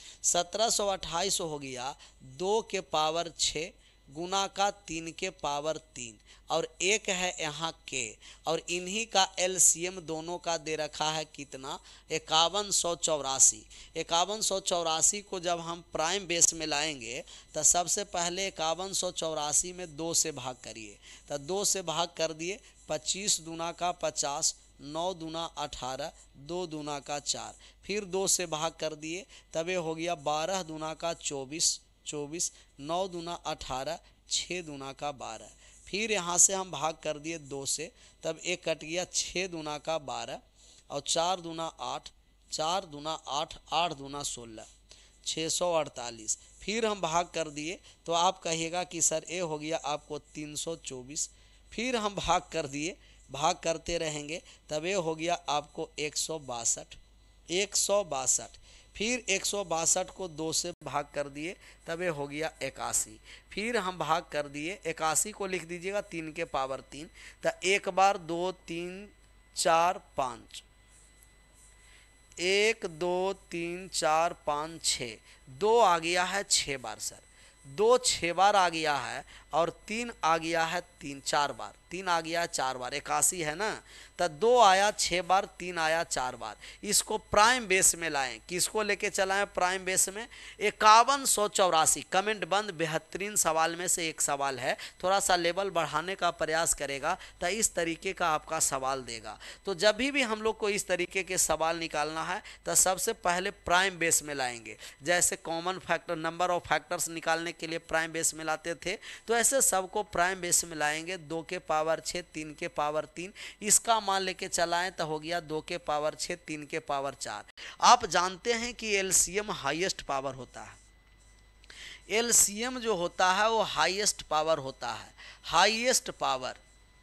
1728 हो गया 2 के पावर 6 गुना का 3 के पावर 3, और एक है यहाँ के, और इन्हीं का एलसीएम दोनों का दे रखा है कितना, 5184। 5184 को जब हम प्राइम बेस में लाएंगे तो सबसे पहले 5184 में 2 से भाग करिए। तो 2 से भाग कर दिए, 25 दूना का 50, 9 दूना 18, 2 दूना का 4, फिर 2 से भाग कर दिए, तब ये हो गया 12 दूना का 24, 24, 9 दूना 18, 6 दूना का 12, फिर यहाँ से हम भाग कर दिए 2 से, तब एक कट गया 6 दूना का 12, और 4 दूना 8, 4 दूना 8, 8 दूना 16, 648। फिर हम भाग कर दिए तो आप कहिएगा कि सर ये हो गया आपको 324। फिर हम भाग कर दिए, भाग करते रहेंगे, तब ये हो गया आपको 162। 162। फिर 162 को 2 से भाग कर दिए, तब ये हो गया 81। फिर हम भाग कर दिए, 81 को लिख दीजिएगा 3 के पावर 3। तो 1 बार 2 3 4 5, 1 2 3 4 5 6, 2 आ गया है 6 बार सर। 2 6 बार आ गया है, और 3 आ गया है 3 4 बार। 3 आ गया है 4 बार, 81 है ना। तो 2 आया 6 बार, 3 आया 4 बार। इसको प्राइम बेस में लाएं, किसको लेके चलाएं प्राइम बेस में, 5184। कमेंट बंद। बेहतरीन सवाल में से एक सवाल है, थोड़ा सा लेवल बढ़ाने का प्रयास करेगा तो इस तरीके का आपका सवाल देगा। तो जब भी हम लोग को इस तरीके के सवाल निकालना है तो सबसे पहले प्राइम बेस में लाएंगे। जैसे common factor, number of factors निकालने के लिए प्राइम बेस में लाते थे, तो ऐसे सबको प्राइम बेस में लाएंगे। 2 के पावर 6, 3 के पावर 3, इसका मान लेके चलाएं तो हो गया 2 के पावर 6, 3 के पावर 4। आप जानते हैं कि एलसीएम हाईएस्ट पावर होता है। एलसीएम जो होता है वो हाईएस्ट पावर होता है। Highest power,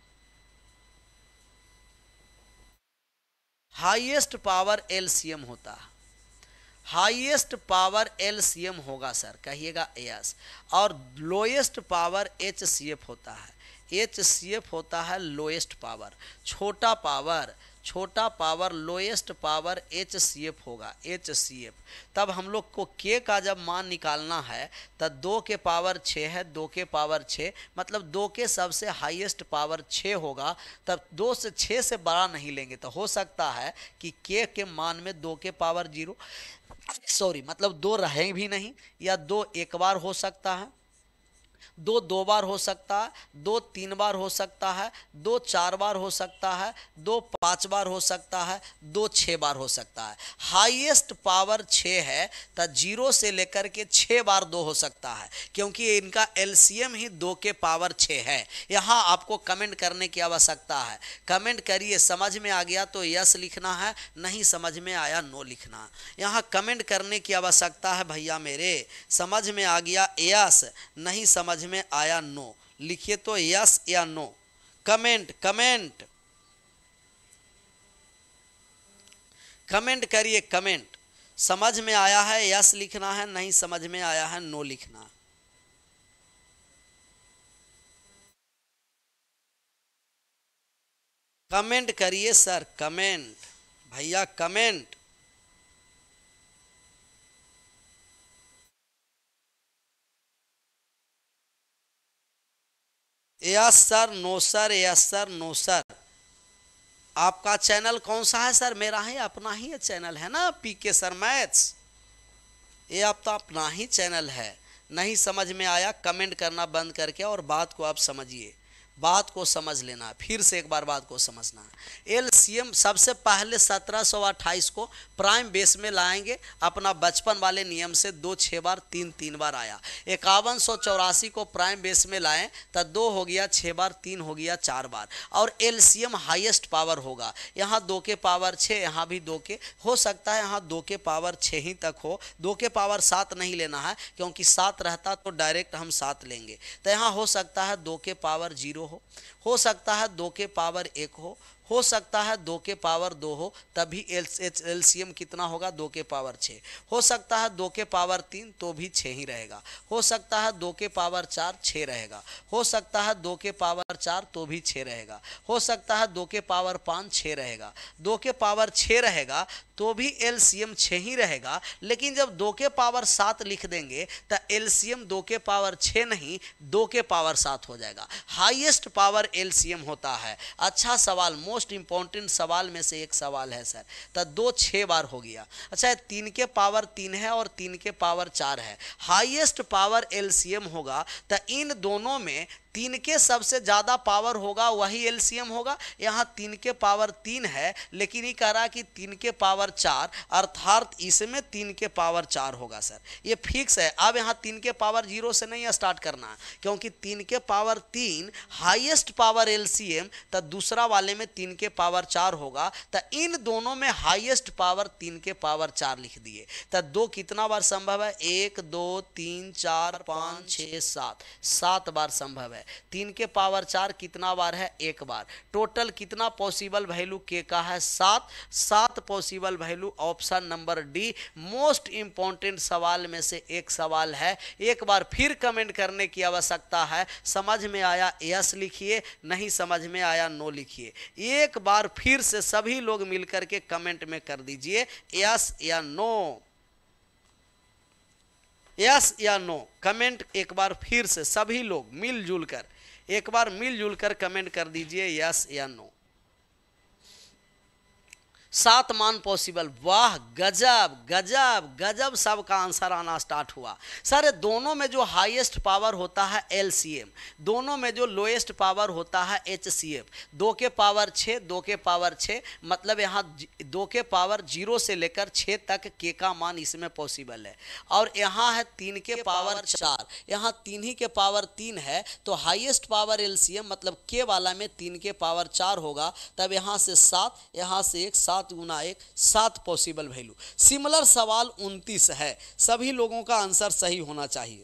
highest power LCM होता है। हाईएस्ट पावर एलसीएम होगा सर, कहिएगा यस। और लोएस्ट पावर एचसीएफ होता है। एचसीएफ होता है लोएस्ट पावर। छोटा पावर, छोटा पावर लोएस्ट पावर एचसीएफ होगा, एचसीएफ। तब हम लोग को के का जब मान निकालना है तो 2 के पावर 6 है, 2 के पावर 6 मतलब 2 के सबसे हाईएस्ट पावर 6 होगा। तब 2 से 6 से बड़ा नहीं लेंगे तो हो सकता है कि के मान में 2 के पावर 0, सॉरी मतलब 2 रहे भी नहीं, या 2 एक बार हो सकता है, दो दो बार हो सकता है, दो तीन बार हो सकता है, दो चार बार हो सकता है, दो पांच बार हो सकता है, दो छह बार हो सकता है। हाईएस्ट पावर छः है तो जीरो से लेकर के छः बार दो हो सकता है, क्योंकि इनका एलसीएम ही दो के पावर छः है। यहाँ आपको कमेंट करने की आवश्यकता है। कमेंट करिए, समझ में आ गया तो यस लिखना है, नहीं समझ में आया नो लिखना। यहाँ कमेंट करने की आवश्यकता है भैया मेरे। समझ में आ गया यस, नहीं समझ में आया नो लिखिए तो यस या नो। कमेंट कमेंट कमेंट करिए, कमेंट। समझ में आया है यस लिखना है, नहीं समझ में आया है नो लिखना। कमेंट करिए सर, कमेंट भैया, comment. Yes sir, no sir, yes sir, no sir. आपका चैनल कौन सा है सर? मेरा ही अपना ही चैनल है ना, पीके सर मैथ्स। ये आपका अपना ही चैनल है। नहीं समझ में आया कमेंट करना बंद करके और बात को आप समझिए, बात को समझ लेना। फिर से एक बार बात को समझना। एलसीएम सबसे पहले 1728 को प्राइम बेस में लाएंगे अपना बचपन वाले नियम से, दो छः बार तीन तीन बार आया। 5184 को प्राइम बेस में लाएं तो दो हो गया छः बार, तीन हो गया चार बार। और एलसीएम हाईएस्ट पावर होगा। यहाँ दो के पावर छः, यहाँ भी दो के हो सकता है, यहाँ दो के पावर छः ही तक हो। दो के पावर सात नहीं लेना है, क्योंकि सात रहता तो डायरेक्ट हम सात लेंगे। तो यहाँ हो सकता है दो के पावर जीरो हो सकता है दो के पावर एक हो सकता है दो के पावर दो हो, तभी एलसीएम कितना होगा? दो के पावर छः। हो सकता है दो के पावर तीन, तो भी छः ही रहेगा। हो सकता है दो के पावर चार, छः रहेगा। हो सकता है दो के पावर चार, तो भी छः रहेगा। हो सकता है दो के पावर पाँच, छः रहेगा। दो के पावर छः रहेगा तो भी एलसीएम छः ही रहेगा। लेकिन जब दो के पावर सात लिख देंगे तो एलसीएम दो के पावर छः नहीं, दो के पावर सात हो जाएगा। हाईएस्ट पावर एलसीएम होता है। अच्छा सवाल, मोस्ट इंपॉर्टेंट सवाल में से एक सवाल है सर। तो दो छः बार हो गया। अच्छा, तीन के पावर तीन है और तीन के पावर चार है। हाईएस्ट पावर एलसीएम होगा तो इन दोनों में तीन के सबसे ज़्यादा पावर होगा, वही एलसीएम होगा। यहाँ तीन के पावर तीन है, लेकिन ये कह रहा कि तीन के पावर चार, अर्थात इसमें तीन के पावर चार होगा सर। ये फिक्स है। अब यहाँ तीन के पावर जीरो से नहीं स्टार्ट करना, क्योंकि तीन के पावर तीन हाईएस्ट पावर एलसीएम, तो दूसरा वाले में तीन के पावर चार होगा। तो इन दोनों में हाईएस्ट पावर तीन के पावर चार लिख दिए। तो दो कितना बार संभव है? एक, दो, तीन, चार, पाँच, छः, सात, सात बार संभव है। तीन के पावर चार कितना बार है? एक बार। टोटल कितना पॉसिबल वैल्यू के का है? सात। सात possible value. Option number D most important सवाल में से एक सवाल है। एक बार फिर कमेंट करने की आवश्यकता है। समझ में आया यस लिखिए, नहीं समझ में आया नो लिखिए। एक बार फिर से सभी लोग मिलकर के कमेंट में कर दीजिए यस या नो, यस या नो। कमेंट एक बार फिर से सभी लोग मिलजुल कर, एक बार मिलजुल कर कमेंट कर दीजिए यस या नो। सात मान पॉसिबल। वाह, गजब गजब गजब, सबका आंसर आना स्टार्ट हुआ। सर दोनों में जो हाईएस्ट पावर होता है एलसीएम, दोनों में जो लोएस्ट पावर होता है एचसीएफ। दो के पावर छः, दो के पावर छः, मतलब यहाँ दो के पावर जीरो से लेकर छः तक के का मान इसमें पॉसिबल है। और यहाँ है तीन के पावर चार, यहाँ तीन ही के पावर तीन है, तो हाईएस्ट पावर एलसीएम मतलब के वाला में तीन के पावर चार होगा। तब यहाँ से सात, यहाँ से एक, सात गुना एक, सात पॉसिबल वैल्यू। सिमिलर सवाल 29 है। सभी लोगों का आंसर सही होना चाहिए।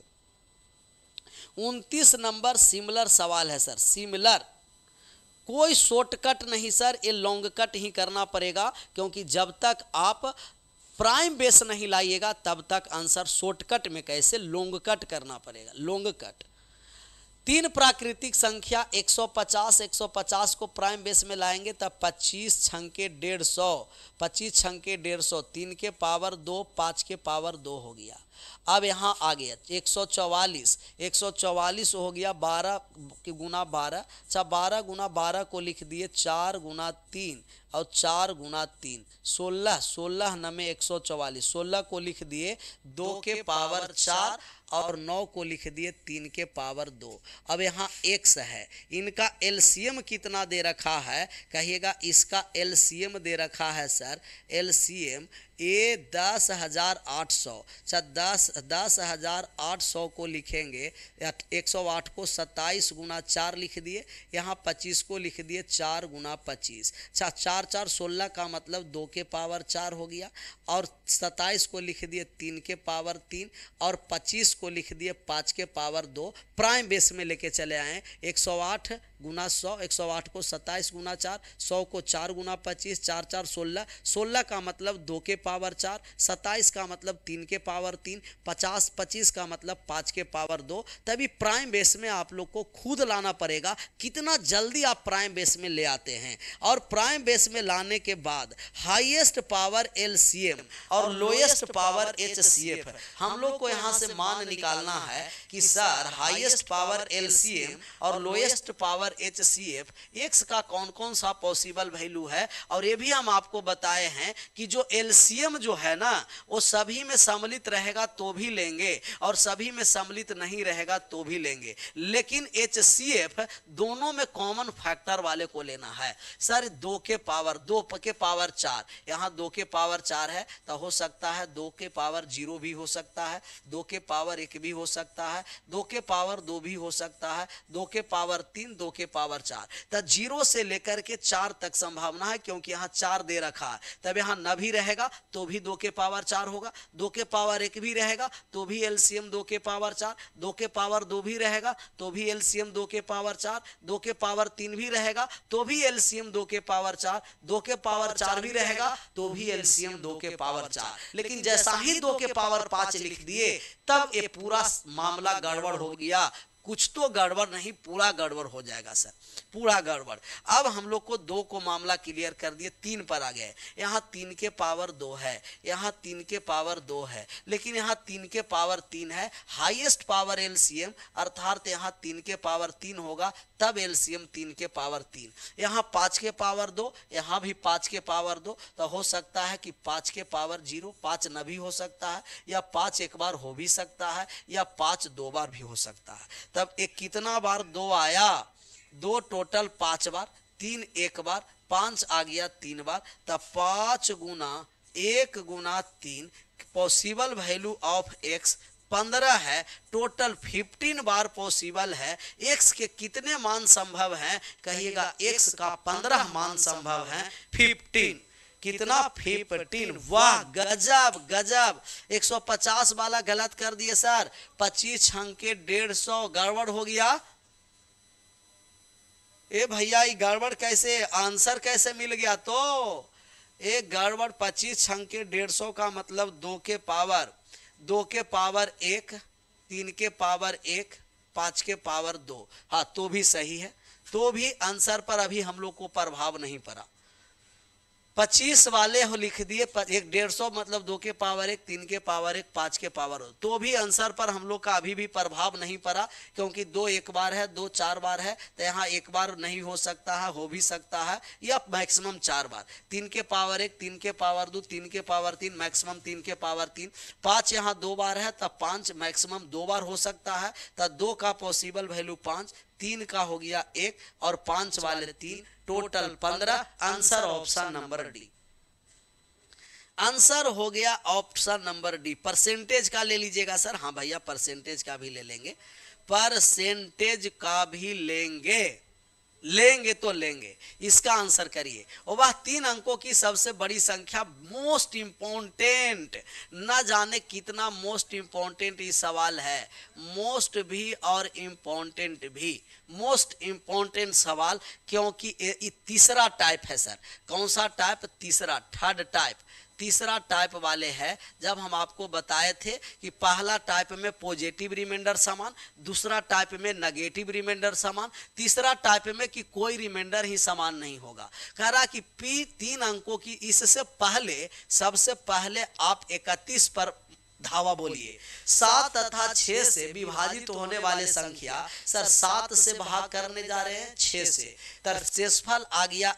29 नंबर सिमिलर सवाल है सर। सिमिलर, कोई शॉर्टकट नहीं सर, ये लॉन्ग कट ही करना पड़ेगा, क्योंकि जब तक आप प्राइम बेस नहीं लाइएगा तब तक आंसर शॉर्टकट में कैसे, लॉन्ग कट करना पड़ेगा, लॉन्ग कट। तीन प्राकृतिक संख्या 150, 150 को प्राइम बेस में लाएंगे तब 25 छंके 150, 25 छंके 150, तीन के पावर दो, पाँच के पावर दो हो गया। अब यहाँ आ गया 144, 144 हो गया 12 के गुना 12। अच्छा, 12 गुना 12 को लिख दिए 4 गुना 3 और 4 गुना 3, 16, 16 नमे 144, 16 को लिख दिए 2 के पावर 4 और 9 को लिख दिए 3 के पावर 2। अब यहाँ x है, इनका एलसीएम कितना दे रखा है कहिएगा, इसका एलसीएम दे रखा है सर, एलसीएम ये 10,800। अच्छा 10,800 को लिखेंगे, 108 को 27 गुना 4 लिख दिए, यहाँ 25 को लिख दिए 4 गुना 25। अच्छा 4 4 16 का मतलब 2 के पावर 4 हो गया, और 27 को लिख दिए 3 के पावर 3, और 25 को लिख दिए 5 के पावर 2। प्राइम बेस में लेके चले आए, 108 गुना 100, 108 को 27 गुना 4, 100 को 4 गुना 25, 4 4 16, 16 का मतलब 2 के पावर 4, 27 का मतलब 3 के पावर 3, 50 25 का मतलब 5 के पावर 2। तभी प्राइम बेस में आप लोग को खुद लाना पड़ेगा, कितना जल्दी आप प्राइम बेस में ले आते हैं। और प्राइम बेस में लाने के बाद हाईएस्ट पावर एलसीएम और लोएस्ट पावर एचसीएफ, हम लोग को यहाँ से मान निकालना है कि सर हाईएस्ट पावर एलसीएम और लोएस्ट पावर एचसीएफ एक्स का कौन कौन सा पॉसिबल वैल्यू है। और ये भी हम आपको बताए हैं कि जो एलसीएम जो है ना वो सभी में सम्मिलित रहेगा तो भी लेंगे, और सभी में सम्मिलित नहीं रहेगा तो भी लेंगे, लेकिन एचसीएफ दोनों में कॉमन फैक्टर वाले को लेना है। सर 2 के पावर 4, यहाँ 2 के पावर 4 है तो हो सकता है 2 के पावर 0 भी हो सकता है, 2 के पावर 1 भी हो सकता है, 2 के पावर 2 भी हो सकता है, 2 के पावर 3, 2 के पावर 4। तो 0 से लेकर के 4 तक संभावना है, क्योंकि यहाँ 4 दे रखा है, तब यहाँ न भी रहेगा तो भी 2 के पावर 4 होगा, 2 के पावर 1 भी रहेगा तो भी एलसीएम 2 के पावर 4, 2 के पावर 2 भी रहेगा तो भी एलसीएम 2 के पावर 4, 2 के पावर 3 भी रहेगा तो भी एलसीएम 2 के पावर 4, 2 के पावर 4 भी रहेगा तो भी एलसीएम 2 के पावर 4। लेकिन जैसा ही 2 के पावर 5 लिख दिए तब ये पूरा मामला गड़बड़ हो गया। कुछ तो गड़बड़ नहीं, पूरा गड़बड़ हो जाएगा सर, पूरा गड़बड़। अब हम लोग को 2 को मामला क्लियर कर दिए, 3 पर आ गए। यहाँ 3 के पावर 2 है, यहाँ 3 के पावर 2 है, लेकिन यहाँ 3 के पावर 3 है। हाईएस्ट पावर एलसीएम अर्थात यहाँ 3 के पावर 3 होगा, तब एलसीएम 3 के पावर 3। यहाँ 5 के पावर 2, यहाँ भी 5 के पावर 2, तो हो सकता है कि 5 के पावर 0, 5 न भी हो सकता है, या 5 एक बार हो भी सकता है, या 5 2 बार भी हो सकता है। तब एक कितना बार 2 आया, 2 टोटल 5 बार, 3 एक बार, 5 आ गया 3 बार, तब 5 गुना 1 गुना 3 पॉसिबल वैल्यू ऑफ एक्स 15 है। टोटल 15 बार पॉसिबल है। एक्स के कितने मान संभव हैं कहिएगा, एक्स का 15 मान संभव है, 15 कितना 15। वाह गजब गजब, 150 वाला गलत कर दिए सर, 25 छंके 150 गड़बड़ हो गया। ए भैया ये गड़बड़ कैसे, आंसर कैसे मिल गया? तो एक गड़बड़ 25 छंके 150 का मतलब 2 के पावर 1, 3 के पावर 1, 5 के पावर 2। हाँ तो भी सही है, तो भी आंसर पर अभी हम लोग को प्रभाव नहीं पड़ा। 25 वाले हो लिख दिए, 150 मतलब 2 के पावर 1, 3 के पावर 1, 5 के पावर 2, तो भी आंसर पर हम लोग का अभी भी प्रभाव नहीं पड़ा, क्योंकि 2 एक बार है, 2 4 बार है, तो यहाँ एक बार नहीं हो सकता है, हो भी सकता है, या मैक्सिमम 4 बार। 3 के पावर 1, 3 के पावर 2, 3 के पावर 3, मैक्सिमम 3 के पावर 3, 5 यहाँ 2 बार है, तब 5 मैक्सिमम 2 बार हो सकता है, तब 2 का पॉसिबल वैल्यू 5, 3 का हो गया 1, और 5 वाले 3, total 15। Answer option number D, answer हो गया ऑप्शन नंबर डी। परसेंटेज का ले लीजिएगा सर, हाँ भैया परसेंटेज का भी ले लेंगे, परसेंटेज का भी लेंगे तो लेंगे। इसका आंसर करिए। और वह 3 अंकों की सबसे बड़ी संख्या, मोस्ट इंपॉर्टेंट, न जाने कितना मोस्ट इंपॉर्टेंट ये सवाल है, मोस्ट भी और इंपॉर्टेंट भी, मोस्ट इंपॉर्टेंट सवाल, क्योंकि ये तीसरा टाइप है सर। कौन सा टाइप? तीसरा, थर्ड टाइप, तीसरा टाइप वाले हैं। जब हम आपको बताए थे कि पहला टाइप में पॉजिटिव रिमाइंडर समान, दूसरा टाइप में नेगेटिव रिमाइंडर समान, तीसरा टाइप में कि कोई रिमाइंडर ही समान नहीं होगा। कह रहा कि पी 3 अंकों की, इससे पहले सबसे पहले आप 31 पर धावा बोलिए। 7 तथा 6 से विभाजित होने वाले संख्या, सर 7 से भाग करने जा रहे हैं 6 से, तर शेषफल आ गया 1,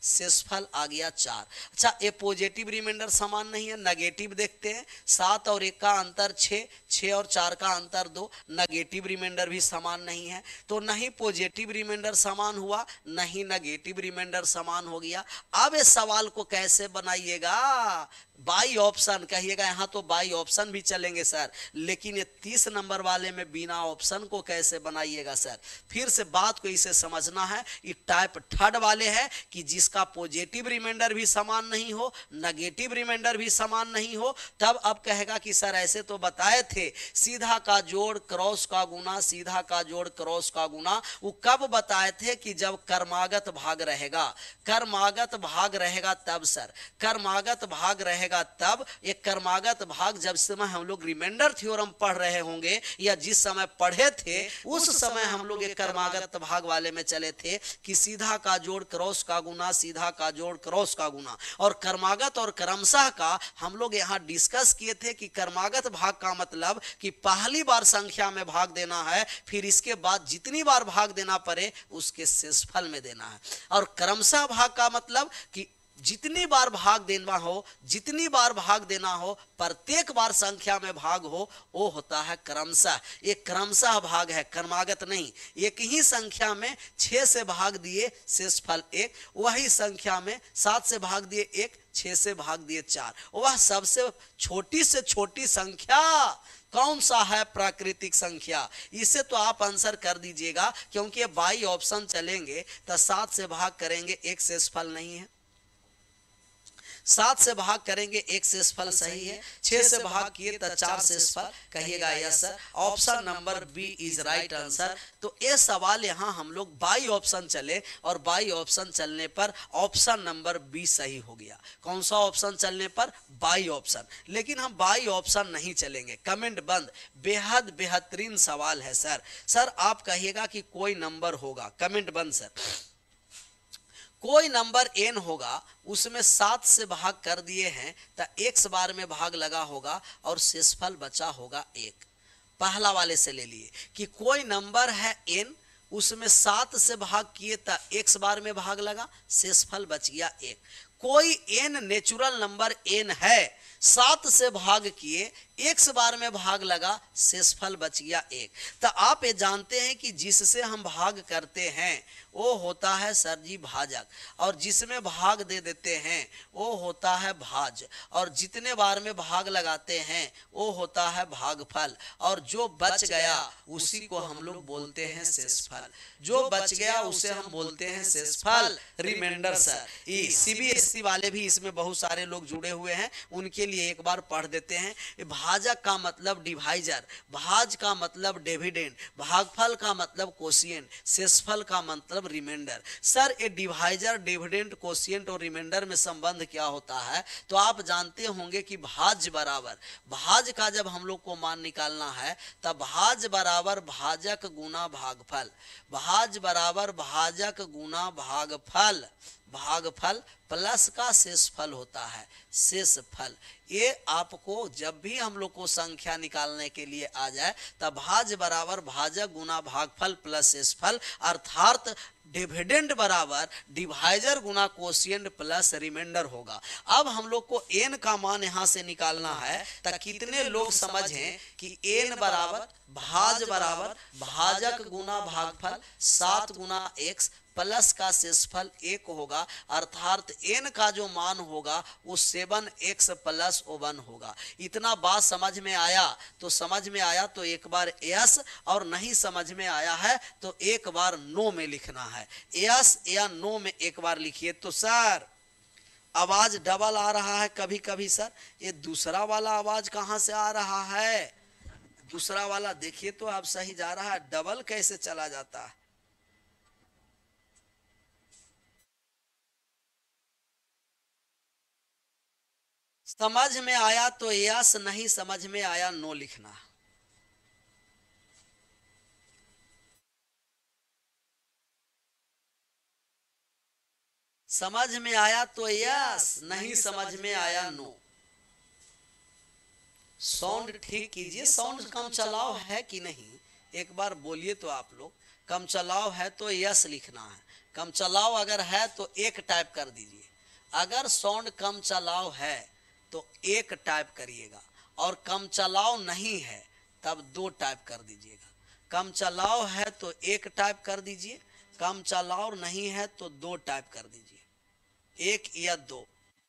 शेषफल आ गया 4। अच्छा, ये पॉजिटिव रिमाइंडर समान नहीं है, नेगेटिव देखते हैं। 7 और 1 का अंतर 6, 6 और 4 का अंतर 2, नेगेटिव रिमाइंडर भी समान नहीं है। तो नहीं पॉजिटिव रिमाइंडर समान हुआ, नहीं नेगेटिव रिमाइंडर समान हो गया। अब इस सवाल को कैसे बनाइएगा? बाई ऑप्शन कहिएगा। यहाँ तो बाई ऑप्शन भी चलेंगे सर, लेकिन ये 30 नंबर वाले में बिना ऑप्शन को कैसे बनाइएगा सर? फिर से बात को इसे समझना है। ये टाइप थर्ड वाले है कि जिसका पॉजिटिव रिमाइंडर भी समान नहीं हो, नेगेटिव रिमाइंडर भी समान नहीं हो। तब अब कहेगा कि सर ऐसे तो बताए थे, सीधा का जोड़ क्रॉस का गुना, सीधा का जोड़ क्रॉस का गुना। वो कब बताए थे? कि जब कर्मागत भाग रहेगा। कर्मागत भाग रहेगा तब सर, कर्मागत भाग रहेगा तब। एक कर्मागत भाग जब समय हम लोग रिमाइंडर थ्योरम पढ़ रहे होंगे या जिस समय पढ़े थे उस समय हम लोग एक कर्मागत भाग वाले में चले थे कि सीधा का जोड़ क्रॉस का गुना, सीधा का जोड़ क्रॉस का गुना। और कर्मागत और क्रमशः का हम लोग यहाँ डिस्कस किए थे कि कर्मागत भाग का मतलब कि पहली बार संख्या में भाग देना है, फिर इसके बाद जितनी बार भाग देना पड़े उसके शेषफल में देना है। और क्रमशः भाग का मतलब कि जितनी बार भाग देना हो, जितनी बार भाग देना हो, प्रत्येक बार संख्या में भाग हो, वो होता है क्रमशः। एक क्रमशः भाग है, क्रमागत नहीं। एक ही संख्या में 6 से भाग दिए शेषफल 1, वही संख्या में 7 से भाग दिए 1, 6 से भाग दिए 4। वह सबसे छोटी से छोटी संख्या कौन सा है? प्राकृतिक संख्या। इसे तो आप आंसर कर दीजिएगा, क्योंकि बाई ऑप्शन चलेंगे तो 7 से भाग करेंगे 1 शेषफल नहीं है, 7 से भाग करेंगे 1 शेषफल सही है, 6 से भाग किए तो 4 शेषफल। कहिएगा yes sir, option number B is right answer. तो ये सवाल यहाँ हम लोग बाई ऑप्शन चले और बाई ऑप्शन चलने पर ऑप्शन नंबर बी सही हो गया। कौन सा ऑप्शन चलने पर? By option. लेकिन हम बाई ऑप्शन नहीं चलेंगे, कमेंट बंद। बेहद बेहतरीन सवाल है सर। सर आप कहिएगा कि कोई नंबर होगा, कमेंट बंद सर। कोई नंबर n होगा, उसमें 7 से भाग कर दिए हैं तो x बार में भाग लगा होगा और शेषफल बचा होगा 1। पहला वाले से ले लिए कि कोई नंबर है n, उसमें 7 से भाग किए तो x बार में भाग लगा, शेषफल बच गया 1। कोई n नेचुरल नंबर n है, 7 से भाग किए, x बार में भाग लगा, शेषफल बच गया 1। तो आप ये जानते हैं कि जिससे हम भाग करते हैं वो होता है सर जी भाजक, और जिसमें भाग दे देते हैं वो होता है भाज, और जितने बार में भाग लगाते हैं वो होता है भागफल, और जो बच गया उसी को हम लोग बोलते हैं शेषफल। जो बच गया उसे हम बोलते हैं शेषफल, रिमाइंडर सर। ये CBSE वाले भी इसमें बहुत सारे लोग जुड़े हुए हैं, उनके लिए एक बार पढ़ देते हैं। भाजक का मतलब डिवाइजर, भाज का मतलब डिविडेंड, भागफल का मतलब कोशिएंट, शेषफल का मतलब रिमाइंडर। सर ये डिवाइजर, डिविडेंड, कोशिएंट और रिमाइंडर में संबंध क्या होता है? तो आप जानते होंगे कि भाज बराबर, भाज का जब हम लोग को मान निकालना है तब भाज बराबर भाजक गुना भागफल, भाज बराबर भाजक गुना भागफल, भागफल प्लस का शेषफल होता है, शेषफल। ये आपको जब भी हम लोग को संख्या निकालने के लिए आ जाए तब भाज बराबर भाजक गुना भागफल प्लस शेषफल, अर्थात डिविडेंड बराबर डिवाइजर गुना कोशिएंट प्लस रिमाइंडर होगा। अब हम लोग को n का मान यहाँ से निकालना है तो कितने लोग समझें कि n बराबर भाज बराबर भाजक गुना भागफल 7 गुना x प्लस का शेषफल 1 होगा, अर्थात n का जो मान होगा वो 7x प्लस 1 होगा। इतना बात समझ में आया? तो समझ में आया तो एक बार यस, और नहीं समझ में आया है तो एक बार नो में लिखना है। यस या नो में एक बार लिखिए। तो सर आवाज डबल आ रहा है कभी कभी सर, ये दूसरा वाला आवाज कहाँ से आ रहा है? दूसरा वाला देखिए तो आप सही जा रहा है, डबल कैसे चला जाता है? समझ में आया तो यस, नहीं समझ में आया नो लिखना। समझ में आया तो यस, नहीं समझ में आया नो। साउंड ठीक कीजिए, साउंड कम चलाओ है कि नहीं? एक बार बोलिए तो आप लोग। कम चलाव है तो यस लिखना है, कम चलाव अगर है तो एक टाइप कर दीजिए, अगर साउंड कम चलाव है तो एक टाइप करिएगा, और कम चलाव नहीं है तब दो टाइप कर दीजिएगा। कम चलाव है तो एक टाइप कर दीजिए, कम चलाव नहीं है तो दो टाइप कर दीजिए, एक या दो।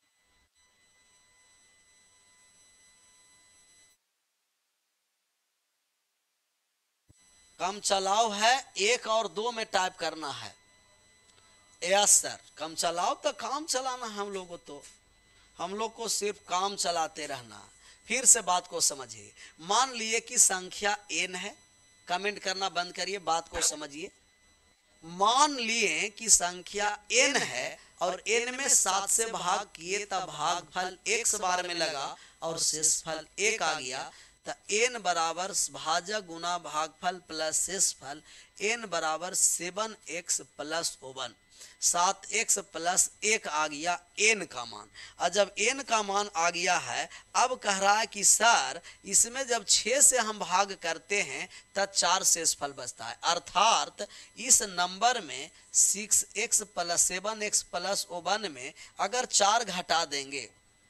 कम चलाव है एक और दो में टाइप करना है। यस सर, कम चलाओ तो काम चलाना हम लोग को, तो हम लोग को सिर्फ काम चलाते रहना। फिर से बात को समझिए। मान लिए कि संख्या n है, कमेंट करना बंद करिए, बात को समझिए। मान लिए कि संख्या n है और n में 7 से भाग किए तब भागफल x बार में लगा और शेषफल 1 आ गया, तो n बराबर भाजक गुना भागफल प्लस शेषफल n बराबर 7x प्लस 1, 7x प्लस 1 आ गया n का मान। और जब n का मान आ गया है, अब कह रहा है कि सर इसमें जब 6 से हम भाग करते हैं तब 4 शेषफल बचता है, अर्थात इस नंबर में 6x प्लस 7x प्लस 1 में अगर 4 घटा देंगे,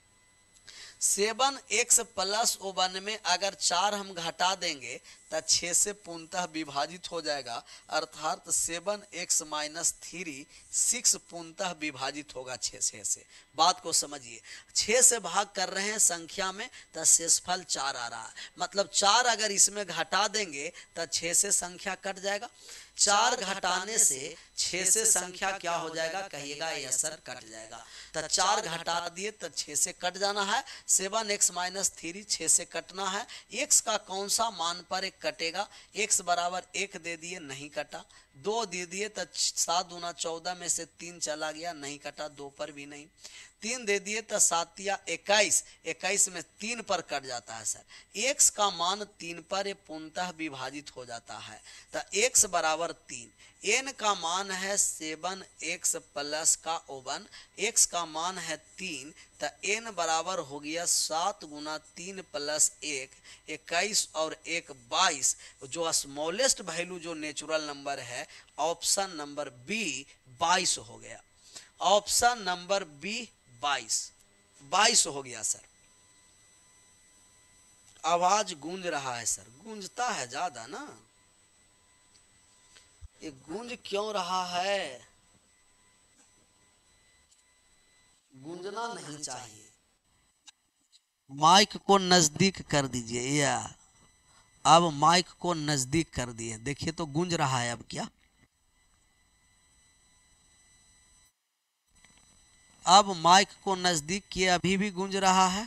7x प्लस 1 में अगर 4 हम घटा देंगे तो 6 से पूर्णतः विभाजित हो जाएगा, अर्थात 7x माइनस 3 6 पूर्णतः विभाजित होगा 6 से। बात को समझिए, 6 से भाग कर रहे हैं संख्या में तो शेषफल 4 आ रहा है, मतलब 4 अगर इसमें घटा देंगे तो 6 से संख्या कट जाएगा। 4 घटाने से 6 से संख्या क्या हो जाएगा, कहिएगा यस सर कट जाएगा। तो 4 घटा दिए तो 6 से कट जाना है, 7x माइनस 3 6 से कटना है। x का कौन सा मान पर एक कटेगा, x बराबर 1 दे दिए, नहीं कटा। 2 दे दिए तो 7 दूना 14 में से 3 चला गया, नहीं कटा, 2 पर भी नहीं। 3 दे दिए तो 7 या 21, 21 में 3 पर कट जाता है सर। x का मान 3 पर पूर्णतः विभाजित हो जाता है, तो x बराबर 3, n का मान है 7x प्लस का 1, x का मान है 3, तो n बराबर हो गया 7 गुना 3 प्लस 1, 21 और 1 22, जो स्मॉलेस्ट वैल्यू जो नेचुरल नंबर है ऑप्शन नंबर बी 22 हो गया। ऑप्शन नंबर बी 22 हो गया सर। आवाज गूंज रहा है सर, गूंजता है ज्यादा ना, ये गूंज क्यों रहा है, गूंजना नहीं चाहिए। माइक को नजदीक कर दीजिए, या अब माइक को नजदीक कर दिए, देखिए तो गूंज रहा है अब क्या, अब माइक को नजदीक किए, अभी भी गूंज रहा है।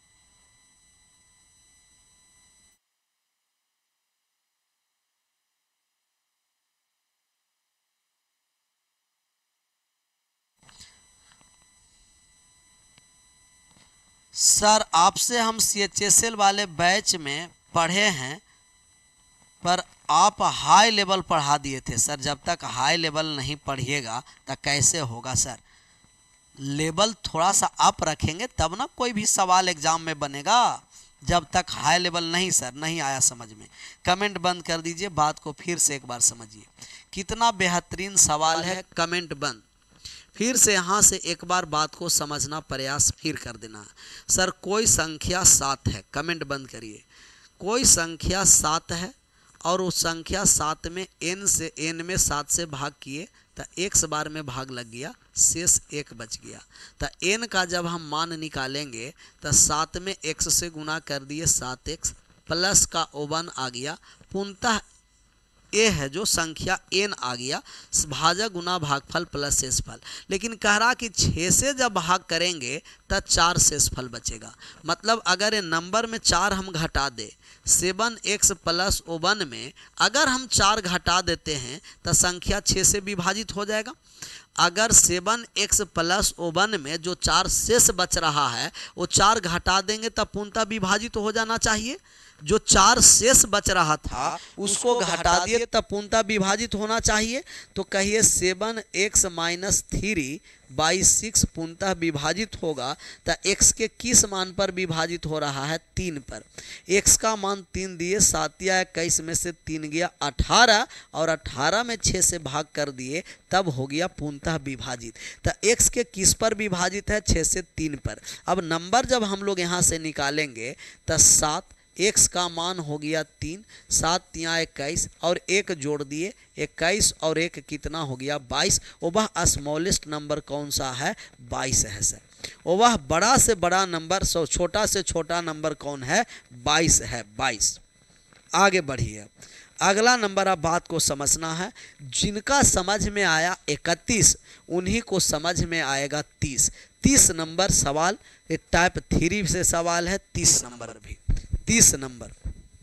सर आपसे हम CHSL वाले बैच में पढ़े हैं, पर आप हाई लेवल पढ़ा दिए थे सर, जब तक हाई लेवल नहीं पढ़िएगा तो कैसे होगा सर। लेवल थोड़ा सा अप रखेंगे तब ना कोई भी सवाल एग्जाम में बनेगा, जब तक हाई लेवल नहीं सर, नहीं आया समझ में, कमेंट बंद कर दीजिए, बात को फिर से एक बार समझिए। कितना बेहतरीन सवाल है, कमेंट बंद। फिर से यहाँ से एक बार बात को समझना प्रयास फिर कर देना। सर कोई संख्या 7 है, कमेंट बंद करिए। कोई संख्या 7 है और उस संख्या 7 में n में 7 से भाग किए तो x बार में भाग लग गया, शेष 1 बच गया। तो n का जब हम मान निकालेंगे तो 7 में x से गुना कर दिए 7x प्लस का 1 आ गया, पूर्णतः ए है जो संख्या n आ गया, भाजक गुना भागफल प्लस शेषफल। लेकिन कह रहा कि 6 से जब भाग करेंगे तब 4 शेषफल बचेगा, मतलब अगर ये नंबर में 4 हम घटा दे, 7x प्लस 1 में अगर हम 4 घटा देते हैं तो संख्या 6 से विभाजित हो जाएगा। अगर 7x प्लस 1 में जो 4 शेष बच रहा है वो 4 घटा देंगे तब पूर्णतः विभाजित हो जाना चाहिए। जो 4 शेष बच रहा था उसको घटा दिए तब पूर्णतः विभाजित होना चाहिए। तो कहिए 7x माइनस 3 बाई 6 पूर्णतः विभाजित होगा तो x के किस मान पर विभाजित हो रहा है? 3 पर। x का मान 3 दिए, 7 या 21 में से 3 गया 18 और 18 में 6 से भाग कर दिए, तब हो गया पूर्णतः विभाजित। तो x के किस पर विभाजित है? 6 से 3 पर। अब नंबर जब हम लोग यहाँ से निकालेंगे तो 7, x का मान हो गया 3, 7 या 21 और 1 जोड़ दिए, 21 और 1 कितना हो गया? 22। वह स्मॉलेस्ट नंबर कौन सा है? 22 है सर। वह बड़ा से बड़ा नंबर, छोटा से छोटा नंबर कौन है? 22 है, 22। आगे बढ़िए, अगला नंबर, आप बात को समझना है। जिनका समझ में आया 31 उन्हीं को समझ में आएगा 30। 30 नंबर सवाल टाइप 3 से सवाल है, 30 नंबर भी, 30 नंबर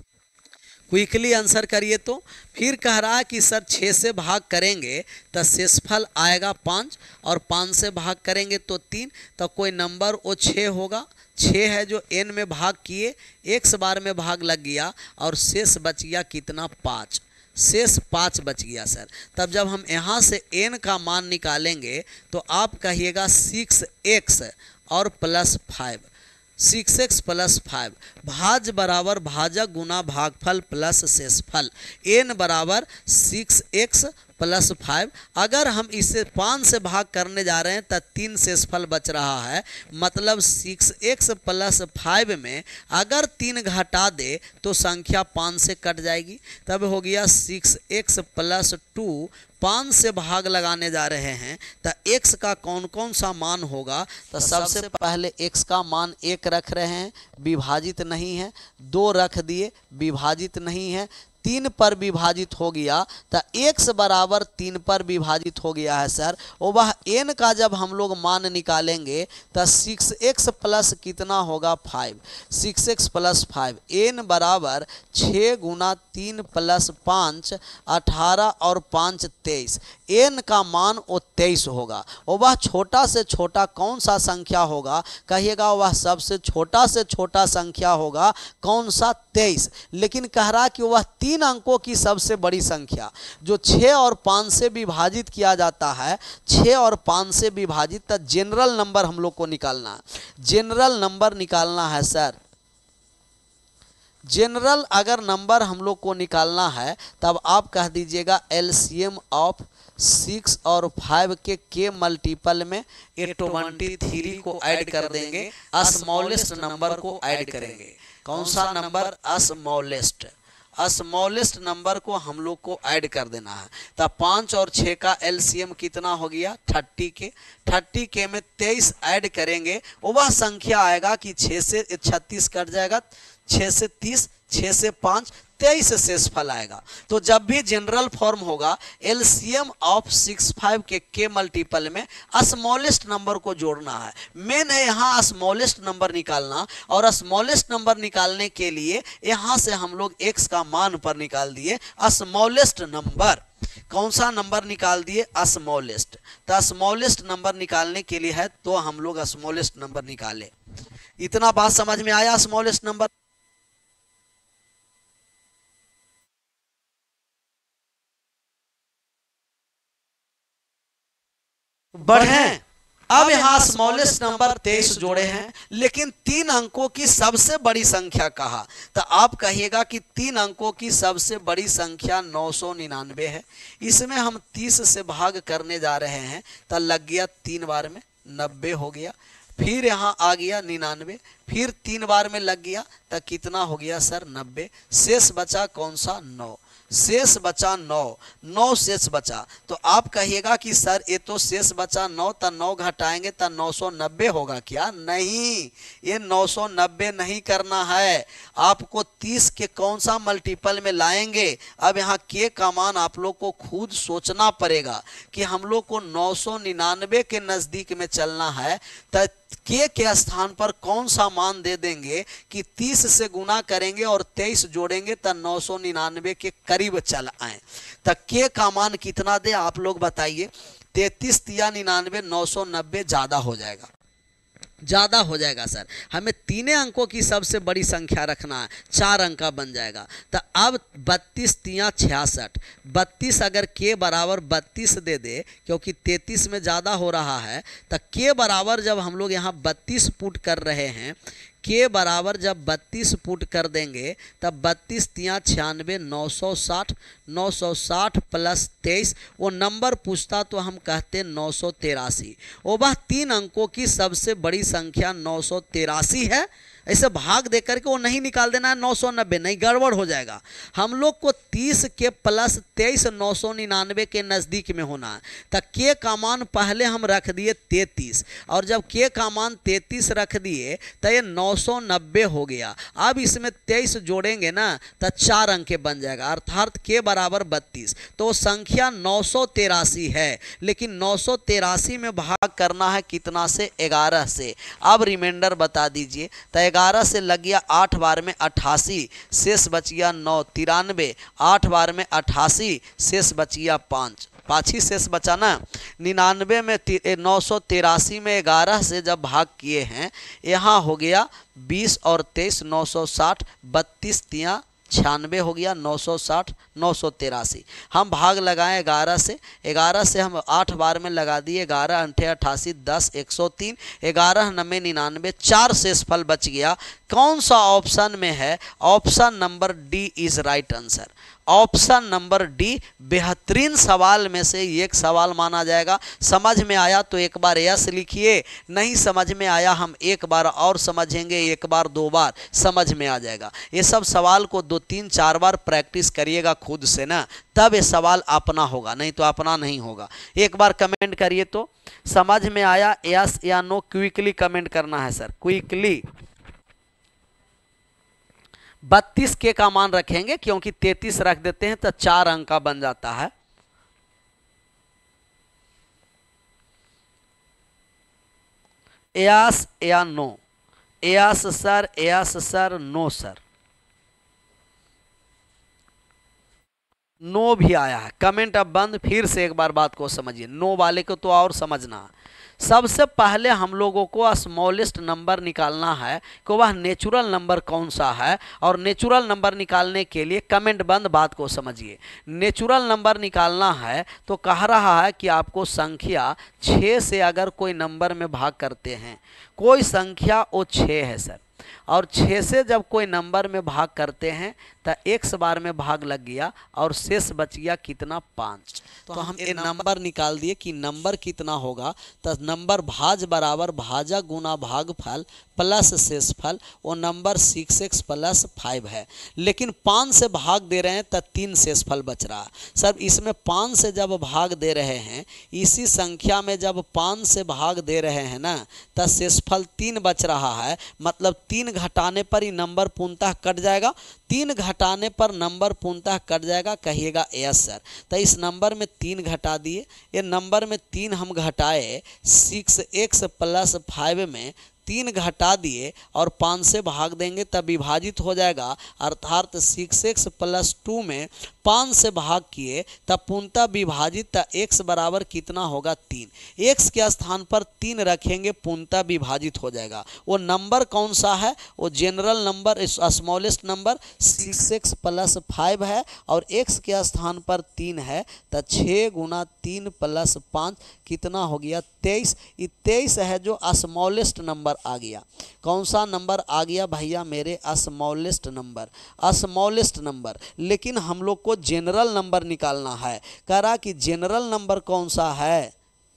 क्विकली आंसर करिए। तो फिर कह रहा है कि सर 6 से भाग करेंगे तो शेषफल आएगा 5 और 5 से भाग करेंगे तो 3, तो कोई नंबर वो 6 होगा। 6 है जो n में भाग किए, 1 बार में भाग लग गया और शेष बच गया कितना? 5। शेष 5 बच गया सर। तब जब हम यहाँ से n का मान निकालेंगे तो आप कहिएगा 6x और प्लस 5, 6x प्लस 5 भाज बराबर भाजक गुना भागफल प्लस शेषफल, n बराबर 6x प्लस 5। अगर हम इसे 5 से भाग करने जा रहे हैं तो 3 शेषफल बच रहा है, मतलब 6x प्लस 5 में अगर 3 घटा दे तो संख्या 5 से कट जाएगी, तब हो गया 6x प्लस 2। 5 से भाग लगाने जा रहे हैं तो x का कौन कौन सा मान होगा? तो सबसे पहले x का मान 1 रख रहे हैं, विभाजित नहीं है। 2 रख दिए, विभाजित नहीं है। 3 पर विभाजित हो गया तो x बराबर 3 पर विभाजित हो गया है सर। और वह n का जब हम लोग मान निकालेंगे तो 6x प्लस कितना होगा? 5। 6x प्लस 5, n बराबर 6 गुना 3 प्लस 5 18 और 5 23। n का मान वो 23 होगा। और वह छोटा से छोटा कौन सा संख्या होगा? कहिएगा वह सबसे छोटा से छोटा संख्या होगा कौन सा? 23। लेकिन कह रहा कि वह 3 अंकों की सबसे बड़ी संख्या जो 6 और 5 से विभाजित किया जाता है, 6 और 5 से विभाजित, तो जनरल नंबर हम लोग को निकालना है। जनरल नंबर निकालना है सर। जनरल अगर नंबर हम लोग को निकालना है तब आप कह दीजिएगा एलसीएम ऑफ 6 और 5 के मल्टीपल में 23 को ऐड कर देंगे, स्मॉलेस्ट नंबर को ऐड करेंगे। कौन सा नंबर? स्मॉलेस्ट नंबर को हम लोग को ऐड कर देना है। तो 5 और 6 का एलसीएम कितना हो गया? 30 के। 30 के में 23 ऐड करेंगे, वह संख्या आएगा कि 6 से 36 कट जाएगा, 6 से 30, 6 से 5, 23 शेषफल आएगा। तो जब भी जनरल फॉर्म होगा एलसीएम ऑफ 6 5 के मल्टीपल में स्मॉलेस्ट नंबर को जोड़ना है। मेन है यहाँ स्मॉलेस्ट नंबर निकालना, और स्मॉलेस्ट नंबर निकालने के लिए यहाँ से हम लोग x का मान पर निकाल दिए स्मॉलेस्ट नंबर। कौन सा नंबर निकाल दिए? स्मॉलेस्ट। तो स्मॉलेस्ट नंबर निकालने के लिए है तो हम लोग स्मॉलेस्ट नंबर निकाले। इतना बात समझ में आया? स्मॉलेस्ट नंबर बढ़े। अब यहाँ स्मॉलेस्ट नंबर 23 जोड़े हैं, लेकिन 3 अंकों की सबसे बड़ी संख्या कहा, तो आप कहिएगा कि 3 अंकों की सबसे बड़ी संख्या 999 है। इसमें हम 30 से भाग करने जा रहे हैं तो लग गया 3 बार में 90 हो गया, फिर यहाँ आ गया 99, फिर 3 बार में लग गया तो कितना हो गया सर? 90। शेष बचा कौन सा? 9। शेष बचा 9 शेष बचा। तो आप कहिएगा कि सर ये तो शेष बचा 9, तो 9 घटाएंगे तो 990 होगा क्या? नहीं, ये 990 नहीं करना है। आपको 30 के कौन सा मल्टीपल में लाएंगे? अब यहाँ के का मान आप लोग को खुद सोचना पड़ेगा कि हम लोग को 999 के नज़दीक में चलना है, तो के स्थान पर कौन सा मान दे देंगे कि 30 से गुना करेंगे और 23 जोड़ेंगे तो 999 के करीब चल आए। तो के का मान कितना दे आप लोग बताइए? 33 या 99, 990 ज़्यादा हो जाएगा। ज़्यादा हो जाएगा सर, हमें तीन अंकों की सबसे बड़ी संख्या रखना है, 4 अंक का बन जाएगा। तो अब 32 तियाँ 66, 32 अगर के बराबर 32 दे दे, क्योंकि 33 में ज़्यादा हो रहा है, तो के बराबर जब हम लोग यहाँ 32 पुट कर रहे हैं, के बराबर जब 32 पुट कर देंगे तब 32 तियाँ 96, 960, 960 प्लस 23, वो नंबर पूछता तो हम कहते 983। वो वह 3 अंकों की सबसे बड़ी संख्या 983 है। ऐसे भाग दे करके वो नहीं निकाल देना है 990, नहीं गड़बड़ हो जाएगा। हम लोग को 30 के प्लस 23 999 के नज़दीक में होना है। तो के का मान पहले हम रख दिए 33, और जब के का मान 33 रख दिए तो ये 990 हो गया। अब इसमें 23 जोड़ेंगे ना तो 4 अंक के बन जाएगा, अर्थात के बराबर 32। तो संख्या 983 है, लेकिन 983 में भाग करना है कितना से? 11 से। अब रिमाइंडर बता दीजिए। तो 11 से लग गया 8 बार में 88, शेष बच गया 9, 93, 8 बार में 88, शेष बच गया 5, 5 ही शेष बचा ना। 99 में 983 में 11 से जब भाग किए हैं, यहाँ हो गया 20 और 23 960, 32 तियाँ 96 हो गया, 960 983। हम भाग लगाएं 11 से, 11 से हम 8 बार में लगा दिए, 11 अंठे 88, 10 103, 11 9 99, 4 शेषफल बच गया। कौन सा ऑप्शन में है? Option number D is right answer. Option number D बेहतरीन सवाल में से एक सवाल माना जाएगा। समझ में आया तो एक बार यस लिखिए, नहीं समझ में आया हम एक बार और समझेंगे, एक बार 2 बार समझ में आ जाएगा। ये सब सवाल को 2 3 4 बार प्रैक्टिस करिएगा खुद से ना, तब ये सवाल अपना होगा, नहीं तो अपना नहीं होगा। एक बार कमेंट करिए तो समझ में आया, यस या नो क्विकली कमेंट करना है सर, क्विकली। 32 के का मान रखेंगे, क्योंकि 33 रख देते हैं तो 4 अंक का बन जाता है। यस या no? Yes sir, yes sir, no sir. No भी आया है, कमेंट अब बंद। फिर से एक बार बात को समझिए, नो वाले को तो और समझना। सबसे पहले हम लोगों को स्मॉलेस्ट नंबर निकालना है कि वह नेचुरल नंबर कौन सा है, और नेचुरल नंबर निकालने के लिए कमेंट बंद बात को समझिए। नेचुरल नंबर निकालना है तो कह रहा है कि आपको संख्या 6 से अगर कोई नंबर में भाग करते हैं, कोई संख्या वो 6 है सर, और 6 से जब कोई नंबर में भाग करते हैं तो x बार में भाग लग गया और शेष बच गया कितना? 5। तो हम ये नंबर निकाल दिए कि नंबर कितना होगा। तो नंबर भाज बराबर भाजक गुना भागफल प्लस शेषफल, वो नंबर 6x प्लस 5 है, लेकिन 5 से भाग दे रहे हैं तो 3 शेषफल बच रहा है। सर इसमें 5 से जब भाग दे रहे हैं, इसी संख्या में जब 5 से भाग दे रहे हैं ना, तो शेषफल 3 बच रहा है, मतलब 3 घटाने पर ही नंबर पूर्णतः कट जाएगा। 3 घटाने पर नंबर पूर्णतः कट जाएगा, कहिएगा यस सर। तो इस नंबर में 3 घटा दिए, ये नंबर में 3 हम घटाए, 6x प्लस 5 में 3 घटा दिए और 5 से भाग देंगे तब विभाजित हो जाएगा, अर्थात 6x प्लस 2 में 5 से भाग किए तब पूर्णतः विभाजित, तब x बराबर कितना होगा? 3। x के स्थान पर 3 रखेंगे, पूर्णतः विभाजित हो जाएगा। वो नंबर कौन सा है? वो general number, smallest number 6x plus 5 है, और x के स्थान पर 3 है, तो 6 गुना 3 प्लस 5 कितना हो गया? 23। ये 23 है जो स्मॉलेस्ट नंबर आ गया। कौन सा नंबर आ गया भैया मेरे? Smallest number, smallest number. लेकिन हम लोग को जनरल नंबर निकालना है। कह रहा कि जनरल नंबर कौन सा है?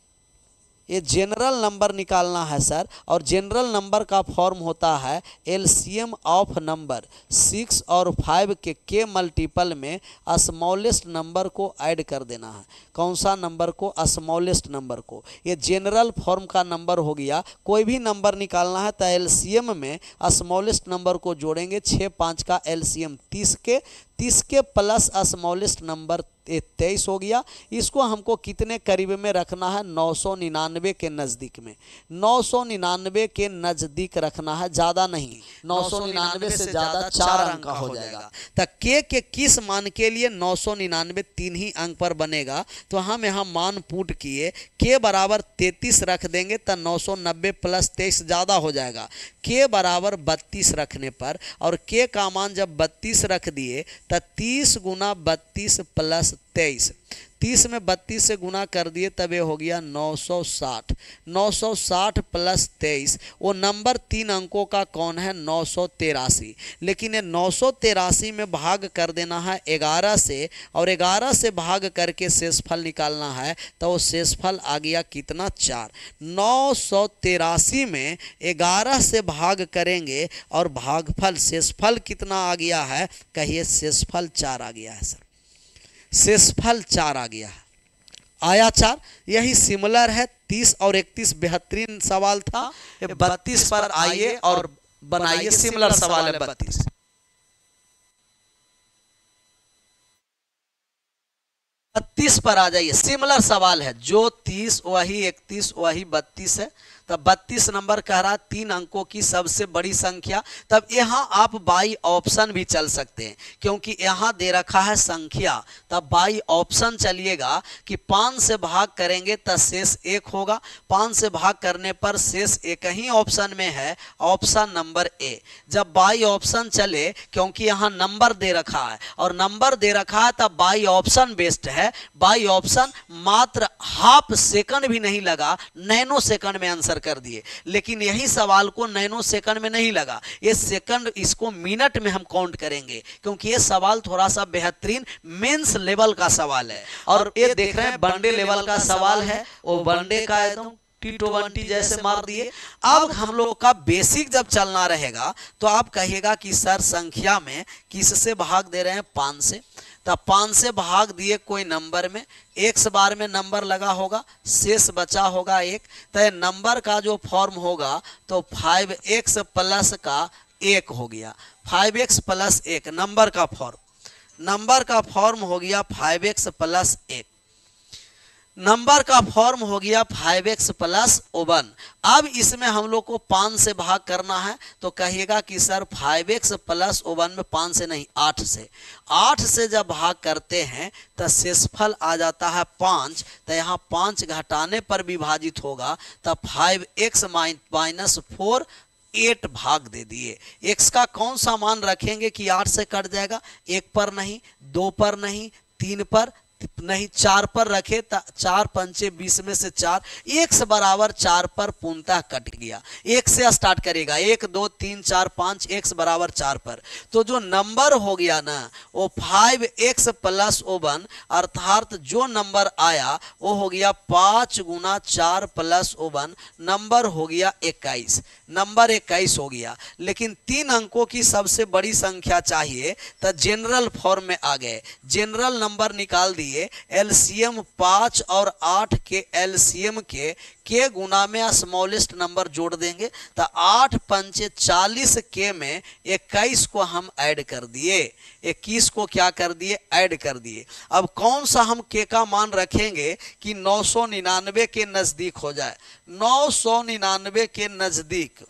ये जनरल नंबर निकालना है सर, और जनरल नंबर का फॉर्म होता है एलसीएम ऑफ नंबर 6 और 5 के मल्टीपल में स्मॉलेस्ट नंबर को ऐड कर देना है। कौन सा नंबर को? स्मॉलेस्ट नंबर को। ये जनरल फॉर्म का नंबर हो गया। कोई भी नंबर निकालना है तो एलसीएम में स्मॉलेस्ट नंबर को जोड़ेंगे। 6 5 का एलसीएम 30 के प्लस स्मॉलेस्ट नंबर 23 हो गया। इसको हमको कितने करीब में रखना है? 999 999 के नज़दीक में, 999 के नज़दीक रखना है, ज़्यादा नहीं। 999 से ज़्यादा 4 अंक का हो जाएगा। तो के किस मान के लिए 999 3 ही अंक पर बनेगा, तो हम यहाँ मान पुट किए, के बराबर 33 रख देंगे तो 990 प्लस 23 ज़्यादा हो जाएगा। के बराबर 32 रखने पर, और के का मान जब 32 रख दिए तो 30 गुना 32 प्लस 23, 30 में 32 से गुना कर दिए तब ये हो गया 960। 960 प्लस 23, वो नंबर 3 अंकों का कौन है? 983। लेकिन ये 983 में भाग कर देना है 11 से, और 11 से भाग करके शेषफल निकालना है, तो वो शेषफल आ गया कितना? 4। 983 में 11 से भाग करेंगे और भागफल शेषफल कितना आ गया है? कहिए शेषफल 4 आ गया है सर, शेषफल 4 आ गया है। आया 4। यही सिमिलर है 30 और 31, बेहतरीन सवाल था। 32 पर आइए और बनाइए, सिमिलर सवाल है 32। 32 पर आ जाइए, सिमिलर सवाल है, जो 30 वही 31 वही 32 है। तब 32 नंबर कह रहा 3 अंकों की सबसे बड़ी संख्या। तब यहाँ आप बाई ऑप्शन भी चल सकते हैं, क्योंकि यहाँ दे रखा है संख्या। तब बाई ऑप्शन चलिएगा कि 5 से भाग करेंगे तो शेष 1 होगा। 5 से भाग करने पर शेष 1 ही ऑप्शन में है, ऑप्शन नंबर ए। जब बाई ऑप्शन चले, क्योंकि यहाँ नंबर दे रखा है और नंबर दे रखा है, तब बाई ऑप्शन बेस्ट है। बाई ऑप्शन मात्र हाफ सेकंड भी नहीं लगा, नैनो सेकंड में आंसर कर दिए। लेकिन यही सवाल को नैनो सेकंड में नहीं लगा, ये सेकंड, इसको मिनट में हम काउंट करेंगे, क्योंकि ये सवाल थोड़ा सा बेहतरीन मेंस लेवल का सवाल है। और ये देख रहे हैं वनडे लेवल का सवाल है, वो वनडे का एकदम T20 जैसे मार दिए। अब हम लोग का बेसिक जब चलना रहेगा तो आप कहिएगा कि सर संख्या में किससे भाग दे रहे हैं? 5 से। तब 5 से भाग दिए कोई नंबर में, x बार में नंबर लगा होगा, शेष बचा होगा 1। तो नंबर का जो फॉर्म होगा तो 5x प्लस का 1 हो गया। 5x प्लस 1 नंबर का फॉर्म हो गया 5x प्लस 1। नंबर का फॉर्म हो गया 5x प्लस 1। अब इसमें हम लोग को 5 से भाग करना है, तो कहिएगा कि सर 5x प्लस 1 में 5 से नहीं 8 से। 8 से जब भाग करते हैं तो शेषफल आ जाता है 5। तो यहाँ 5 घटाने पर विभाजित होगा, तब 5x माइनस 4 8 भाग दे दिए। x का कौन सा मान रखेंगे कि 8 से कट जाएगा? 1 पर नहीं, 2 पर नहीं, 3 पर नहीं, 4 पर रखे, 4 पंचे 20 में से 4, x बराबर 4 पर पूर्णतः कट गया। 1 से स्टार्ट करेगा, 1 2 3 4 5, x बराबर 4 पर। तो जो नंबर हो गया ना वो 5x प्लस 1, अर्थात जो नंबर आया वो हो गया 5 गुना 4 प्लस 1, नंबर हो गया 21। नंबर 21 हो गया। लेकिन 3 अंकों की सबसे बड़ी संख्या चाहिए, तो जनरल फॉर्म में आ गए, जनरल नंबर निकाल दिए। एलसीएम 5 और 8 के एलसीएम के गुना में स्मॉलेस्ट नंबर जोड़ देंगे, तो 8 पंचे 40 के में 21 को हम ऐड कर दिए, 21 को क्या कर दिए? ऐड कर दिए। अब कौन सा हम के का मान रखेंगे कि 999 के नजदीक हो जाए? 999 के नजदीक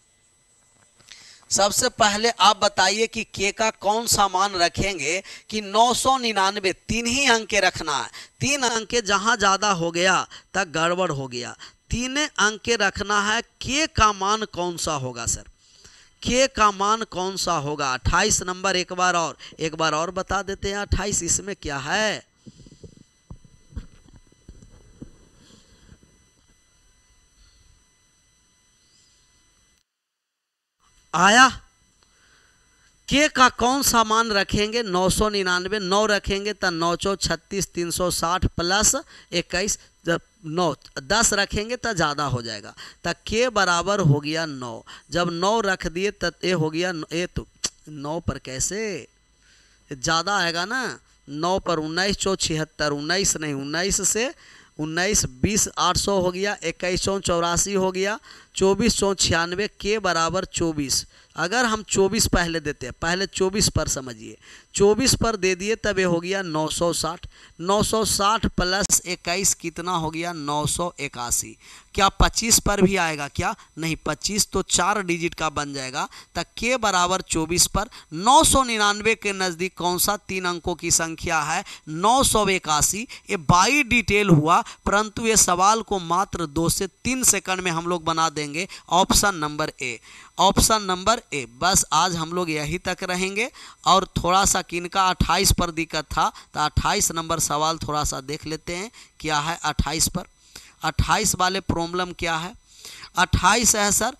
सबसे पहले आप बताइए कि के का कौन सा मान रखेंगे कि 999, 3 ही अंक के रखना है। 3 अंक के जहां ज्यादा हो गया तब गड़बड़ हो गया। 3 अंक के रखना है। के का मान कौन सा होगा सर? के का मान कौन सा होगा? 28 नंबर एक बार और बता देते हैं। 28 इसमें क्या है? आया? के का कौन सा मान रखेंगे? 999, 9 रखेंगे तो 9 चौक 36, 360 प्लस 21, जब 9 10 रखेंगे तो ज़्यादा हो जाएगा। तो के बराबर हो गया 9। जब 9 रख दिए तब ये हो गया, ये तो 9 पर कैसे ज़्यादा आएगा ना? 9 पर 19 चौक 76, 19 नहीं, 19 से 19 20 800 हो गया, 21 चौक 84 हो गया, 24 चौक 96, के बराबर 24। अगर हम 24 पहले देते हैं, पहले 24 पर समझिए, 24 पर दे दिए तब ये हो गया 960, 960 प्लस 21 कितना हो गया 981। क्या 25 पर भी आएगा क्या? नहीं, 25 तो 4 डिजिट का बन जाएगा। तब के बराबर 24 पर 999 के नज़दीक कौन सा 3 अंकों की संख्या है? 981। ये बाई डिटेल हुआ, परंतु ये सवाल को मात्र 2 से 3 सेकंड में हम लोग बना देंगे। Option number A, option number A. बस आज हम लोग यही तक रहेंगे। और थोड़ा सा किनका 28 पर दिक्कत था, तो 28 नंबर सवाल थोड़ा सा देख लेते हैं क्या है 28 पर। 28 वाले प्रॉब्लम क्या है? 28 है सर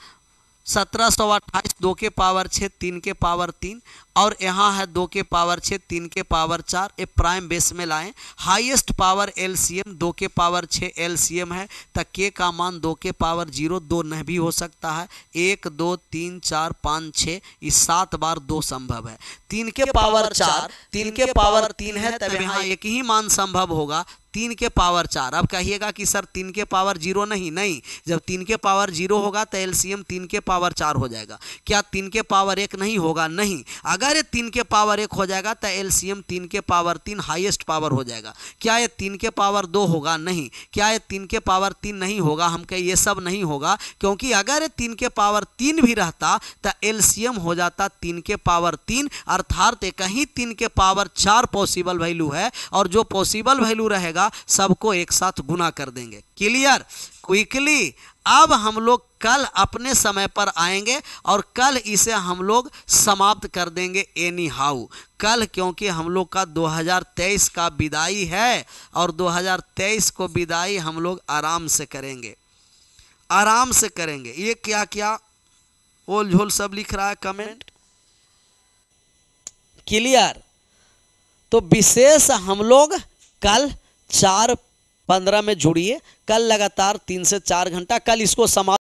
1728, 2 के पावर 6, 3 के पावर 3, और यहाँ है 2 के पावर 6, 3 के पावर 4। ये प्राइम बेस में लाएं। हाईएस्ट पावर एलसीएम 2 के पावर 6 एलसीएम है, तब के का मान 2 के पावर 0, 2 नहीं भी हो सकता है। 1 2 3 4 5 6, इस 7 बार 2 संभव है। 3 के पावर 4, 3 के पावर 3 है, तब यहाँ एक ही मान संभव होगा, 3 के पावर 4। अब कहिएगा कि सर 3 के पावर 0 नहीं, नहीं, जब 3 के पावर 0 होगा तो एलसीएम 3 के पावर 4 हो जाएगा। क्या 3 के पावर 1 नहीं होगा? नहीं। अगर ये 3 के पावर 1 हो जाएगा तो एलसीएम 3 के पावर 3 हाईएस्ट पावर हो जाएगा। क्या ये 3 के पावर 2 होगा? नहीं। क्या ये 3 के पावर 3 नहीं होगा? हम कहें ये सब नहीं होगा, क्योंकि अगर ये 3 के पावर 3 भी रहता तो एलसीएम हो जाता 3 के पावर 3, अर्थात कहीं 3 के पावर 4 पॉसिबल वैल्यू है, और जो पॉसिबल वैल्यू रहेगा सबको एक साथ गुना कर देंगे। क्लियर? क्विकली। अब हम लोग कल अपने समय पर आएंगे और कल इसे हम लोग समाप्त कर देंगे एनी हाउ कल, क्योंकि हम लोग का 2023 का विदाई है, और 2023 को विदाई हम लोग आराम से करेंगे, आराम से करेंगे। ये क्या क्या ओल झोल सब लिख रहा है कमेंट। क्लियर? तो विशेष हम लोग कल 4:15 में जुड़िए। कल लगातार 3 से 4 घंटा कल इसको समाप्त